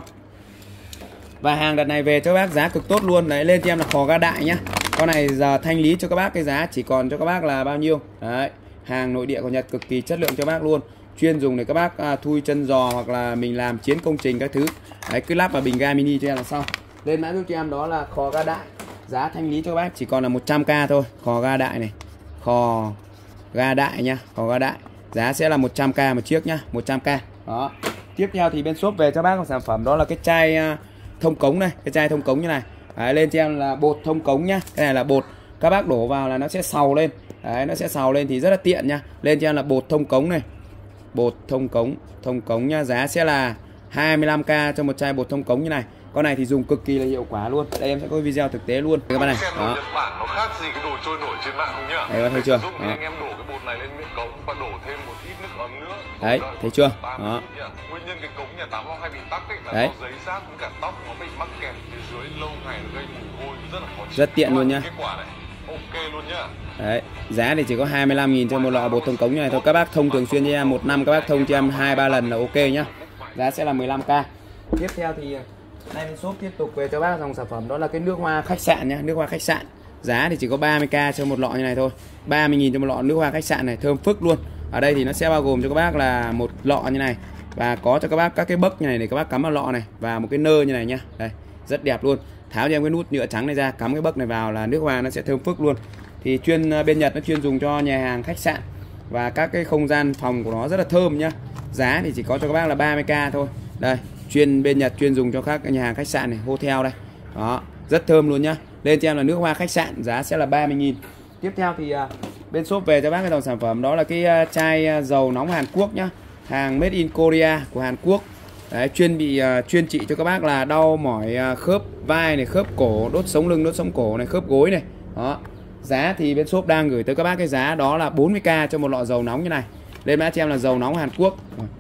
Và hàng đợt này về cho bác giá cực tốt luôn. Đấy, lên cho em là khò ga đại nhá. Con này giờ thanh lý cho các bác cái giá chỉ còn cho các bác là bao nhiêu? Đấy, hàng nội địa của Nhật cực kỳ chất lượng cho bác luôn. Chuyên dùng để các bác thui chân giò hoặc là mình làm chiến công trình các thứ. Đấy, cứ lắp vào bình ga mini cho em là xong. Lên mã giúp cho em đó là khò ga đại. Giá thanh lý cho các bác chỉ còn là 100k thôi. Khò ga đại này. Khò ga đại nha, khò ga đại. Giá sẽ là 100k một chiếc nhá, 100k. Đó. Tiếp theo thì bên shop về cho bác một sản phẩm đó là cái chai thông cống này, cái chai thông cống như này. Đấy, lên cho em là bột thông cống nhá. Cái này là bột các bác đổ vào là nó sẽ xào lên. Đấy, nó sẽ xào lên thì rất là tiện nhá. Lên cho em là bột thông cống này. Bột thông cống nhá, giá sẽ là 25k cho một chai bột thông cống như này. Con này thì dùng cực kỳ là hiệu quả luôn. Đây em sẽ có video thực tế luôn các bạn này. Đó. Nhật Bản nó khác gì cái đồ trôi nổi trên mạng không nhá? Đấy, thấy chưa? Anh em đổ cái bột này lên miệng cống và đổ thêm một ít nước ấm nữa. Đấy, thấy chưa? Đó. Nguyên nhân cái cống nhà tắm nó hay bị tắc ấy là đấy, do giấy rác với cả tóc nó bị mắc kẹt phía dưới lâu ngày nó gây mùi hôi rất là khó chịu. Rất tiện luôn nhá. Kết quả này ok luôn nhá. Đấy, giá thì chỉ có 25.000 cho một lọ bột thông cống như này thôi. Các bác thông thường xuyên cho em, một năm các bác thông cho em 2-3 lần là ok nhá. Giá sẽ là 15k. Tiếp theo thì nay bên shop tiếp tục về cho bác dòng sản phẩm đó là cái nước hoa khách sạn nhá, nước hoa khách sạn. Giá thì chỉ có 30k cho một lọ như này thôi. 30.000 cho một lọ nước hoa khách sạn này, thơm phức luôn. Ở đây thì nó sẽ bao gồm cho các bác là một lọ như này và có cho các bác các cái bấc như này để các bác cắm vào lọ này và một cái nơ như này nhá. Đây, rất đẹp luôn. Tháo cho em cái nút nhựa trắng này ra, cắm cái bấc này vào là nước hoa nó sẽ thơm phức luôn. Thì bên Nhật nó chuyên dùng cho nhà hàng khách sạn và các cái không gian phòng của nó rất là thơm nhá. Giá thì chỉ có cho các bác là 30k thôi. Đây, bên Nhật chuyên dùng cho các nhà hàng khách sạn này, hotel đây. Đó, rất thơm luôn nhá. Lên cho em là nước hoa khách sạn, giá sẽ là 30.000. Tiếp theo thì bên shop về cho bác cái dòng sản phẩm đó là cái chai dầu nóng Hàn Quốc nhá. Hàng made in Korea của Hàn Quốc. Đấy, chuyên trị cho các bác là đau mỏi khớp vai này, khớp cổ, đốt sống lưng, đốt sống cổ này, khớp gối này. Đó. Giá thì bên shop đang gửi tới các bác cái giá đó là 40k cho một lọ dầu nóng như này. Lên mã cho em là dầu nóng Hàn Quốc.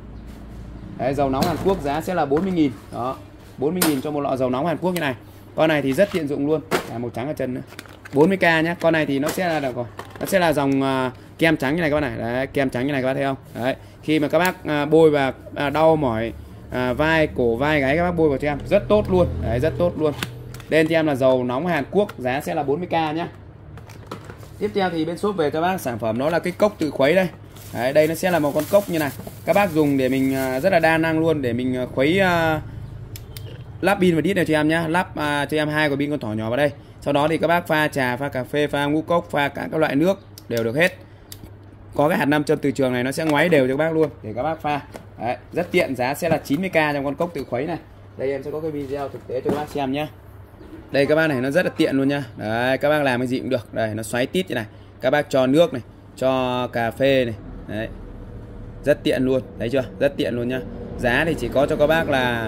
Đấy, dầu nóng Hàn Quốc giá sẽ là 40.000. Đó, 40.000 cho một lọ dầu nóng Hàn Quốc như này. Con này thì rất tiện dụng luôn. Màu trắng ở chân nữa. 40k nhá. Con này thì nó sẽ là dòng kem trắng như này các bạn này. Đấy, kem trắng như này các bạn thấy không? Đấy, khi mà các bác bôi và đau mỏi vai, cổ, vai, gáy, các bác bôi vào cho em rất tốt luôn. Đấy, rất tốt luôn. Lên cho em là dầu nóng Hàn Quốc, giá sẽ là 40k nhá. Tiếp theo thì bên shop về các bác sản phẩm đó là cái cốc tự khuấy đây. Đấy, đây nó sẽ là một con cốc như này. Các bác dùng để mình rất là đa năng luôn, để mình khuấy lắp pin và đít này cho em nhá. Lắp cho em 2 quả pin con thỏ nhỏ vào đây. Sau đó thì các bác pha trà, pha cà phê, pha ngũ cốc, pha cả các loại nước đều được hết. Có cái hạt nam châm từ trường này nó sẽ ngoáy đều cho các bác luôn để các bác pha. Đấy, rất tiện, giá sẽ là 90k trong con cốc tự khuấy này. Đây em sẽ có cái video thực tế cho các bác xem nhá. Đây các bác này, nó rất là tiện luôn nhá. Đấy, các bác làm cái gì cũng được. Đây, nó xoáy tít như này. Các bác cho nước này, cho cà phê này. Đấy, rất tiện luôn. Thấy chưa? Rất tiện luôn nhá. Giá thì chỉ có cho các bác là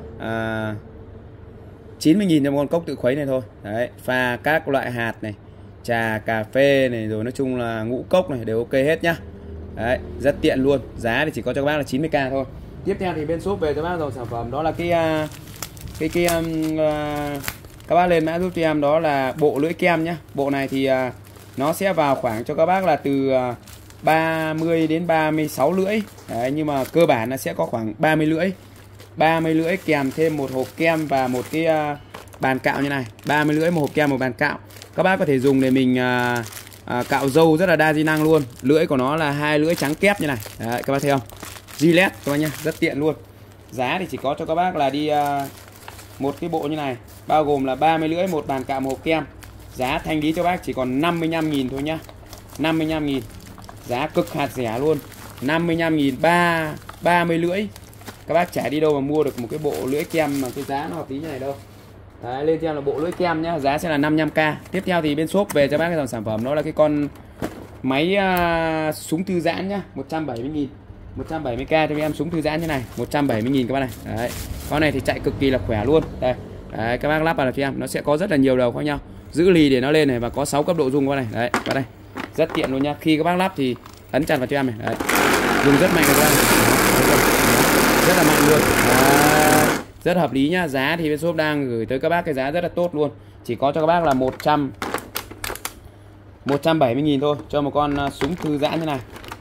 90.000 trong con cốc tự khuấy này thôi. Đấy, pha các loại hạt này, trà, cà phê này, rồi nói chung là ngũ cốc này đều ok hết nhá. Đấy, rất tiện luôn. Giá thì chỉ có cho các bác là 90k thôi. Tiếp theo thì bên shop về cho các bác dòng sản phẩm đó là các bác lên mã giúp cho em đó là bộ lưỡi kem nhá. Bộ này thì nó sẽ vào khoảng cho các bác là từ 30 đến 36 lưỡi. Đấy, nhưng mà cơ bản nó sẽ có khoảng 30 lưỡi. 30 lưỡi kèm thêm một hộp kem và một cái bàn cạo như này. 30 lưỡi, một hộp kem, một bàn cạo. Các bác có thể dùng để mình cạo râu rất là đa di năng luôn. Lưỡi của nó là 2 lưỡi trắng kép như này. Đấy, các bác thấy không? Gillette các bác nhá, rất tiện luôn. Giá thì chỉ có cho các bác là đi một cái bộ như này, bao gồm là 30 lưỡi, một bàn cạo, một hộp kem. Giá thanh lý cho bác chỉ còn 55.000 thôi nhá. 55.000. Giá cực hạt rẻ luôn. 55.000 30 lưỡi. Các bác chả đi đâu mà mua được một cái bộ lưỡi kem mà cái giá nó hợp lý như này đâu. Đấy, lên cho em là bộ lưỡi kem nhá, giá sẽ là 55k. Tiếp theo thì bên shop về cho bác cái dòng sản phẩm đó là cái con máy súng thư giãn nhá, 170.000. 170k cho em súng thư giãn như này, 170.000 các bác này. Đấy. Con này thì chạy cực kỳ là khỏe luôn. Đây. Đấy, các bác lắp vào cho em, nó sẽ có rất là nhiều đầu khác nhau. Giữ lì để nó lên này và có 6 cấp độ rung các bác này. Đấy, vào đây. Rất tiện luôn nhá. Khi các bác lắp thì ấn chặt vào cho em này. Đấy. Dùng rất mạnh các bác này. Rất là mạnh luôn. Đấy. Rất hợp lý nhá. Giá thì bên shop đang gửi tới các bác cái giá rất là tốt luôn. Chỉ có cho các bác là 170.000 thôi cho một con súng thư giãn như này.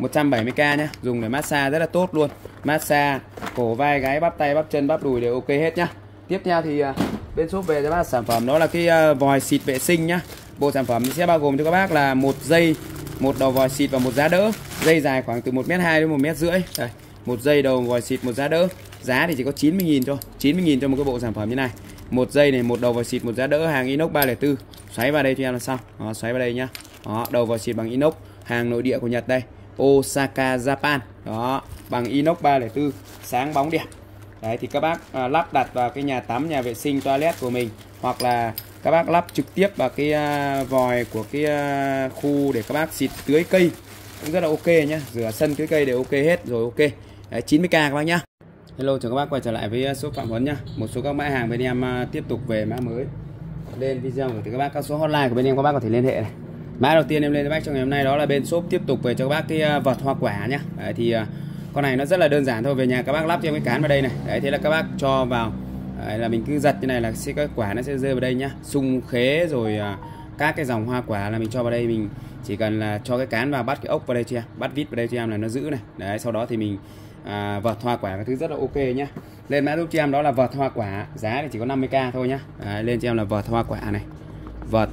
170k nhá, dùng để massage rất là tốt luôn. Massage cổ, vai, gáy, bắp tay, bắp chân, bắp đùi đều ok hết nhá. Tiếp theo thì bên shop về cho bác sản phẩm đó là cái vòi xịt vệ sinh nhá. Bộ sản phẩm sẽ bao gồm cho các bác là một dây, một đầu vòi xịt và một giá đỡ. Dây dài khoảng từ 1m2 đến 1m50. Đây, một dây đầu vòi xịt, một giá đỡ. Giá thì chỉ có 90.000 thôi. 90.000 cho một cái bộ sản phẩm như này. Một dây này, một đầu vòi xịt, một giá đỡ, hàng inox 304. Xoáy vào đây cho em là xong. Đó, xoáy vào đây nhá. Đó, đầu vòi xịt bằng inox, hàng nội địa của Nhật đây. Osaka Japan. Đó, bằng inox 304, sáng bóng đẹp. Đấy thì các bác lắp đặt vào cái nhà tắm, nhà vệ sinh, toilet của mình, hoặc là các bác lắp trực tiếp vào cái vòi của cái khu để các bác xịt tưới cây cũng rất là ok nhá. Rửa sân, tưới cây đều ok hết rồi. Ok. Đấy, 90k các bác nhá. Hello, chào các bác quay trở lại với shop Phạm Huấn nhá. Một số các mã hàng bên em tiếp tục về mã mới. Lên video gửi tới các bác các số hotline của bên em, các bác có thể liên hệ này. Mã đầu tiên em lên cho bác trong ngày hôm nay đó là bên shop tiếp tục về cho các bác cái vật hoa quả nhá. Đấy thì con này nó rất là đơn giản thôi. Về nhà các bác lắp cho em cái cán vào đây này. Đấy, thế là các bác cho vào. Đấy, là mình cứ giật như này là sẽ các quả nó sẽ rơi vào đây nhá. Sung khế rồi các cái dòng hoa quả là mình cho vào đây. Mình chỉ cần là cho cái cán vào, bắt cái ốc vào đây cho em, bắt vít vào đây cho em là nó giữ này. Đấy, sau đó thì mình vật hoa quả cái thứ rất là ok nhá. Lên mã giúp cho em đó là vật hoa quả, giá thì chỉ có 50k thôi nhá. Đấy, lên cho em là vật hoa quả này. Vật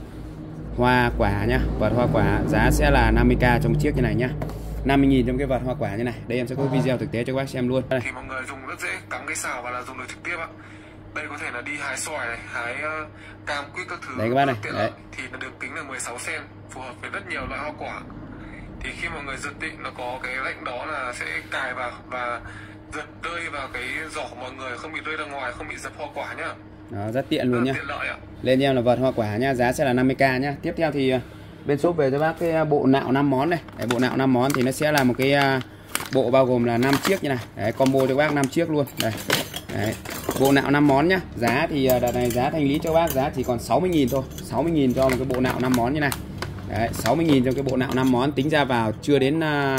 hoa quả nhá, vật hoa quả giá sẽ là 50k trong chiếc như này nhá. 50.000 trong cái vật hoa quả như này. Đây em sẽ có video thực tế cho các bác xem luôn. Đây. Thì mọi người dùng rất dễ, cắm cái xào và là dùng được trực tiếp ạ. Đây có thể là đi hái xoài này, hái cam quýt các thứ. Đấy các bác này. Đấy. Thì nó được tính là 16 cm, phù hợp với rất nhiều loại hoa quả. Thì khi mọi người giật định nó có cái lệnh đó là sẽ cài vào và giật rơi vào cái giỏ của mọi người, không bị rơi ra ngoài, không bị dập hoa quả nhá. Đó, rất tiện luôn nhá. Tiện lợi ạ. Lên em là vật hoa quả nhá, giá sẽ là 50k nhá. Tiếp theo thì bên shop về cho bác cái bộ nạo 5 món này. Đấy, bộ nạo 5 món thì nó sẽ là một cái bộ bao gồm là 5 chiếc như này. Đấy, combo cho bác 5 chiếc luôn. Đây. Đấy. Bộ nạo 5 món nhá. Giá thì đợt này giá thanh lý cho bác giá chỉ còn 60.000 thôi. 60.000 cho một cái bộ nạo 5 món như này. Đấy, 60.000 cho cái bộ nạo 5 món, tính ra vào chưa đến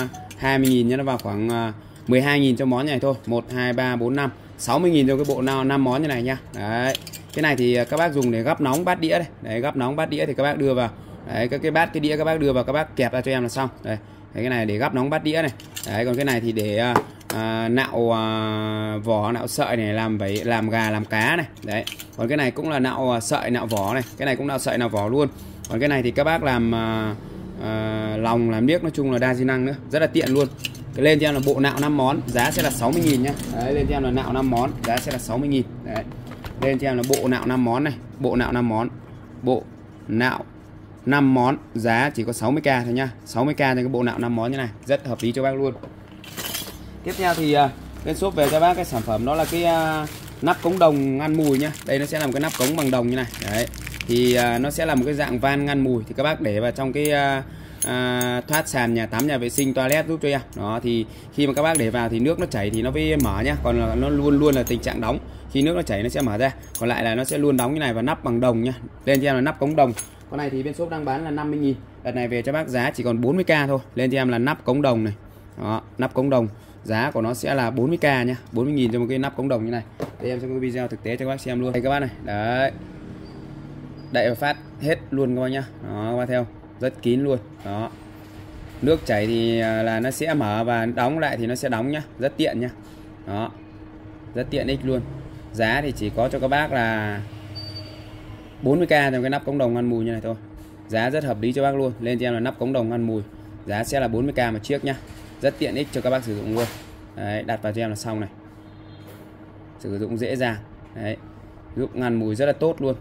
20.000 nhá, nó vào khoảng 12.000 cho món này thôi. 1 2 3 4 5. 60.000 cho cái bộ nào 5 món như này nhá. Đấy. Cái này thì các bác dùng để gắp nóng bát đĩa đây. Đấy, gắp nóng bát đĩa thì các bác đưa vào. Đấy, các cái bát cái đĩa các bác đưa vào, các bác kẹp ra cho em là xong. Đây. Đấy, cái này để gắp nóng bát đĩa này. Đấy, còn cái này thì để nạo vỏ, nạo sợi này, làm vẩy, làm gà, làm cá này. Đấy. Còn cái này cũng là nạo sợi, nạo vỏ này. Cái này cũng nạo sợi, nạo vỏ luôn. Còn cái này thì các bác làm lòng, làm điếc, nói chung là đa di năng nữa, rất là tiện luôn. Cái lên cho em là bộ nạo 5 món, giá sẽ là 60.000 nhá. Đấy, lên cho em là nạo 5 món, giá sẽ là 60.000. Đấy. Lên cho em là bộ nạo 5 món này, bộ nạo 5 món. Bộ nạo 5 món, giá chỉ có 60k thôi nhá. 60k cho cái bộ nạo 5 món như này, rất hợp lý cho bác luôn. Tiếp theo thì bên shop về cho bác cái sản phẩm đó là cái nắp cống đồng ngăn mùi nhá. Đây nó sẽ là một cái nắp cống bằng đồng như này. Đấy. Thì nó sẽ là một cái dạng van ngăn mùi, thì các bác để vào trong cái thoát sàn nhà tắm, nhà vệ sinh, toilet giúp cho em. Đó, thì khi mà các bác để vào thì nước nó chảy thì nó mới mở nhá, còn là nó luôn luôn là tình trạng đóng. Khi nước nó chảy nó sẽ mở ra, còn lại là nó sẽ luôn đóng như này, và nắp bằng đồng nhá. Lên cho em là nắp cống đồng. Con này thì bên shop đang bán là 50.000. Đợt này về cho bác giá chỉ còn 40k thôi. Lên cho em là nắp cống đồng này. Đó, nắp cống đồng. Giá của nó sẽ là 40k nhá. 40.000 cho một cái nắp cống đồng như này. Đây em sẽ có video thực tế cho các bác xem luôn. Đây các bác này. Đấy. Đậy và phát hết luôn các bác nhá. Đó, các bác theo. Rất kín luôn. Đó. Nước chảy thì là nó sẽ mở, và đóng lại thì nó sẽ đóng nhá. Rất tiện nhá. Đó. Rất tiện ích luôn. Giá thì chỉ có cho các bác là 40k trong cái nắp cống đồng ngăn mùi như này thôi. Giá rất hợp lý cho bác luôn. Lên cho em là nắp cống đồng ngăn mùi. Giá sẽ là 40k một chiếc nhá. Rất tiện ích cho các bác sử dụng luôn. Đấy, đặt vào cho em là xong này. Sử dụng dễ dàng. Đấy. Giúp ngăn mùi rất là tốt luôn.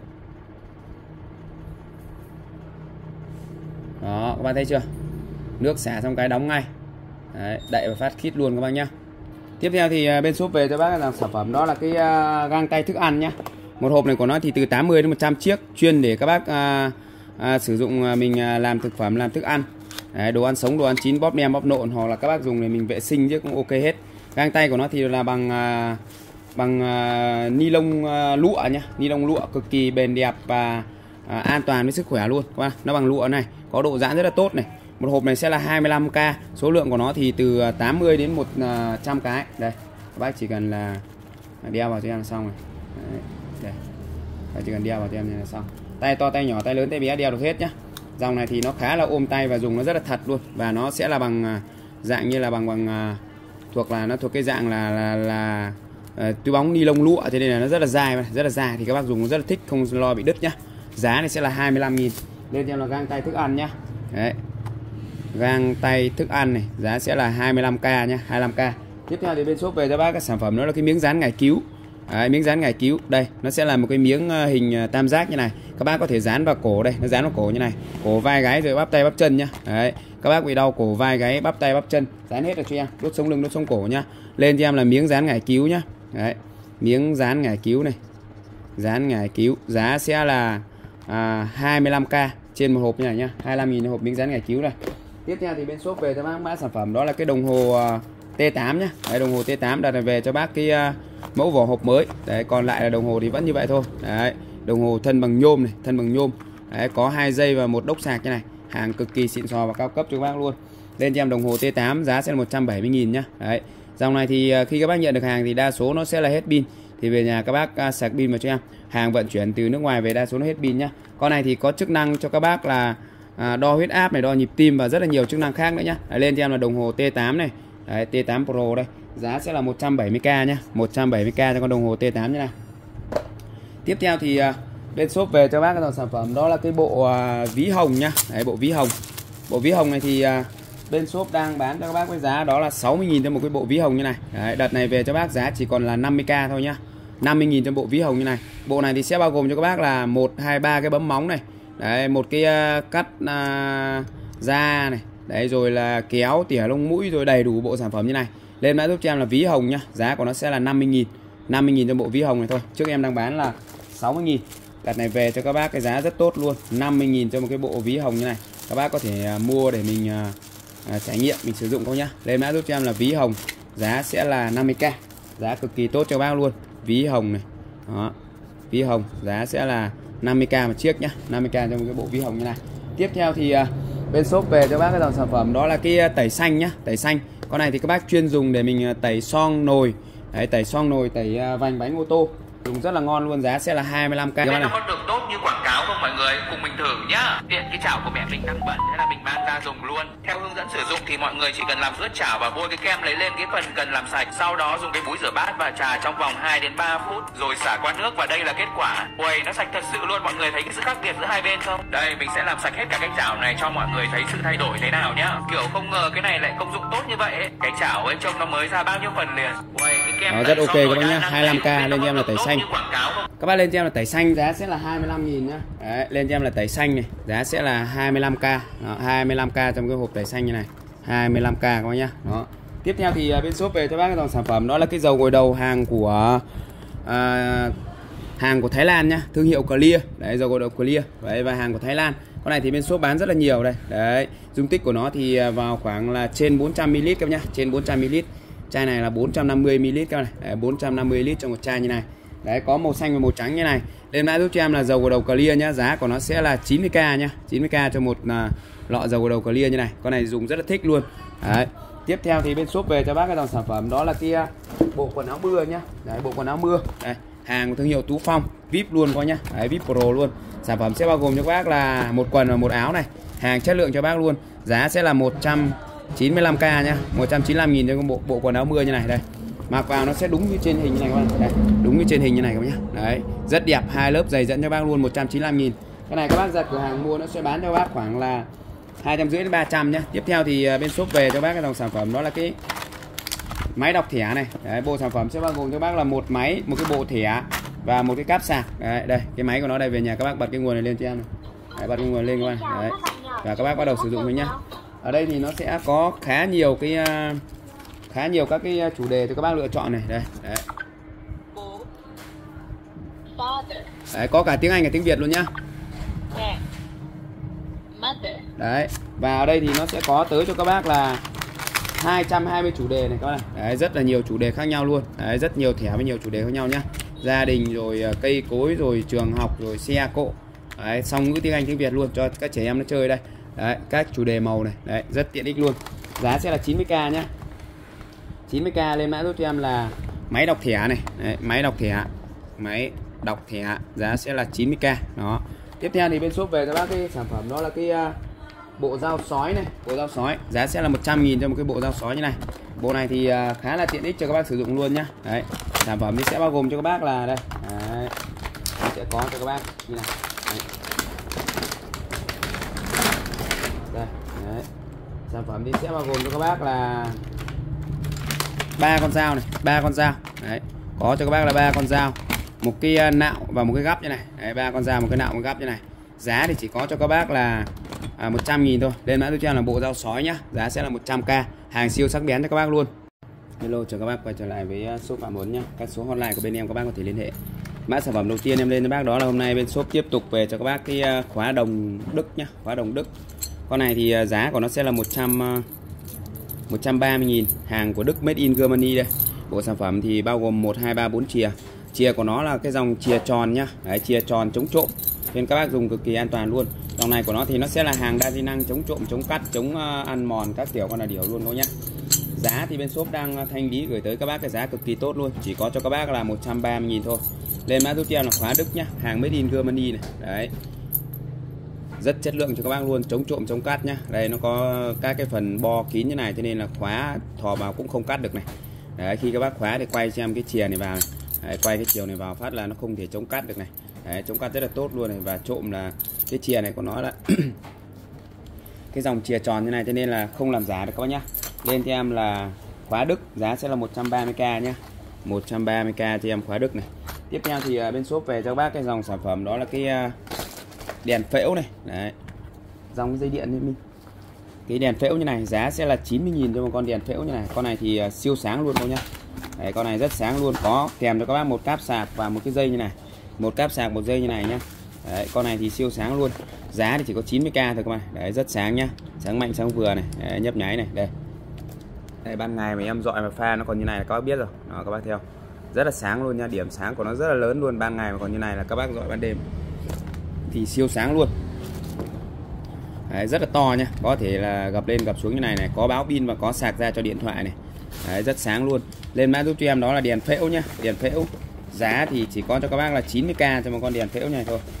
Đó, các bạn thấy chưa? Nước xả xong cái đóng ngay. Đấy, đậy và phát khít luôn các bác nhá. Tiếp theo thì bên shop về cho bác là sản phẩm đó là cái găng tay thức ăn nhá. Một hộp này của nó thì từ 80 đến 100 chiếc, chuyên để các bác sử dụng mình làm thực phẩm, làm thức ăn. Đấy, đồ ăn sống, đồ ăn chín, bóp nem, bóp nộn, hoặc là các bác dùng để mình vệ sinh chứ cũng ok hết. Găng tay của nó thì là bằng ni lông lụa nhá, ni lông lụa cực kỳ bền đẹp và an toàn với sức khỏe luôn các bác. Nó bằng lụa này, có độ giãn rất là tốt này. Một hộp này sẽ là 25k, số lượng của nó thì từ 80 đến 100 cái. Đây, các bác chỉ cần là đeo vào cho em là xong rồi. Đấy, đây. Các bác chỉ cần đeo vào cho em là xong. Tay to, tay nhỏ, tay lớn, tay bé đeo được hết nhá. Dòng này thì nó khá là ôm tay và dùng nó rất là thật luôn, và nó sẽ là bằng dạng như là bằng thuộc cái dạng là túi bóng ni lông lụa, cho nên là nó rất là dài, thì các bác dùng nó rất là thích, không lo bị đứt nhá. Giá này sẽ là 25.000. Lên cho là găng tay thức ăn nhá. Đấy. Găng tay thức ăn này, giá sẽ là 25k nhá, 25k. Tiếp theo thì bên shop về cho bác cái sản phẩm đó là cái miếng dán ngải cứu. Đấy, miếng dán ngải cứu. Đây, nó sẽ là một cái miếng hình tam giác như này. Các bác có thể dán vào cổ đây, nó dán vào cổ như này. Cổ, vai, gáy, rồi bắp tay, bắp chân nhá. Đấy, các bác bị đau cổ, vai, gáy, bắp tay, bắp chân, dán hết được cho em. Đốt sống lưng, đốt sống cổ nhá. Lên cho em là miếng dán ngải cứu nhá. Đấy, miếng dán ngải cứu này. Dán ngải cứu, giá sẽ là 25k trên một hộp như này nhá. 25.000 hộp miếng dán ngải cứu này. Tiếp theo thì bên shop về cho bác mã sản phẩm đó là cái đồng hồ T8 nhá. Đấy, đồng hồ T8 đặt về cho bác cái mẫu vỏ hộp mới. Đấy, còn lại là đồng hồ thì vẫn như vậy thôi. Đấy, đồng hồ thân bằng nhôm này, thân bằng nhôm. Đấy, có 2 dây và một đốc sạc như này. Hàng cực kỳ xịn sò và cao cấp cho các bác luôn. Lên cho em đồng hồ T8 giá sẽ là 170.000 nhá. Đấy, dòng này thì khi các bác nhận được hàng thì đa số nó sẽ là hết pin. Thì về nhà các bác sạc pin vào cho em. Hàng vận chuyển từ nước ngoài về đa số nó hết pin nhá. Con này thì có chức năng cho các bác là đo huyết áp này, đo nhịp tim và rất là nhiều chức năng khác nữa nhá. Đấy, lên cho em là đồng hồ T8 này. Đấy, T8 Pro đây. Giá sẽ là 170k nhá. 170k cho con đồng hồ T8 như này. Tiếp theo thì bên shop về cho bác cái dòng sản phẩm đó là cái bộ ví hồng nhá. Đấy, bộ ví hồng. Bộ ví hồng này thì bên shop đang bán cho các bác với giá đó là 60.000 cho một cái bộ ví hồng như này. Đấy, đợt này về cho bác giá chỉ còn là 50k thôi nhá. 50.000 cho bộ ví hồng như này. Bộ này thì sẽ bao gồm cho các bác là 1, 2, 3 cái bấm móng này. Đấy, một cái cắt da này. Đấy, rồi là kéo, tỉa lông mũi, rồi đầy đủ bộ sản phẩm như này. Lên mã giúp cho em là ví hồng nhá. Giá của nó sẽ là 50.000. 50.000 cho bộ ví hồng này thôi. Trước em đang bán là 60.000. Đợt này về cho các bác cái giá rất tốt luôn. 50.000 cho một cái bộ ví hồng như này. Các bác có thể mua để mình trải nghiệm, mình sử dụng không nhá. Lên mã giúp cho em là ví hồng. Giá sẽ là 50k. Giá cực kỳ tốt cho bác luôn. Ví hồng này. Đó. Ví hồng giá sẽ là 50k một chiếc nhá. 50k cho một cái bộ ví hồng như này. Tiếp theo thì bên shop về cho bác cái dòng sản phẩm đó là cái tẩy xanh nhá. Tẩy xanh. Con này thì các bác chuyên dùng để mình tẩy xoong nồi. Đấy, tẩy xoong nồi, tẩy vành bánh ô tô. Dùng rất là ngon luôn. Giá sẽ là 25k. Nó có được tốt như quảng cáo không mọi người, cùng mình thử nhá. Tiện cái chảo của mẹ mình đang bẩn, thế là mình mang ra dùng luôn. Theo hướng dẫn sử dụng thì mọi người chỉ cần làm ướt chảo và bôi cái kem lấy lên cái phần cần làm sạch. Sau đó dùng cái búi rửa bát và chà trong vòng 2 đến 3 phút rồi xả qua nước và đây là kết quả. Ui, nó sạch thật sự luôn. Mọi người thấy cái sự khác biệt giữa hai bên không? Đây, mình sẽ làm sạch hết cả cái chảo này cho mọi người thấy sự thay đổi thế nào nhá. Kiểu không ngờ cái này lại công dụng tốt như vậy ấy. Cái chảo ấy trông nó mới ra bao nhiêu phần liền. Ui, cái kem đó, rất ok các bác nhá. 25k lên cho em là tẩy xanh. Các bác lên cho em là tẩy xanh giá sẽ là 25.000 nhá. Đấy, lên cho em là tẩy xanh này, giá sẽ là 25k. Đó, 25k trong cái hộp tẩy xanh như này. 25k các bác nhá. Đó. Tiếp theo thì bên shop về cho bác cái dòng sản phẩm đó là cái dầu gội đầu hàng của Thái Lan nhá, thương hiệu Clear. Đấy, dầu gội đầu Clear. Đấy, và hàng của Thái Lan. Con này thì bên shop bán rất là nhiều đây. Đấy, dung tích của nó thì vào khoảng là trên 400ml các nhá, trên 400ml. Chai này là 450ml các này. Đấy, 450ml trong một chai như này. Đấy, có màu xanh và màu trắng như này. Lên mã giúp cho em là dầu gội đầu Clear nhá, giá của nó sẽ là 90k nhá, 90k cho một lọ dầu gội đầu Clear như này. Con này dùng rất là thích luôn. Đấy. Tiếp theo thì bên shop về cho bác cái dòng sản phẩm đó là cái bộ quần áo mưa nhá. Đấy, bộ quần áo mưa. Đây, hàng của thương hiệu Tú Phong, VIP luôn coi nhá. Đấy, VIP Pro luôn. Sản phẩm sẽ bao gồm cho bác là một quần và một áo này. Hàng chất lượng cho bác luôn. Giá sẽ là 195k nhá, 195.000 cho bộ quần áo mưa như này đây. Mặc vào nó sẽ đúng như trên hình như này các bạn. Đây, đúng như trên hình như này các bạn nhá. Đấy, rất đẹp, hai lớp giày dẫn cho bác luôn, 195.000. Cái này các bác ra cửa hàng mua nó sẽ bán cho bác khoảng là 250 đến 300 nhé. Tiếp theo thì bên shop về cho bác cái dòng sản phẩm đó là cái máy đọc thẻ này. Đấy, bộ sản phẩm sẽ bao gồm cho bác là một máy, một cái bộ thẻ và một cái cáp sạc. Đấy, đây, cái máy của nó đây, về nhà các bác bật cái nguồn này lên cho em. Đấy, bật cái nguồn lên các bạn. Đấy. Và các bác bắt đầu sử dụng thôi nhá. Ở đây thì nó sẽ có khá nhiều các cái chủ đề cho các bác lựa chọn này. Đây, đấy. Đấy, có cả tiếng Anh và tiếng Việt luôn nhá. Đấy, và ở đây thì nó sẽ có tới cho các bác là 220 chủ đề này các bạn. Đấy, rất là nhiều chủ đề khác nhau luôn. Đấy, rất nhiều thẻ với nhiều chủ đề khác nhau nhá. Gia đình rồi cây cối rồi trường học rồi xe cộ. Đấy, song ngữ tiếng Anh tiếng Việt luôn cho các trẻ em nó chơi đây. Đấy, các chủ đề màu này. Đấy, rất tiện ích luôn. Giá sẽ là 90k nhá. 90k lên mã giúp cho em là máy đọc thẻ này. Đấy, máy đọc thẻ, giá sẽ là 90k. Đó. Tiếp theo thì bên shop về cho bác cái sản phẩm đó là cái bộ dao sói này, bộ dao sói, giá sẽ là 100.000 cho một cái bộ dao sói như này. Bộ này thì khá là tiện ích cho các bác sử dụng luôn nhá. Đấy, sản phẩm thì sẽ bao gồm cho các bác là đây. Đấy, sẽ có cho các bác như này. Đấy. Đây, đấy. Sản phẩm thì sẽ bao gồm cho các bác là 3 con dao này, 3 con dao. Đấy, có cho các bác là 3 con dao, một cái nạo và một cái gắp như này. Đấy, 3 con dao, một cái nạo, một cái gắp như này. Giá thì chỉ có cho các bác là 100.000 thôi. Lên mã giúp cho em là bộ dao sói nhá, giá sẽ là 100k, hàng siêu sắc bén cho các bác luôn. Hello, chào các bác quay trở lại với shop Phạm Huấn nhá. Các số hotline của bên em các bác có thể liên hệ. Mã sản phẩm đầu tiên em lên cho bác đó là hôm nay bên shop tiếp tục về cho các bác cái khóa đồng Đức nhá, khóa đồng Đức. Con này thì giá của nó sẽ là 130.000, hàng của Đức, made in Germany đây. Bộ sản phẩm thì bao gồm 1, 2, 3, 4 chìa. Chìa của nó là cái dòng chìa tròn nhá. Đấy, chìa tròn chống trộm, nên các bác dùng cực kỳ an toàn luôn. Dòng này của nó thì nó sẽ là hàng đa di năng, chống trộm, chống cắt, chống ăn mòn các kiểu con là điều luôn thôi nhá. Giá thì bên shop đang thanh lý gửi tới các bác cái giá cực kỳ tốt luôn, chỉ có cho các bác là 130.000 thôi. Lên mã giúp cho em là khóa Đức nhá, hàng made in Germany này. Đấy, rất chất lượng cho các bác luôn, chống trộm, chống cắt nhá. Đây nó có các cái phần bo kín như này, cho nên là khóa thò vào cũng không cắt được này. Đấy, khi các bác khóa thì quay cho em cái chìa này vào này. Đấy, quay cái chiều này vào phát là nó không thể chống cắt được này. Đấy, chống cắt rất là tốt luôn này. Và trộm là cái chìa này của nó là cái dòng chìa tròn như này, cho nên là không làm giả được các bác nhá. Lên cho em là khóa Đức, giá sẽ là 130k nhá, 130k cho em khóa Đức này. Tiếp theo thì bên shop về cho các bác cái dòng sản phẩm đó là cái đèn phễu này. Đấy, dòng dây điện như mình, cái đèn phễu như này, giá sẽ là 90.000 cho một con đèn phễu như này. Con này thì siêu sáng luôn đâu nhá. Đấy, con này rất sáng luôn, có kèm cho các bác một cáp sạc và một cái dây như này, một cáp sạc, một dây như này nhá. Đấy, con này thì siêu sáng luôn, giá thì chỉ có 90k thôi các bạn. Đấy, rất sáng nhá, sáng mạnh, sáng vừa này. Đấy, nhấp nháy này. Đây, ban ngày mà em dọi mà pha nó còn như này là các bác biết rồi. Đó, các bác theo, rất là sáng luôn nha, điểm sáng của nó rất là lớn luôn. Ban ngày mà còn như này là các bác dọi ban đêm thì siêu sáng luôn. Đấy, rất là to nhá, có thể là gập lên gập xuống như này này, có báo pin và có sạc ra cho điện thoại này. Đấy, rất sáng luôn. Lên mã giúp cho em đó là đèn phễu nhá, đèn phễu, giá thì chỉ có cho các bác là 90k cho một con đèn phễu này thôi.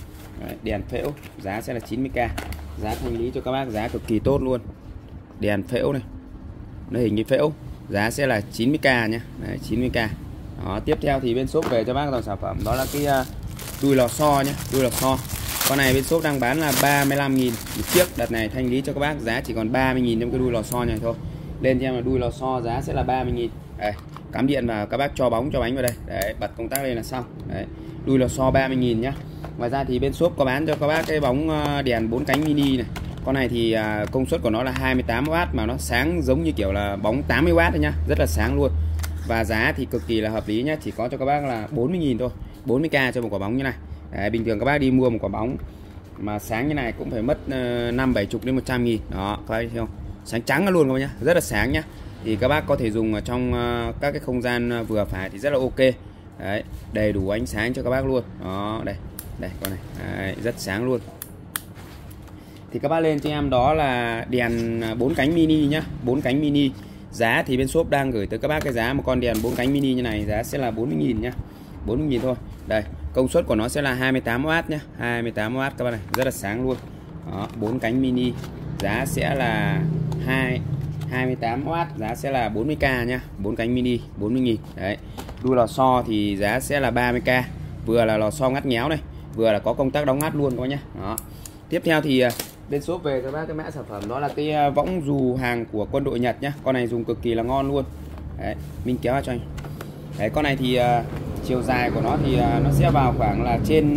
Đấy, đèn phễu giá sẽ là 90k. Giá thanh lý cho các bác giá cực kỳ tốt luôn. Đèn phễu này, nó hình như phễu, giá sẽ là 90k nhé. Đấy, 90k. Đó, tiếp theo thì bên shop về cho bác dòng sản phẩm đó là cái đuôi lò xo nhé, đuôi lò xo. Con này bên shop đang bán là 35.000 một chiếc, đợt này thanh lý cho các bác giá chỉ còn 30.000 trong cái đuôi lò xo này thôi. Lên cho em là đuôi lò xo giá sẽ là 30.000. Đây, cắm điện vào các bác cho bóng cho bánh vào đây. Đấy, bật công tắc lên là xong. Đấy, đuôi lò xo 30.000 nhá. Ngoài ra thì bên shop có bán cho các bác cái bóng đèn 4 cánh mini này. Con này thì công suất của nó là 28W mà nó sáng giống như kiểu là bóng 80W thôi nhá, rất là sáng luôn. Và giá thì cực kỳ là hợp lý nhá, chỉ có cho các bác là 40.000 thôi, 40k cho một quả bóng như này. Đấy, bình thường các bác đi mua một quả bóng mà sáng như này cũng phải mất 50-70 đến 100.000. Đó, các bác thấy không? Sáng trắng luôn các bác nhá, rất là sáng nhá. Thì các bác có thể dùng ở trong các cái không gian vừa phải thì rất là ok. Đấy, đầy đủ ánh sáng cho các bác luôn. Đó, đây, đây con này. Đấy, rất sáng luôn. Thì các bác lên cho em đó là đèn 4 cánh mini nhá, 4 cánh mini. Giá thì bên shop đang gửi tới các bác cái giá một con đèn 4 cánh mini như này, giá sẽ là 40.000 nhá. 40.000 thôi. Đây, công suất của nó sẽ là 28W nhá, 28W các bác này, rất là sáng luôn. Đó, 4 cánh mini, giá sẽ là 28W, giá sẽ là 40k nhá, 4 cánh mini 40.000. Đấy. Đuôi lò xo thì giá sẽ là 30k, vừa là lò xo ngắt nhéo này, vừa là có công tắc đóng ngắt luôn các bác nhá. Đó. Tiếp theo thì bên shop về cho bác cái mã sản phẩm đó là cái võng dù hàng của quân đội Nhật nhá. Con này dùng cực kỳ là ngon luôn. Đấy, mình kéo cho anh. Đấy, con này thì chiều dài của nó thì nó sẽ vào khoảng là trên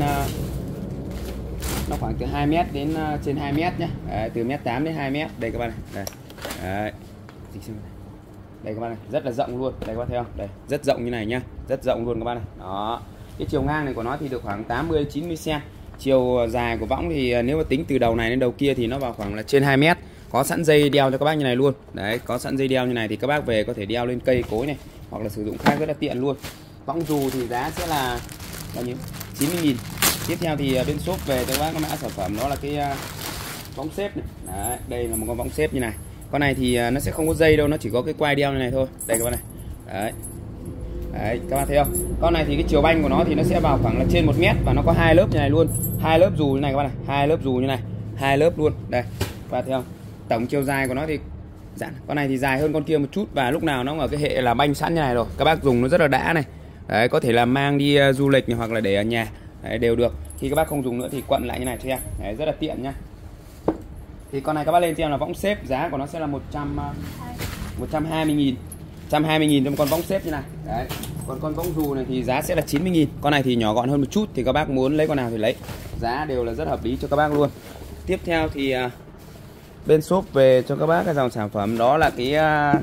nó khoảng từ 2m đến trên 2m nhé. Đấy, từ 1m8 đến 2m. Đây các bạn này. Đây. Đấy. Đây các bạn này, rất là rộng luôn. Đây các bạn thấy không? Đây, rất rộng như này nhá, rất rộng luôn các bạn này. Đó. Cái chiều ngang này của nó thì được khoảng 80-90 cm. Chiều dài của võng thì nếu mà tính từ đầu này đến đầu kia thì nó vào khoảng là trên 2m. Có sẵn dây đeo cho các bác như này luôn. Đấy, có sẵn dây đeo như này thì các bác về có thể đeo lên cây cối này, hoặc là sử dụng khác rất là tiện luôn. Võng dù thì giá sẽ là bao nhiêu? 90.000. Tiếp theo thì bên shop về cho các bác cái mã sản phẩm đó là cái võng xếp này. Đấy, đây là một con võng xếp như này. Con này thì nó sẽ không có dây đâu, nó chỉ có cái quai đeo như này thôi. Đây các bác này. Đấy. Đấy, các bạn thấy không? Con này thì cái chiều banh của nó thì nó sẽ vào khoảng là trên 1m và nó có 2 lớp như này luôn. 2 lớp dù như này các bạn này, 2 lớp dù như này, 2 lớp luôn. Đây, các bạn thấy không? Tổng chiều dài của nó thì con này thì dài hơn con kia một chút và lúc nào nó cũng ở cái hệ là banh sẵn như này rồi. Các bác dùng nó rất là đã này. Đấy, có thể là mang đi du lịch hoặc là để ở nhà. Đấy, đều được. Khi các bác không dùng nữa thì quận lại như này cho em. Đấy, rất là tiện nhá. Thì con này các bác lên cho em là võng xếp, giá của nó sẽ là 120.000. 120.000 cho một con võng xếp như này. Đấy. Còn con võng dù này thì giá sẽ là 90.000. Con này thì nhỏ gọn hơn một chút thì các bác muốn lấy con nào thì lấy. Giá đều là rất hợp lý cho các bác luôn. Tiếp theo thì bên shop về cho các bác cái dòng sản phẩm đó là cái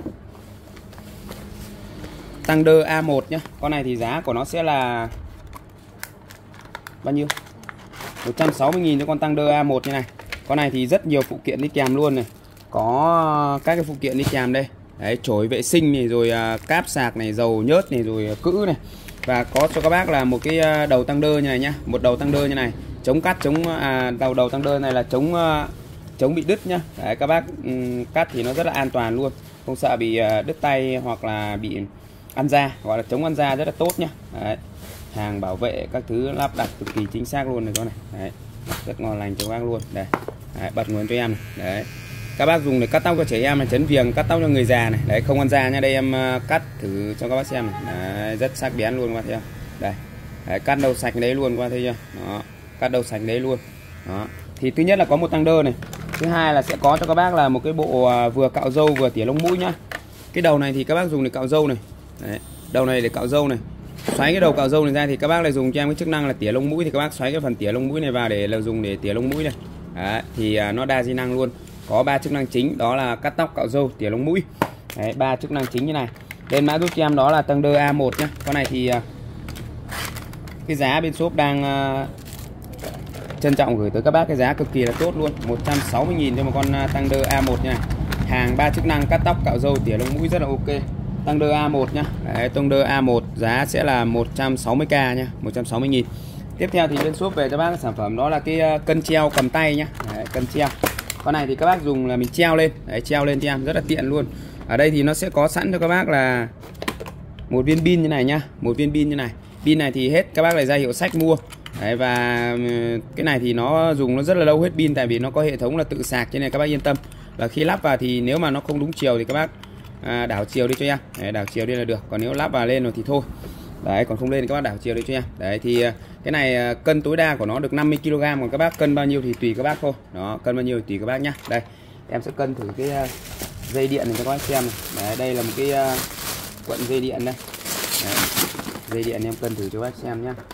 Thunder A1 nhá. Con này thì giá của nó sẽ là bao nhiêu? 160.000 cho con Thunder A1 như này. Con này thì rất nhiều phụ kiện đi kèm luôn này. Có các cái phụ kiện đi kèm đây. Đấy, chổi vệ sinh này, rồi cáp sạc này, dầu nhớt này, rồi cữ này. Và có cho các bác là một cái đầu Thunder như này nhá. Một đầu Thunder như này, chống cắt, chống đầu Thunder này là chống bị đứt nhá. Đấy, các bác cắt thì nó rất là an toàn luôn, không sợ bị đứt tay hoặc là bị ăn da, gọi là chống ăn da rất là tốt nhá. Đấy, hàng bảo vệ các thứ lắp đặt cực kỳ chính xác luôn này con này. Đấy, rất ngon lành cho các bác luôn. Đây, đấy, bật nguồn cho em này. Đấy, các bác dùng để cắt tóc cho trẻ em này, chấn viền, cắt tóc cho người già này. Đấy, không ăn da nha. Đây em cắt thử cho các bác xem này. Đấy, rất sắc bén luôn các bác thấy không? Đây, đấy, cắt đầu sạch đấy luôn các bác thấy chưa? Đó, cắt đầu sạch đấy luôn. Đó, thì thứ nhất là có một Thunder này, thứ hai là sẽ có cho các bác là một cái bộ vừa cạo râu vừa tỉa lông mũi nhá. Cái đầu này thì các bác dùng để cạo râu này. Đấy, đầu này để cạo râu này. Xoáy cái đầu cạo râu này ra thì các bác lại dùng cho em cái chức năng là tỉa lông mũi, thì các bác xoáy cái phần tỉa lông mũi này vào để là dùng để tỉa lông mũi này. Đấy, thì nó đa di năng luôn. Có 3 chức năng chính, đó là cắt tóc, cạo râu, tỉa lông mũi. Đấy, 3 chức năng chính như này. Lên mã giúp cho em đó là Thunder A1 nhá. Con này thì cái giá bên shop đang trân trọng gửi tới các bác cái giá cực kỳ là tốt luôn, 160.000 cho một con Thunder A1 như này. Hàng 3 chức năng cắt tóc, cạo râu, tỉa lông mũi rất là ok. Thunder A1 nhá. Đấy, Thunder A1 giá sẽ là 160k nhá, 160.000. Tiếp theo thì bên shop về cho bác cái sản phẩm đó là cái cân treo cầm tay nhá. Đấy, cân treo. Con này thì các bác dùng là mình treo lên. Đấy, treo lên cho em rất là tiện luôn. Ở đây thì nó sẽ có sẵn cho các bác là một viên pin như này nhá, một viên pin như này. Pin này thì hết các bác lại ra hiệu sách mua. Đấy, và cái này thì nó dùng nó rất là lâu hết pin, tại vì nó có hệ thống là tự sạc, cho nên các bác yên tâm. Và khi lắp vào thì nếu mà nó không đúng chiều thì các bác đảo chiều đi cho em. Đấy, đảo chiều đi là được, còn nếu lắp vào lên rồi thì thôi. Đấy, còn không lên thì các bác đảo chiều đi cho em. Đấy thì cái này cân tối đa của nó được 50 kg, còn các bác cân bao nhiêu thì tùy các bác thôi. Đó, cân bao nhiêu thì tùy các bác nhá. Đây, em sẽ cân thử cái dây điện này cho các bác xem này. Đấy, đây là một cái cuộn dây điện đây. Đấy, dây điện em cân thử cho các bác xem nhá.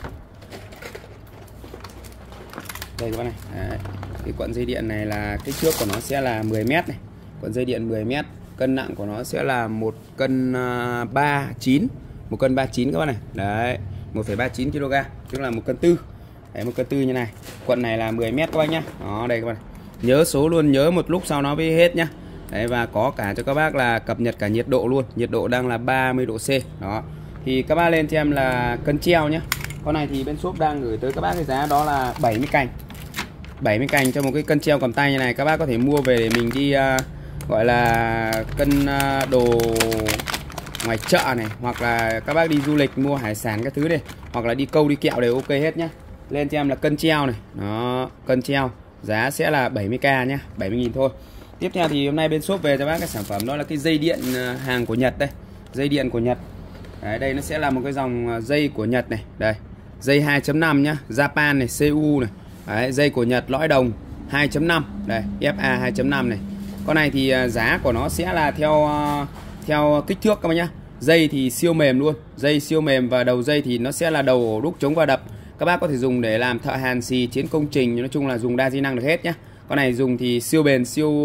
Đây các bác này. Đấy, cái cuộn dây điện này là kích thước của nó sẽ là 10 m này. Cuộn dây điện 10 m, cân nặng của nó sẽ là 1 cân 39, 1 cân 39 các bác này. Đấy, 1,39 kg, tức là 1 cân 4. Đấy, 1 cân 4 như này. Cuộn này là 10 m các bác nhá. Đó, đây các bác này. Nhớ số luôn, nhớ một lúc sau nó mới hết nhá. Đấy, và có cả cho các bác là cập nhật cả nhiệt độ luôn. Nhiệt độ đang là 30 độ C. Đó. Thì các bác lên cho em là cân treo nhá. Con này thì bên shop đang gửi tới các bác cái giá đó là 70 cành. 70 cành cho một cái cân treo cầm tay như này. Các bác có thể mua về để mình đi gọi là cân đồ ngoài chợ này, hoặc là các bác đi du lịch mua hải sản các thứ này, hoặc là đi câu đi kẹo đều ok hết nhá. Lên cho em là cân treo này. Đó, cân treo. Giá sẽ là 70k nhá, 70.000 thôi. Tiếp theo thì hôm nay bên shop về cho bác cái sản phẩm đó là cái dây điện hàng của Nhật đây. Dây điện của Nhật. Đấy, đây nó sẽ là một cái dòng dây của Nhật này. Đây, dây 2.5 nhá, Japan này, CU này. Đấy, dây của Nhật lõi đồng 2.5. Đây, FA 2.5 này. Con này thì giá của nó sẽ là theo kích thước các bác nhá. Dây thì siêu mềm luôn, dây siêu mềm, và đầu dây thì nó sẽ là đầu ổ đúc chống va đập. Các bác có thể dùng để làm thợ hàn xì, chiến công trình, nói chung là dùng đa di năng được hết nhá. Con này dùng thì siêu bền,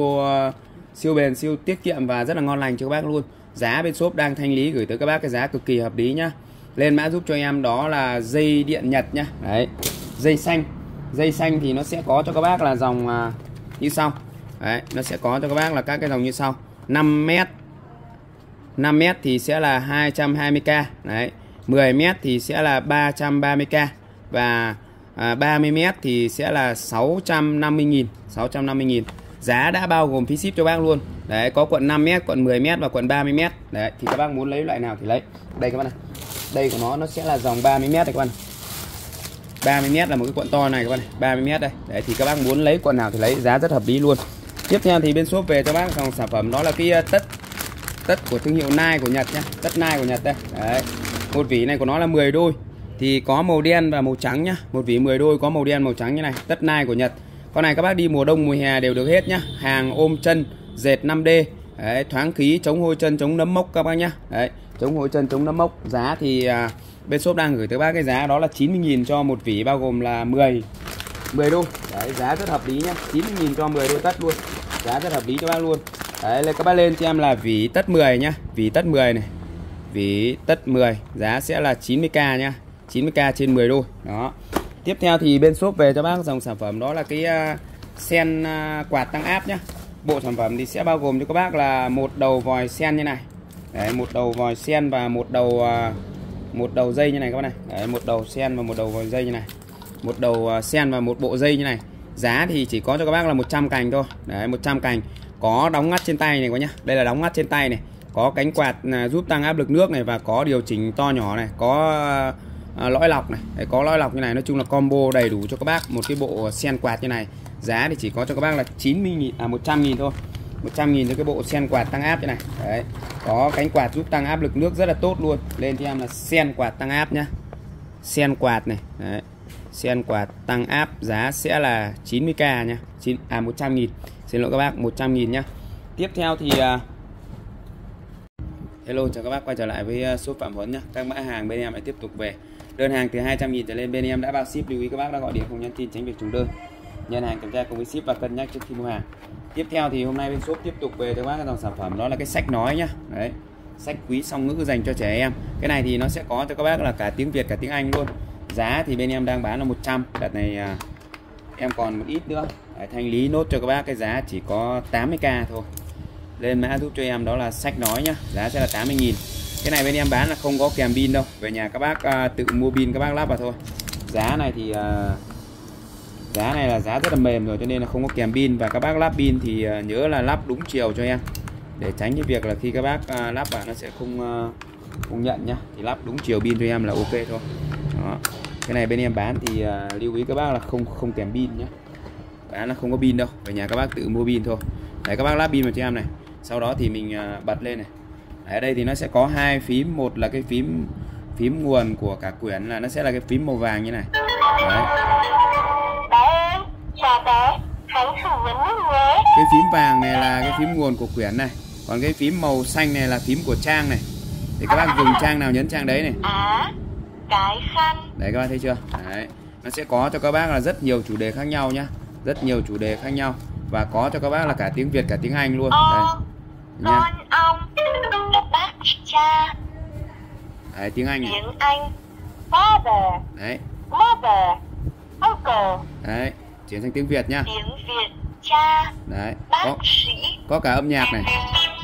siêu tiết kiệm và rất là ngon lành cho các bác luôn. Giá bên shop đang thanh lý gửi tới các bác cái giá cực kỳ hợp lý nhá. Lên mã giúp cho em đó là dây điện Nhật nhá. Đấy, dây xanh. Dây xanh thì nó sẽ có cho các bác là dòng như sau. Đấy, nó sẽ có cho các bác là các cái dòng như sau. 5m. 5m thì sẽ là 220k. Đấy, 10m thì sẽ là 330k. Và 30m thì sẽ là 650.000. 650.000. Giá đã bao gồm phí ship cho bác luôn. Đấy, có cuộn 5m, cuộn 10m và cuộn 30m. Đấy, thì các bác muốn lấy loại nào thì lấy. Đây các bác này. Đây của nó sẽ là dòng 30m đây các bác này. 30m là một cái cuộn to này các bác này, 30m đây. Đấy, thì các bác muốn lấy cuộn nào thì lấy, giá rất hợp lý luôn. Tiếp theo thì bên shop về cho bác dòng sản phẩm đó là cái tất của thương hiệu Nike của Nhật nhá, tất Nike của Nhật đây. Đấy. Một vỉ này của nó là 10 đôi. Thì có màu đen và màu trắng nhá. Một vỉ 10 đôi có màu đen màu trắng như này, tất Nike của Nhật. Con này các bác đi mùa đông mùa hè đều được hết nhá. Hàng ôm chân, dệt 5D. Đấy, thoáng khí, chống hôi chân, chống nấm mốc các bác nhá. Đấy, chống hôi chân, chống nấm mốc. Giá thì bên shop đang gửi tới bác cái giá đó là 90.000 cho một vỉ, bao gồm là 10 đôi. Đấy, giá rất hợp lý nhá, 90.000 cho 10 đôi tất luôn. Giá rất hợp lý cho bác luôn. Đấy, các bác lên cho em là vỉ tất 10 nhá, vỉ tất 10 này. Vỉ tất 10, giá sẽ là 90k nhá, 90k trên 10 đôi. Đó. Tiếp theo thì bên shop về cho bác dòng sản phẩm đó là cái sen quạt tăng áp nhá. Bộ sản phẩm thì sẽ bao gồm cho các bác là một đầu vòi sen như này. Đấy, một đầu vòi sen và một đầu dây như này các bác này. Đấy, một đầu sen và một đầu vòi dây như này. Một đầu sen và một bộ dây như này. Giá thì chỉ có cho các bác là 100 cành thôi. Đấy, 100 cành. Có đóng ngắt trên tay này các nhá. Đây là đóng ngắt trên tay này. Có cánh quạt giúp tăng áp lực nước này, và có điều chỉnh to nhỏ này, có lõi lọc này. Đấy, có lõi lọc như này, nói chung là combo đầy đủ cho các bác một cái bộ sen quạt như này. Giá thì chỉ có cho các bác là 100.000 thôi. 100.000 cho cái bộ sen quạt tăng áp như này. Đấy, có cánh quạt giúp tăng áp lực nước rất là tốt luôn. Lên cho em là sen quạt tăng áp nhá. Sen quạt này. Đấy, sen quạt tăng áp giá sẽ là 90k nhá. 100.000. Xin lỗi các bác, 100.000 nhá. Tiếp theo thì hello, chào các bác quay trở lại với shop Phạm Huấn nhá. Các mã hàng bên em lại tiếp tục về. Đơn hàng từ 200.000 trở lên bên em đã bao ship. Lưu ý các bác đã gọi điện không nhắn tin tránh việc trùng đơn. Nhận hàng kiểm tra cùng với ship và cân nhắc trước khi mua hàng. Tiếp theo thì hôm nay bên shop tiếp tục về cho các bác cái dòng sản phẩm đó là cái sách nói nhá. Đấy, sách quý song ngữ dành cho trẻ em. Cái này thì nó sẽ có cho các bác là cả tiếng Việt cả tiếng Anh luôn. Giá thì bên em đang bán là 100. Đợt này em còn một ít nữa. Đấy, thanh lý nốt cho các bác cái giá chỉ có 80k thôi. Lên mã giúp cho em đó là sách nói nhá. Giá sẽ là 80.000. Cái này bên em bán là không có kèm pin đâu. Về nhà các bác tự mua pin các bác lắp vào thôi. Giá này thì giá này là giá rất là mềm rồi, cho nên là không có kèm pin. Và các bác lắp pin thì nhớ là lắp đúng chiều cho em, để tránh cái việc là khi các bác lắp vào nó sẽ không nhận nhá. Thì lắp đúng chiều pin cho em là ok thôi. Đó. Cái này bên em bán thì lưu ý các bác là không kèm pin nhé. Bán là không có pin đâu, về nhà các bác tự mua pin thôi. Đấy, các bác lắp pin vào cho em này. Sau đó thì mình bật lên này. Đấy, ở đây thì nó sẽ có hai phím, một là cái phím nguồn của cả quyển là nó sẽ là cái phím màu vàng như này. Đấy. Cái phím vàng này là cái phím nguồn của quyển này, còn cái phím màu xanh này là phím của trang này. Thì các bác dùng trang nào nhấn trang đấy này. Đấy, các bác thấy chưa? Đấy. Nó sẽ có cho các bác là rất nhiều chủ đề khác nhau nhá, rất nhiều chủ đề khác nhau, và có cho các bác là cả tiếng Việt cả tiếng Anh luôn. Đây nhá. Đấy, tiếng Anh này. Tiếng Anh father. Đấy. Mother. Uncle. Đấy, chuyển sang tiếng Việt nhá. Tiếng Việt cha. Đấy, bác sĩ. Có cả âm nhạc này.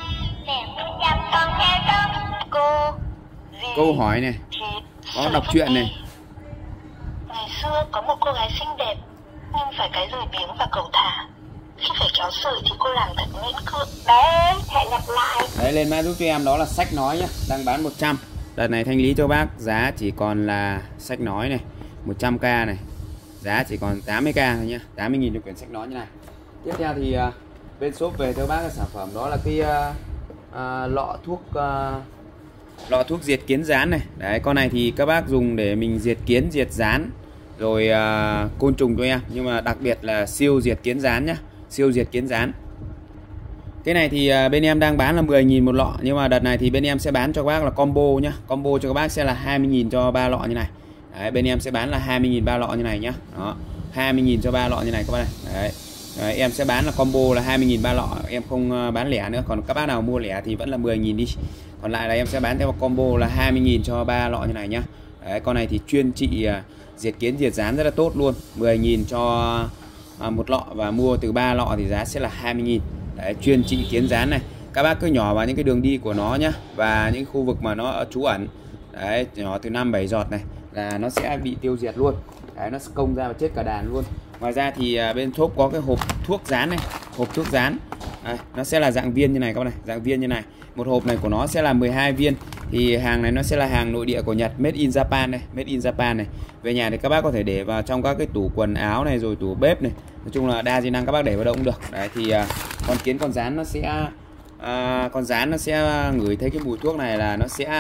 Câu hỏi này. Có đọc truyện này. Ngày xưa có một cô gái xinh đẹp nhưng phải cái lười biếng và cẩu thả. Khi phải kéo sợi thì cô làm thật miễn cưỡng. Đấy, hẹn gặp lại. Đấy, lên mã giúp cho em đó là sách nói nhá, đang bán 100. Đợt này thanh lý cho bác giá chỉ còn là sách nói này, 100k này. Giá chỉ còn 80k thôi nhá, 80.000 cho quyển sách nói như này. Tiếp theo thì bên shop về cho bác cái sản phẩm đó là cái lọ thuốc diệt kiến gián này. Đấy, con này thì các bác dùng để mình diệt kiến, diệt gián rồi côn trùng cho em, nhưng mà đặc biệt là siêu diệt kiến gián nhá, siêu diệt kiến gián. Cái này thì bên em đang bán là 10.000 một lọ, nhưng mà đợt này thì bên em sẽ bán cho các bác là combo nhá. Combo cho các bác sẽ là 20.000 cho 3 lọ như này. Đấy, bên em sẽ bán là 20.000 3 lọ như này nhá. Đó, 20.000 cho 3 lọ như này các bác này. Đấy. Đấy, em sẽ bán là combo là 20.000 3 lọ, em không bán lẻ nữa. Còn các bác nào mua lẻ thì vẫn là 10.000 đi. Còn lại là em sẽ bán theo combo là 20.000 cho 3 lọ như này nhá. Đấy, con này thì chuyên trị diệt kiến diệt gián rất là tốt luôn. 10.000 cho một lọ, và mua từ 3 lọ thì giá sẽ là 20.000. Đấy, chuyên trị kiến gián này. Các bác cứ nhỏ vào những cái đường đi của nó nhá, và những khu vực mà nó trú ẩn. Đấy, nhỏ từ 5-7 giọt này là nó sẽ bị tiêu diệt luôn. Đấy, nó công ra và chết cả đàn luôn. Ngoài ra thì bên shop có cái hộp thuốc dán này, hộp thuốc dán. Đây, nó sẽ là dạng viên như này các bạn này, dạng viên như này. Một hộp này của nó sẽ là 12 viên. Thì hàng này nó sẽ là hàng nội địa của Nhật, made in Japan này, made in Japan này. Về nhà thì các bác có thể để vào trong các cái tủ quần áo này, rồi tủ bếp này. Nói chung là đa di năng, các bác để vào đâu cũng được. Đấy thì con kiến con rán nó sẽ ngửi thấy cái mùi thuốc này là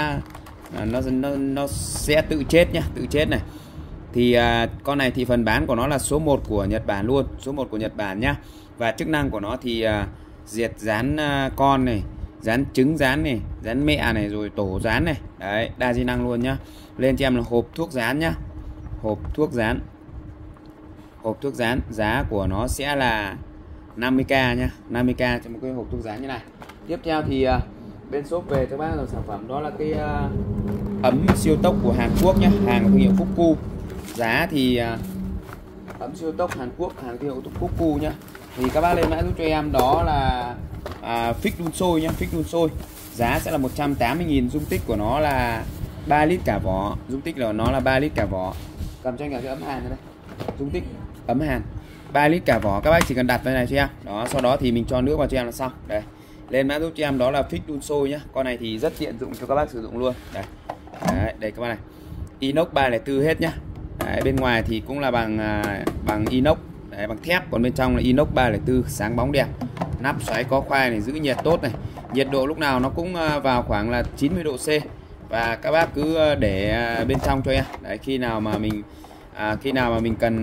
nó sẽ tự chết nhá, tự chết này. Thì con này thì phần bán của nó là số 1 của Nhật Bản luôn, số 1 của Nhật Bản nhá. Và chức năng của nó thì diệt rán con này, rán trứng rán này, rán mẹ này, rồi tổ rán này. Đấy, đa di năng luôn nhá. Lên cho em là hộp thuốc rán nhá. Hộp thuốc rán. Hộp thuốc rán, giá của nó sẽ là 50k nhá, 50k cho một cái hộp thuốc rán như này. Tiếp theo thì bên shop về cho bác là sản phẩm đó là cái ấm siêu tốc của Hàn Quốc nhá, hàng thương hiệu Fuku. Giá thì ấm siêu tốc Hàn Quốc, hàng thương hiệu Fuku nhá. Thì các bác lên mã giúp cho em đó là phích đun sôi nhá, phích đun sôi. Giá sẽ là 180.000, dung tích của nó là 3 lít cả vỏ, dung tích của nó là 3 lít cả vỏ. Cầm cho anh cái ấm hàn này đây. Dung tích ấm hàn 3 lít cả vỏ, các bác chỉ cần đặt đây này cho em. Đó, sau đó thì mình cho nước vào cho em là xong. Đây. Lên mã giúp cho em đó là phích đun sôi nhá. Con này thì rất tiện dụng cho các bác sử dụng luôn. Đây. Đấy, đây các bác này. Inox 304 hết nhá. Đấy, bên ngoài thì cũng là bằng inox, đấy, bằng thép, còn bên trong là inox 304, sáng bóng đẹp. Nắp xoáy có khoai này, giữ nhiệt tốt này. Nhiệt độ lúc nào nó cũng vào khoảng là 90 độ C. Và các bác cứ để bên trong cho em. Đấy, khi nào mà mình cần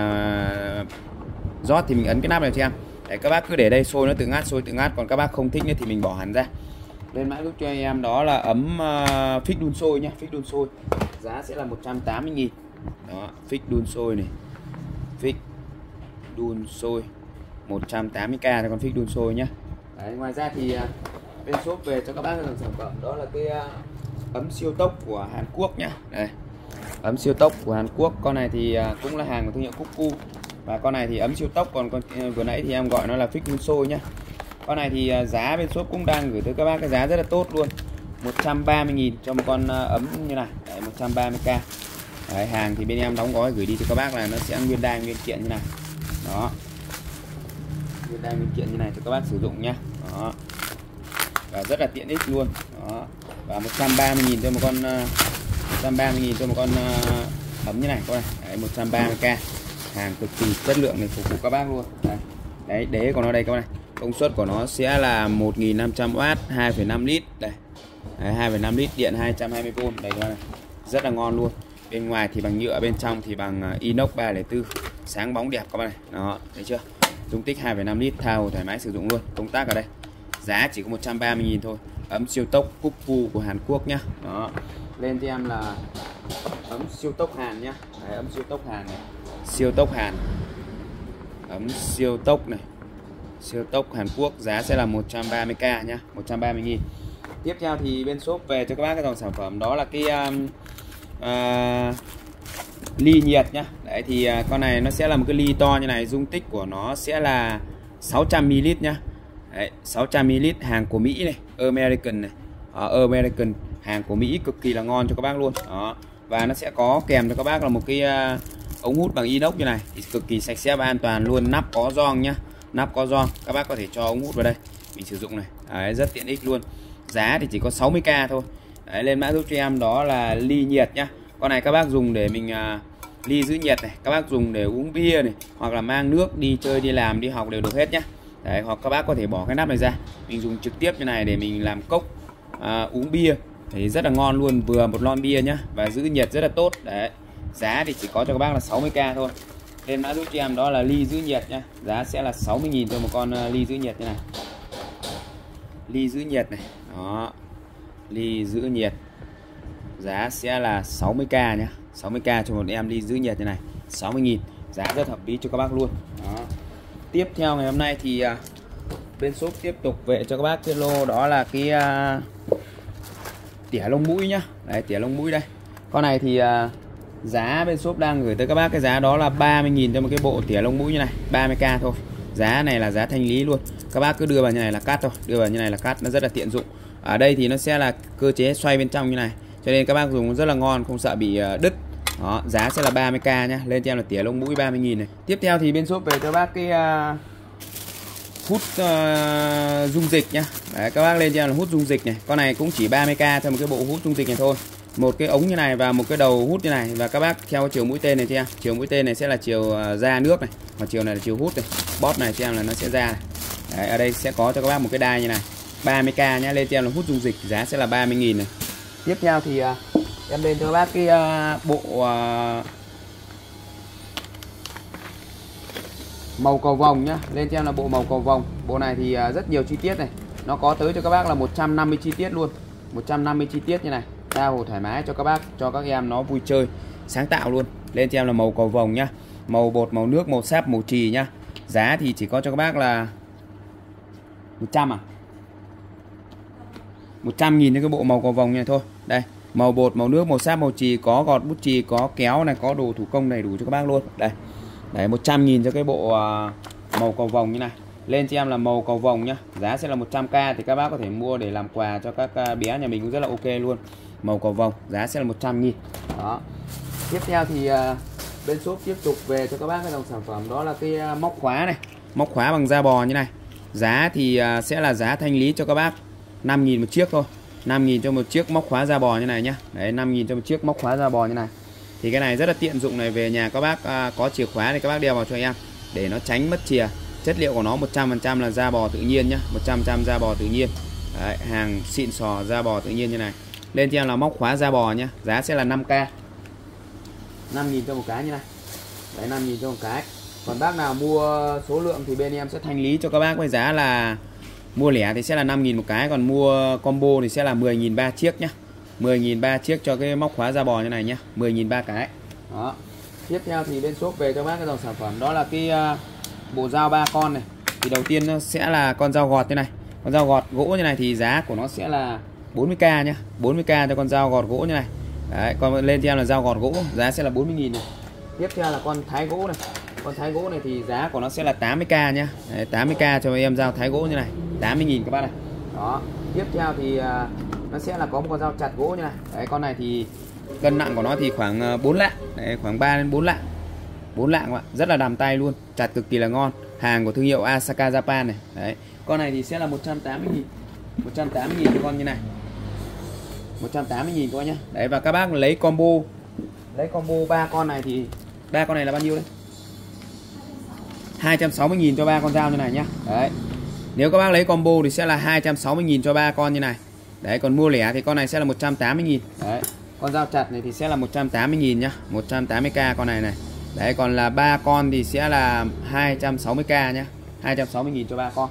rót thì mình ấn cái nắp này cho em. Đấy, các bác cứ để đây sôi nó tự ngát, sôi tự ngát. Còn các bác không thích nữa thì mình bỏ hẳn ra. Lên mã giúp cho em đó là ấm phích đun sôi nhá, phích đun sôi. Giá sẽ là 180.000. Đó, phích đun sôi này. Phích đun sôi 180k cho con phích đun sôi nhá. Đấy, ngoài ra thì bên shop về cho các bác sản phẩm đó là cái ấm siêu tốc của Hàn Quốc nhá. Đây. Ấm siêu tốc của Hàn Quốc, con này thì cũng là hàng của thương hiệu Fuku. Và con này thì ấm siêu tốc, còn con vừa nãy thì em gọi nó là phích đun sôi nhá. Con này thì giá bên shop cũng đang gửi tới các bác cái giá rất là tốt luôn. 130.000 cho một con ấm như này. Đấy, 130k. Đấy, hàng thì bên em đóng gói gửi đi cho các bác là nó sẽ nguyên đai nguyên kiện như này. Đó. Nguyên đai nguyên kiện như này cho các bác sử dụng nhá. Đó. Và rất là tiện ích luôn. Đó. Và 130.000 cho một con ấm như này các bạn. Đấy, 130k, hàng cực kỳ chất lượng để phục vụ các bác luôn. Đấy, đế của nó đây các bạn. Công suất của nó sẽ là 1500W, 2,5 lít đây. Đấy, 2,5 lít điện 220V đây các bạn. Rất là ngon luôn. Bên ngoài thì bằng nhựa, bên trong thì bằng inox 304, sáng bóng đẹp các bạn này. Đó, thấy chưa? Dung tích 2,5 lít, tha hồ thoải mái sử dụng luôn. Công tắc ở đây. Giá chỉ có 130.000 thôi. Ấm siêu tốc Cupfu của Hàn Quốc nhá. Đó. Lên cho em là ấm siêu tốc Hàn nhá. Đấy, ấm siêu tốc Hàn này. Siêu tốc Hàn. Ấm siêu tốc này. Siêu tốc Hàn Quốc, giá sẽ là 130k nhá, 130.000. Tiếp theo thì bên shop về cho các bác cái dòng sản phẩm đó là cái ly nhiệt nhá. Đấy thì con này nó sẽ là một cái ly to như này, dung tích của nó sẽ là 600ml nhá. Đấy, 600ml, hàng của Mỹ này, American này. American, hàng của Mỹ cực kỳ là ngon cho các bác luôn. Đó. Và nó sẽ có kèm cho các bác là một cái ống hút bằng inox như này, thì cực kỳ sạch sẽ và an toàn luôn, nắp có gioăng nhá. Nắp có gioăng, các bác có thể cho ống hút vào đây mình sử dụng này. Đấy, rất tiện ích luôn. Giá thì chỉ có 60k thôi. Đấy, lên mã giúp cho em đó là ly nhiệt nhá. Con này các bác dùng để mình ly giữ nhiệt này, các bác dùng để uống bia này, hoặc là mang nước đi chơi, đi làm, đi học đều được hết nhá. Đấy, hoặc các bác có thể bỏ cái nắp này ra, mình dùng trực tiếp như này để mình làm cốc uống bia thì rất là ngon luôn, vừa một lon bia nhá, và giữ nhiệt rất là tốt. Đấy, giá thì chỉ có cho các bác là 60k thôi. Lên mã giúp cho em đó là ly giữ nhiệt nhá, giá sẽ là 60.000 cho một con ly giữ nhiệt như này. Ly giữ nhiệt này, đó, ly giữ nhiệt, giá sẽ là 60k nhá, 60k cho một em ly giữ nhiệt như này, 60.000, giá rất hợp lý cho các bác luôn. Đó. Tiếp theo ngày hôm nay thì bên shop tiếp tục về cho các bác cái lô đó là cái tỉa lông mũi nhá. Đấy, tỉa lông mũi đây. Con này thì giá bên shop đang gửi tới các bác cái giá đó là 30.000 cho một cái bộ tỉa lông mũi như này, 30k thôi. Giá này là giá thanh lý luôn. Các bác cứ đưa vào như này là cắt thôi, đưa vào như này là cắt, nó rất là tiện dụng. Ở đây thì nó sẽ là cơ chế xoay bên trong như này, cho nên các bác dùng rất là ngon, không sợ bị đứt. Đó, giá sẽ là 30k nhá. Lên cho em là tỉa lông mũi 30.000 này. Tiếp theo thì bên shop về cho bác cái hút dung dịch nhá. Đấy, các bác lên cho em là hút dung dịch này. Con này cũng chỉ 30k cho một cái bộ hút dung dịch này thôi. Một cái ống như này và một cái đầu hút như này, và các bác theo chiều mũi tên này cho em. Chiều mũi tên này sẽ là chiều ra nước này, và chiều này là chiều hút này. Bóp này cho em là nó sẽ ra này. Đấy, ở đây sẽ có cho các bác một cái đai như này, 30k nhá. Lên cho em là hút dung dịch, giá sẽ là 30.000 này. Tiếp theo thì em lên cho các bác cái bộ màu cầu vồng nhá. Lên cho em là bộ màu cầu vồng. Bộ này thì rất nhiều chi tiết này, nó có tới cho các bác là 150 chi tiết luôn, 150 chi tiết như này, tha hồ thoải mái cho các bác, cho các em nó vui chơi sáng tạo luôn. Lên cho em là màu cầu vồng nhá, màu bột, màu nước, màu sáp, màu chì nhá. Giá thì chỉ có cho các bác là 100 100.000 cho cái bộ màu cầu vồng này thôi. Đây, màu bột, màu nước, màu sáp, màu chì, có gọt bút chì, có kéo này, có đồ thủ công đầy đủ cho các bác luôn. Đây. Đấy, 100.000 cho cái bộ màu cầu vồng như này. Lên cho em là màu cầu vồng nhá. Giá sẽ là 100k, thì các bác có thể mua để làm quà cho các bé nhà mình cũng rất là ok luôn. Màu cầu vồng, giá sẽ là 100.000. Đó. Tiếp theo thì bên shop tiếp tục về cho các bác cái dòng sản phẩm đó là cái móc khóa này. Móc khóa bằng da bò như này. Giá thì sẽ là giá thanh lý cho các bác 5.000 một chiếc thôi. 5.000 cho một chiếc móc khóa da bò như này nhá. Đấy, 5.000 cho một chiếc móc khóa da bò như này. Thì cái này rất là tiện dụng này, về nhà các bác có chìa khóa thì các bác đeo vào cho em để nó tránh mất chìa. Chất liệu của nó 100% là da bò tự nhiên nhá, 100% da bò tự nhiên. Đấy, hàng xịn sò da bò tự nhiên như này. Lên cho em là móc khóa da bò nhá, giá sẽ là 5k. 5.000 cho một cái như này. Đấy, 5.000 cho một cái. Còn bác nào mua số lượng thì bên em sẽ thanh lý cho các bác với giá là mua lẻ thì sẽ là 5.000 một cái, còn mua combo thì sẽ là 10.000 3 chiếc nhá. 10.000 3 chiếc cho cái móc khóa da bò như này nhá, 10.000 3 cái. Đó. Tiếp theo thì bên shop về cho bác cái dòng sản phẩm đó là cái bộ dao 3 con này. Thì đầu tiên nó sẽ là con dao gọt như này. Con dao gọt gỗ như này thì giá của nó sẽ là 40k nhá, 40k cho con dao gọt gỗ như này. Đấy, còn lên cho em là dao gọt gỗ, giá sẽ là 40.000 này. Tiếp theo là con thái gỗ này. Con thái gỗ này thì giá của nó sẽ là 80k nhá. Đấy, 80k cho em dao thái gỗ như này, 80.000 các bác này. Đó. Tiếp theo thì nó sẽ là có một con dao chặt gỗ như này. Đấy, con này thì cân nặng của nó thì khoảng 4 lạng. Đấy, khoảng 3 đến 4 lạng. 4 lạng các bạn, rất là đầm tay luôn, chặt cực kỳ là ngon. Hàng của thương hiệu Asaka Japan này. Đấy. Con này thì sẽ là 180.000. 180.000 cho con như này. 180.000 các bác nhá. Đấy, và các bác lấy combo lấy combo 3 con này thì 3 con này là bao nhiêu đấy? 260.000 cho 3 con dao như này nhá. Đấy. Nếu các bác lấy combo thì sẽ là 260.000 cho 3 con như này. Đấy, còn mua lẻ thì con này sẽ là 180.000. Đấy. Con dao chặt này thì sẽ là 180.000 nhá, 180k con này này. Đấy, còn là 3 con thì sẽ là 260k nhá. 260.000 cho 3 con.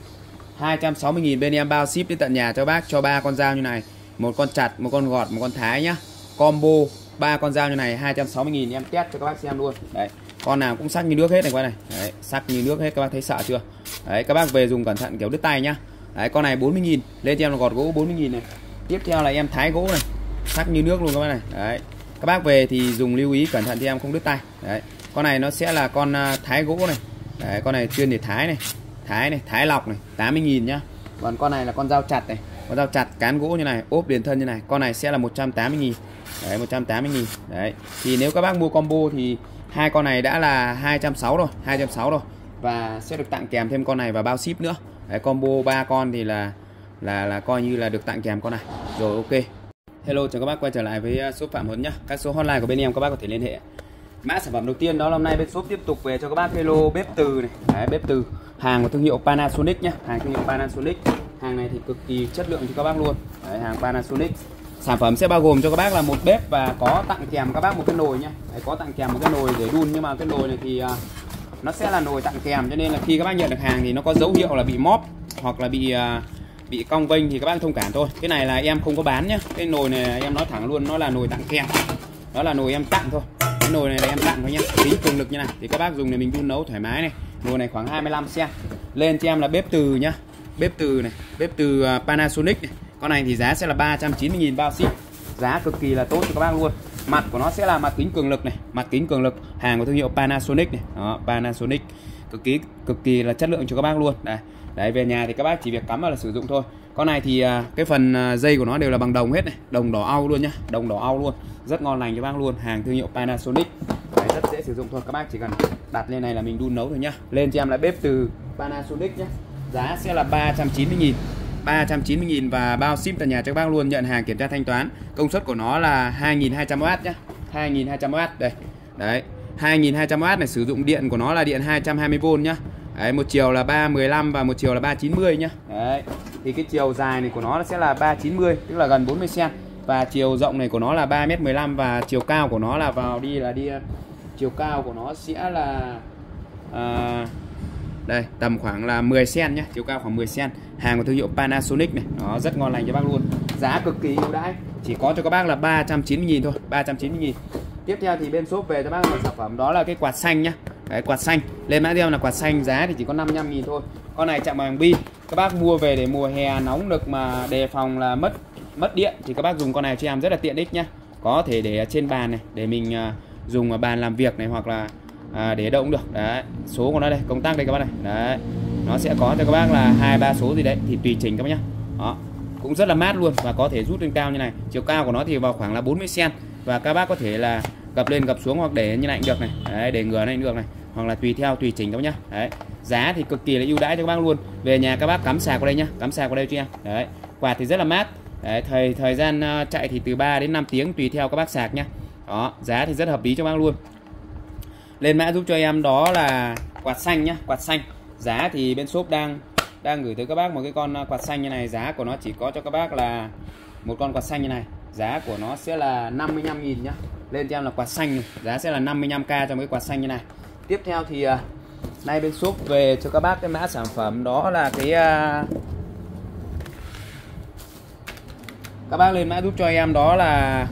260.000 bên em bao ship đến tận nhà cho bác cho 3 con dao như này. Một con chặt, một con gọt, một con thái nhá. Combo 3 con dao như này 260.000 em test cho các bác xem luôn. Đấy. Con nào cũng sắc như nước hết này các này. Đấy, sắc như nước hết, các bác thấy sợ chưa? Đấy, các bác về dùng cẩn thận kiểu đứt tay nhá. Đấy, con này 40.000, lên cho em là gọt gỗ 40.000 này. Tiếp theo là em thái gỗ này, sắc như nước luôn các bác này. Đấy. Các bác về thì dùng lưu ý cẩn thận thì em không đứt tay. Đấy. Con này nó sẽ là con thái gỗ này. Đấy, con này chuyên để thái này. Thái lọc này, 80.000 nhá. Còn con này là con dao chặt này. Con dao chặt cán gỗ như này, ốp liền thân như này. Con này sẽ là 180.000. Đấy, 180.000. Đấy. Thì nếu các bác mua combo thì hai con này đã là 260 rồi, 260 rồi. Và sẽ được tặng kèm thêm con này và bao ship nữa. Đấy, combo 3 con thì là coi như là được tặng kèm con này. Rồi, ok. Hello, chào các bác quay trở lại với shop Phạm Huấn nhá. Các số hotline của bên em các bác có thể liên hệ. Mã sản phẩm đầu tiên đó là hôm nay bên shop tiếp tục về cho các bác Hello bếp từ này. Đấy, bếp từ hàng của thương hiệu Panasonic nhá, hàng thương hiệu Panasonic. Hàng này thì cực kỳ chất lượng cho các bác luôn. Đấy, hàng Panasonic. Sản phẩm sẽ bao gồm cho các bác là một bếp và có tặng kèm các bác một cái nồi nhá. Đấy, có tặng kèm một cái nồi để đun, nhưng mà cái nồi này thì nó sẽ là nồi tặng kèm, cho nên là khi các bác nhận được hàng thì nó có dấu hiệu là bị móp hoặc là bị cong vênh thì các bác thông cảm thôi. Cái này là em không có bán nhá. Cái nồi này em nói thẳng luôn, nó là nồi tặng kèm. Đó là nồi em tặng thôi. Cái nồi này là em tặng thôi nhá. Tính cường lực như này thì các bác dùng để mình đun nấu thoải mái này. Nồi này khoảng 25 cm. Lên cho em là bếp từ nhá. Bếp từ này, bếp từ Panasonic này. Con này thì giá sẽ là 390.000 bao ship. Giá cực kỳ là tốt cho các bác luôn. Mặt của nó sẽ là mặt kính cường lực này, mặt kính cường lực, hàng của thương hiệu Panasonic này. Đó, Panasonic cực kỳ là chất lượng cho các bác luôn. Đây. Đấy, về nhà thì các bác chỉ việc cắm vào là sử dụng thôi. Con này thì cái phần dây của nó đều là bằng đồng hết này, đồng đỏ au luôn nhá, đồng đỏ au luôn. Rất ngon lành cho bác luôn, hàng thương hiệu Panasonic. Đấy, rất dễ sử dụng thôi, các bác chỉ cần đặt lên này là mình đun nấu thôi nhá. Lên cho em là bếp từ Panasonic nhá. Giá sẽ là 390.000. 390.000 và bao ship tận nhà cho các bác luôn, nhận hàng kiểm tra thanh toán. Công suất của nó là 2200W nhá. 2200W đây. Đấy, 2200W này, sử dụng điện của nó là điện 220V nhá. Đấy, một chiều là 315 và một chiều là 390 nhá. Đấy. Thì cái chiều dài này của nó sẽ là 390, tức là gần 40 cm. Và chiều rộng này của nó là 3m15 và chiều cao của nó là chiều cao của nó sẽ là đây, tầm khoảng là 10 cm nhá, chiều cao khoảng 10 cm. Hàng của thương hiệu Panasonic này, nó rất ngon lành cho bác luôn. Giá cực kỳ ưu đãi, chỉ có cho các bác là 390.000 thôi, 390.000. Tiếp theo thì bên shop về cho bác một sản phẩm đó là cái quạt xanh nhá. Đấy, quạt xanh. Lên mã deal là quạt xanh, giá thì chỉ có 55.000 thôi. Con này chạm bằng pin. Các bác mua về để mùa hè nóng nực mà đề phòng là mất điện thì các bác dùng con này cho em rất là tiện ích nhá. Có thể để trên bàn này để mình dùng ở bàn làm việc này, hoặc là để đâu cũng được. Đấy, số của nó đây, công tắc đây các bác này. Đấy. Nó sẽ có cho các bác là 2-3 số gì đấy thì tùy chỉnh các bác nhá. Đó. Cũng rất là mát luôn và có thể rút lên cao như này. Chiều cao của nó thì vào khoảng là 40 cm và các bác có thể là gập lên gập xuống hoặc để như này cũng được này. Đấy, để ngửa này cũng được này, hoặc là tùy chỉnh các bác nhá. Đấy. Giá thì cực kỳ là ưu đãi cho các bác luôn. Về nhà các bác cắm sạc vào đây nhá, cắm sạc vào đây cho em. Đấy. Quạt thì rất là mát. Đấy, thời gian chạy thì từ 3 đến 5 tiếng tùy theo các bác sạc nhá. Đó, giá thì rất hợp lý cho bác luôn. Lên mã giúp cho em đó là quạt xanh nhá, quạt xanh. Giá thì bên shop đang gửi tới các bác một cái con quạt xanh như này. Giá của nó chỉ có cho các bác là một con quạt xanh như này. Giá của nó sẽ là 55.000 nhá. Lên cho em là quạt xanh này. Giá sẽ là 55k cho cái quạt xanh như này. Tiếp theo thì nay bên shop về cho các bác cái mã sản phẩm đó là cái các bác lên mã giúp cho em đó là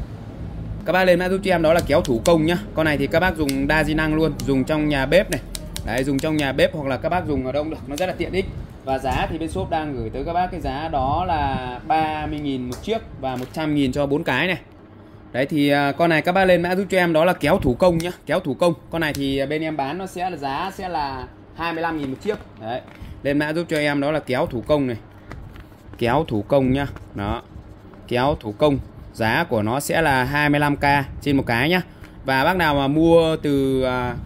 kéo thủ công nhá. Con này thì các bác dùng đa di năng luôn, dùng trong nhà bếp này. Đấy, dùng trong nhà bếp hoặc là các bác dùng ở đâu được, nó rất là tiện ích. Và giá thì bên shop đang gửi tới các bác cái giá đó là 30.000 một chiếc và 100.000 cho 4 cái này. Đấy thì con này các bác lên mã giúp cho em đó là kéo thủ công nhá, kéo thủ công. Con này thì bên em bán nó sẽ là giá sẽ là 25.000 một chiếc. Đấy. Lên mã giúp cho em đó là kéo thủ công này. Kéo thủ công nhá. Đó. Kéo thủ công. Giá của nó sẽ là 25k trên một cái nhá. Và bác nào mà mua từ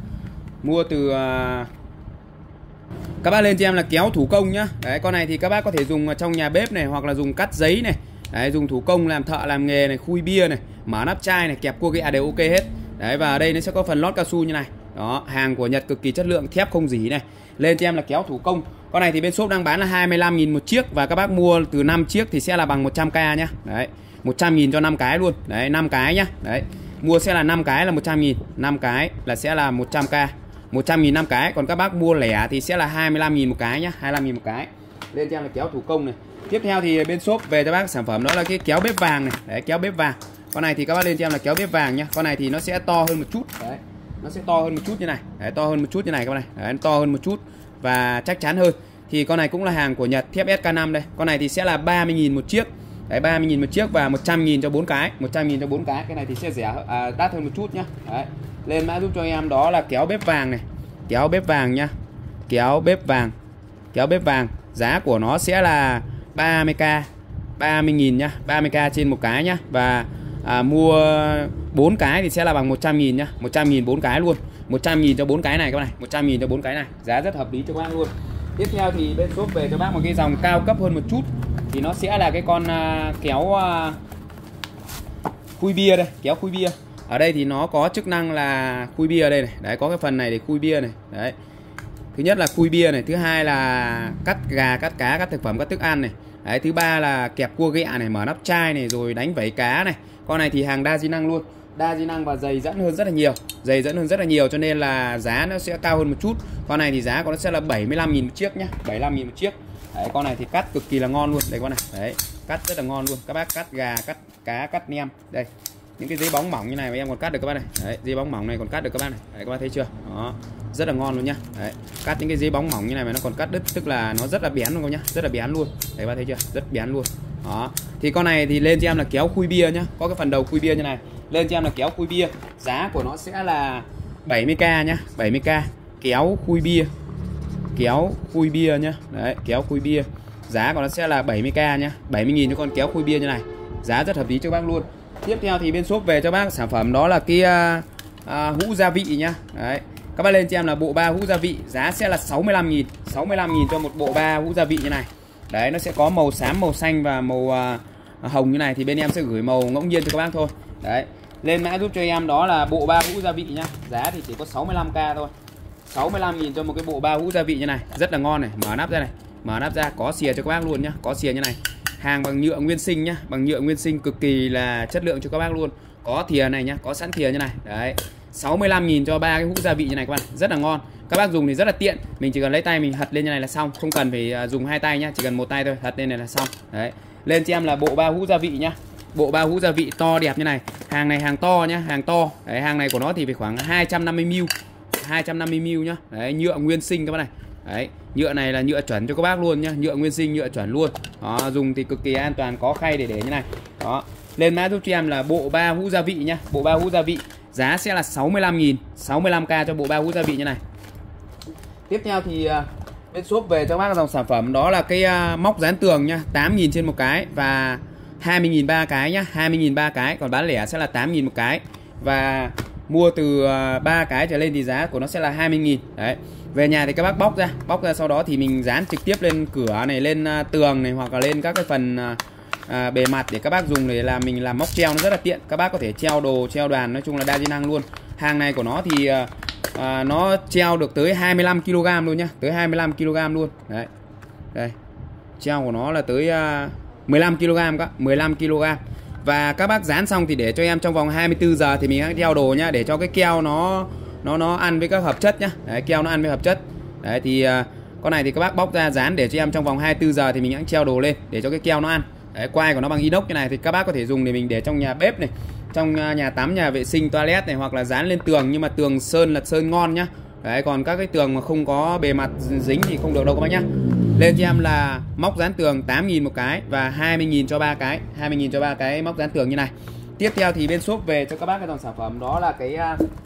các bác lên cho em là kéo thủ công nhá. Đấy, con này thì các bác có thể dùng trong nhà bếp này hoặc là dùng cắt giấy này. Đấy, dùng thủ công làm thợ làm nghề này, khui bia này, mở nắp chai này, kẹp cua ghẹ đều ok hết. Đấy, và ở đây nó sẽ có phần lót cao su như này. Đó, hàng của Nhật cực kỳ chất lượng, thép không rỉ này. Lên cho em là kéo thủ công. Con này thì bên shop đang bán là 25.000 một chiếc, và các bác mua từ 5 chiếc thì sẽ là bằng 100k nhá. Đấy, 100.000 cho 5 cái luôn. Đấy, 5 cái nhá. Đấy, mua sẽ là 5 cái là 100.000, 5 cái là sẽ là 100k. 100.000 5 cái, còn các bác mua lẻ thì sẽ là 25.000 một cái nhá, 25.000 một cái. Lên cho em là kéo thủ công này. Tiếp theo thì bên shop về cho bác sản phẩm đó là cái kéo bếp vàng này. Đấy, kéo bếp vàng. Con này thì các bác lên cho em là kéo bếp vàng nhá. Con này thì nó sẽ to hơn một chút. Đấy, nó sẽ to hơn một chút như này. Đấy, to hơn một chút như này các bạn này. Đấy, nó to hơn một chút và chắc chắn hơn. Thì con này cũng là hàng của Nhật, thép SK5 đây. Con này thì sẽ là 30.000 một chiếc. Đấy, 30.000 một chiếc và 100.000 cho 4 cái. 100.000 cho 4 cái. Cái này thì sẽ rẻ đắt hơn một chút nhá. Đấy. Lên mã giúp cho em đó là kéo bếp vàng này. Kéo bếp vàng nhá. Kéo bếp vàng. Kéo bếp vàng. Giá của nó sẽ là 30k. 30.000 nhá. 30k trên một cái nhá. Và mua 4 cái thì sẽ là bằng 100.000 nhá. 100.000 4 cái luôn. 100.000 cho 4 cái này các bạn này. 100.000 cho 4 cái này. Giá rất hợp lý cho các bác luôn. Tiếp theo thì bên shop về cho bác một cái dòng cao cấp hơn một chút. Thì nó sẽ là cái con kéo khui bia đây. Kéo khui bia. Ở đây thì nó có chức năng là khui bia đây này. Đấy, có cái phần này để khui bia này. Đấy. Thứ nhất là khui bia này. Thứ hai là cắt gà, cắt cá, cắt thực phẩm, cắt thức ăn này. Đấy, thứ ba là kẹp cua ghẹ này, mở nắp chai này, rồi đánh vảy cá này. Con này thì hàng đa di năng luôn. Đa di năng và dày dẫn hơn rất là nhiều. Dày dẫn hơn rất là nhiều cho nên là giá nó sẽ cao hơn một chút. Con này thì giá của nó sẽ là 75.000 một chiếc nhá. 75.000 một chiếc. Đấy, con này thì cắt cực kỳ là ngon luôn. Đây con này. Đấy, cắt rất là ngon luôn. Các bác cắt gà, cắt cá, cắt nem. Đây. Những cái giấy bóng mỏng như này mà em còn cắt được các bác này. Đấy, giấy bóng mỏng này còn cắt được các bác này. Đấy, các bác thấy chưa? Đó. Rất là ngon luôn nhá. Đấy, cắt những cái giấy bóng mỏng như này mà nó còn cắt đứt, tức là nó rất là bén luôn các nhá. Rất là bén luôn. Đấy, các bác thấy chưa? Rất bén luôn. Đó. Thì con này thì lên cho em là kéo khui bia nhá. Có cái phần đầu khui bia như này. Lên cho em là kéo khui bia. Giá của nó sẽ là 70k nhá. 70k. Kéo khui bia. Kéo khui bia nhá. Đấy, kéo khui bia. Giá của nó sẽ là 70k nhá. 70.000 cho con kéo khui bia như này. Giá rất hợp lý cho bác luôn. Tiếp theo thì bên shop về cho bác sản phẩm đó là cái hũ gia vị nhá. Đấy. Các bác lên cho em là bộ 3 hũ gia vị. Giá sẽ là 65.000. 65.000 cho một bộ 3 hũ gia vị như này. Đấy, nó sẽ có màu xám, màu xanh và màu hồng như này. Thì bên em sẽ gửi màu ngẫu nhiên cho các bác thôi. Đấy. Lên mã giúp cho em đó là bộ 3 hũ gia vị nhá. Giá thì chỉ có 65k thôi. 65.000 cho một cái bộ 3 hũ gia vị như này. Rất là ngon này. Mở nắp ra này. Mở nắp ra có xìa cho các bác luôn nhá. Có xìa như này. Hàng bằng nhựa nguyên sinh nhá. Bằng nhựa nguyên sinh cực kỳ là chất lượng cho các bác luôn. Có thìa này nhá. Có sẵn thìa như này. Đấy. 65.000 cho 3 cái hũ gia vị như này các bạn. Rất là ngon. Các bác dùng thì rất là tiện. Mình chỉ cần lấy tay mình hật lên như này là xong. Không cần phải dùng hai tay nhá. Chỉ cần một tay thôi. Hật lên này là xong. Đấy. Lên cho em là bộ 3 hũ gia vị nhá. Bộ 3 hũ gia vị to đẹp như này. Hàng này hàng to nhá. Hàng to. Đấy, hàng này của nó thì phải khoảng 250ml. 250ml nhá. Đấy, nhựa nguyên sinh các bác này. Đấy, nhựa này là nhựa chuẩn cho các bác luôn nhá. Nhựa nguyên sinh, nhựa chuẩn luôn. Đó, dùng thì cực kỳ an toàn, có khay để như này. Đó. Lên mã giúp cho em là bộ 3 hũ gia vị nhá. Bộ 3 hũ gia vị. Giá sẽ là 65.000. 65k cho bộ 3 hũ gia vị như này. Tiếp theo thì bên shop về cho bác dòng sản phẩm đó là cái móc dán tường nhá. 8.000 trên một cái và 20.000 3 cái nhá. 20.000 3 cái, còn bán lẻ sẽ là 8.000 một cái. Và mua từ 3 cái trở lên thì giá của nó sẽ là 20.000. Đấy. Về nhà thì các bác bóc ra sau đó thì mình dán trực tiếp lên cửa này, lên tường này, hoặc là lên các cái phần bề mặt để các bác dùng để làm mình làm móc treo nó rất là tiện. Các bác có thể treo đồ, treo đoàn, nói chung là đa di năng luôn. Hàng này của nó thì nó treo được tới 25 kg luôn nhá, tới 25 kg luôn. Đấy. Đây. Treo của nó là tới 15 kg các, 15 kg. Và các bác dán xong thì để cho em trong vòng 24 giờ thì mình hãy treo đồ nhá, để cho cái keo nó ăn với các hợp chất nhá. Đấy, keo nó ăn với hợp chất. Đấy thì con này thì các bác bóc ra dán để cho em trong vòng 24 giờ thì mình hãy treo đồ lên để cho cái keo nó ăn. Đấy, quai của nó bằng inox như này thì các bác có thể dùng để mình để trong nhà bếp này, trong nhà tắm, nhà vệ sinh, toilet này, hoặc là dán lên tường, nhưng mà tường sơn là sơn ngon nhá. Đấy, còn các cái tường mà không có bề mặt dính thì không được đâu các bác nhá. Lên cho em là móc dán tường 8.000 một cái và 20.000 cho 3 cái, 20.000 cho 3 cái móc dán tường như này. Tiếp theo thì bên shop về cho các bác cái dòng sản phẩm đó là cái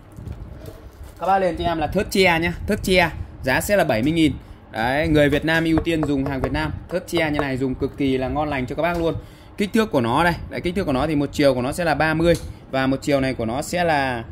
các bác lên cho em là thớt tre nhá, thớt tre, giá sẽ là 70.000. Đấy, người Việt Nam ưu tiên dùng hàng Việt Nam. Thớt tre như này dùng cực kỳ là ngon lành cho các bác luôn. Kích thước của nó đây, đấy, kích thước của nó thì một chiều của nó sẽ là 30 và một chiều này của nó sẽ là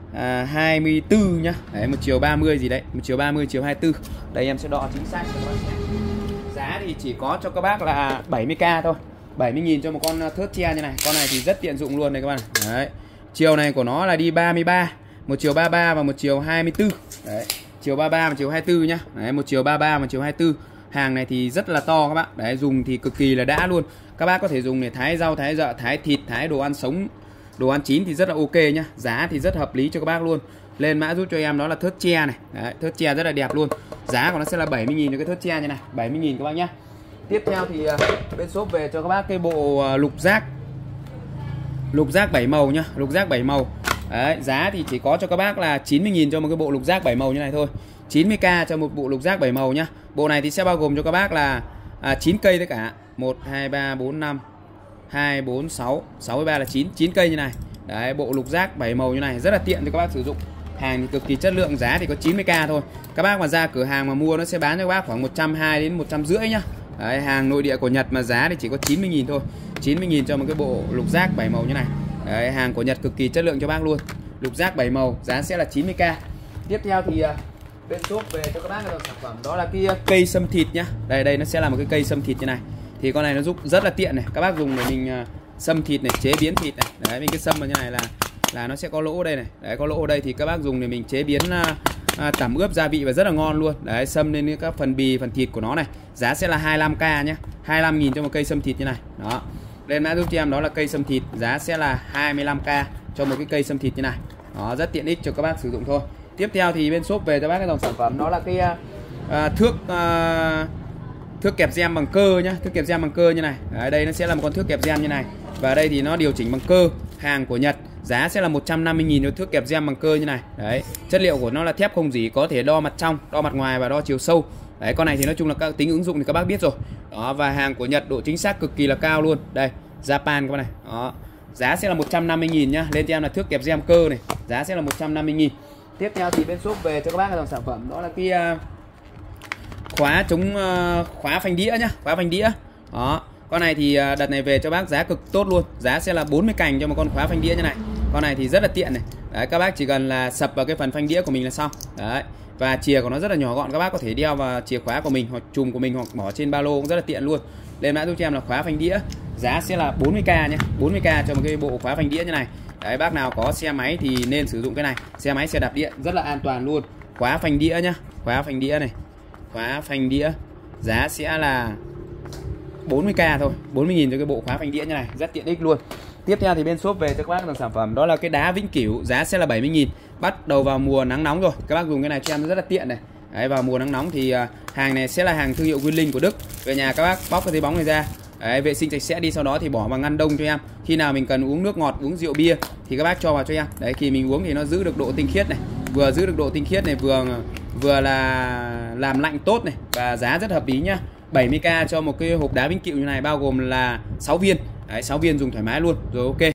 24 nhá. Đấy, một chiều 30 gì đấy, một chiều 30, chiều 24. Đây em sẽ đo chính xác cho các bác xem. Giá thì chỉ có cho các bác là 70k thôi. 70.000 cho một con thớt tre như này. Con này thì rất tiện dụng luôn này các bạn. Đấy. Chiều này của nó là đi 33, một chiều 33 và một chiều 24. Đấy. Chiều 33 và chiều 24 nhá. Đấy, một chiều 33 và chiều 24. Hàng này thì rất là to các bạn. Đấy, dùng thì cực kỳ là đã luôn. Các bác có thể dùng để thái rau, thái dợ, thái thịt, thái đồ ăn sống, đồ ăn chín thì rất là ok nhá. Giá thì rất hợp lý cho các bác luôn. Lên mã giúp cho em đó là thớt tre này. Đấy, thớt tre rất là đẹp luôn. Giá của nó sẽ là 70.000 cho cái thớt tre như này, 70.000 các bác nhá. Tiếp theo thì bên shop về cho các bác cái bộ lục giác. Lục giác 7 màu nhá, lục giác 7 màu. Đấy, giá thì chỉ có cho các bác là 90.000 cho một cái bộ lục giác 7 màu như này thôi. 90k cho một bộ lục giác 7 màu nhá. Bộ này thì sẽ bao gồm cho các bác là 9 cây tất cả. 1 2 3 4 5 2 4 6 63 là 9 cây như này. Đấy, bộ lục giác 7 màu như này rất là tiện cho các bác sử dụng. Hàng thì cực kỳ chất lượng, giá thì có 90k thôi. Các bác mà ra cửa hàng mà mua nó sẽ bán cho các bác khoảng 120 đến 150 nhá. Đấy, hàng nội địa của Nhật mà giá thì chỉ có 90.000 thôi. 90.000 cho một cái bộ lục giác 7 màu như này. Đấy, hàng của Nhật cực kỳ chất lượng cho bác luôn. Lục giác 7 màu, giá sẽ là 90k. Tiếp theo thì bên shop về cho các bác cái sản phẩm đó là cái cây sâm thịt nhá. Đây nó sẽ là một cái cây sâm thịt như này. Thì con này nó giúp rất là tiện này. Các bác dùng để mình sâm thịt này, chế biến thịt này. Đấy, mình cái sâm vào như này là nó sẽ có lỗ đây này. Đấy, có lỗ ở đây thì các bác dùng để mình chế biến tẩm ướp gia vị và rất là ngon luôn. Đấy, sâm lên các phần bì, phần thịt của nó này. Giá sẽ là 25k nhá. 25.000 cho một cây sâm thịt như này. Đó. Lên mã giúp cho em đó là cây sâm thịt, giá sẽ là 25k cho một cái cây sâm thịt như này. Đó, rất tiện ích cho các bác sử dụng thôi. Tiếp theo thì bên shop về cho bác cái dòng sản phẩm đó là cái thước kẹp gem bằng cơ nhá, thước kẹp gem bằng cơ như này. Đấy, đây nó sẽ là một con thước kẹp gem như này. Và đây thì nó điều chỉnh bằng cơ, hàng của Nhật, giá sẽ là 150.000 cho thước kẹp gem bằng cơ như này. Đấy, chất liệu của nó là thép không rỉ, có thể đo mặt trong, đo mặt ngoài và đo chiều sâu. Đấy, con này thì nói chung là các tính ứng dụng thì các bác biết rồi. Đó, và hàng của Nhật độ chính xác cực kỳ là cao luôn. Đây, Japan các bác này. Đó, giá sẽ là 150.000 nhá. Lên cho em là thước kẹp gem cơ này, giá sẽ là 150.000. Tiếp theo thì bên shop về cho các bác cái dòng sản phẩm đó là cái khóa chống khóa phanh đĩa nhá, khóa phanh đĩa. Đó, con này thì đợt này về cho bác giá cực tốt luôn, giá sẽ là 40 cành cho một con khóa phanh đĩa như này. Con này thì rất là tiện này. Đấy, các bác chỉ cần là sập vào cái phần phanh đĩa của mình là xong. Đấy, và chìa của nó rất là nhỏ gọn, các bác có thể đeo vào chìa khóa của mình hoặc chùm của mình hoặc bỏ trên ba lô cũng rất là tiện luôn. Lên mã giúp cho em là khóa phanh đĩa, giá sẽ là 40k nhé, 40k cho một cái bộ khóa phanh đĩa như này. Đấy, bác nào có xe máy thì nên sử dụng cái này, xe máy xe đạp điện rất là an toàn luôn. Khóa phanh đĩa nhá, khóa phanh đĩa này, khóa phanh đĩa, giá sẽ là 40k thôi, 40.000 cho cái bộ khóa phanh đĩa như này, rất tiện ích luôn. Tiếp theo thì bên shop về cho các bác dòng sản phẩm đó là cái đá vĩnh cửu, giá sẽ là 70.000. Bắt đầu vào mùa nắng nóng rồi, các bác dùng cái này cho em rất là tiện này. Đấy, vào mùa nắng nóng thì hàng này sẽ là hàng thương hiệu Winling của Đức. Về nhà các bác bóc cái giấy bóng này ra, đấy, vệ sinh sạch sẽ đi, sau đó thì bỏ vào ngăn đông cho em. Khi nào mình cần uống nước ngọt, uống rượu bia thì các bác cho vào cho em. Đấy, khi mình uống thì nó giữ được độ tinh khiết này, vừa giữ được độ tinh khiết này, vừa là làm lạnh tốt này, và giá rất hợp lý nhá. 70k cho một cái hộp đá vĩnh cửu như này, bao gồm là 6 viên. Đấy, 6 viên dùng thoải mái luôn. Rồi ok.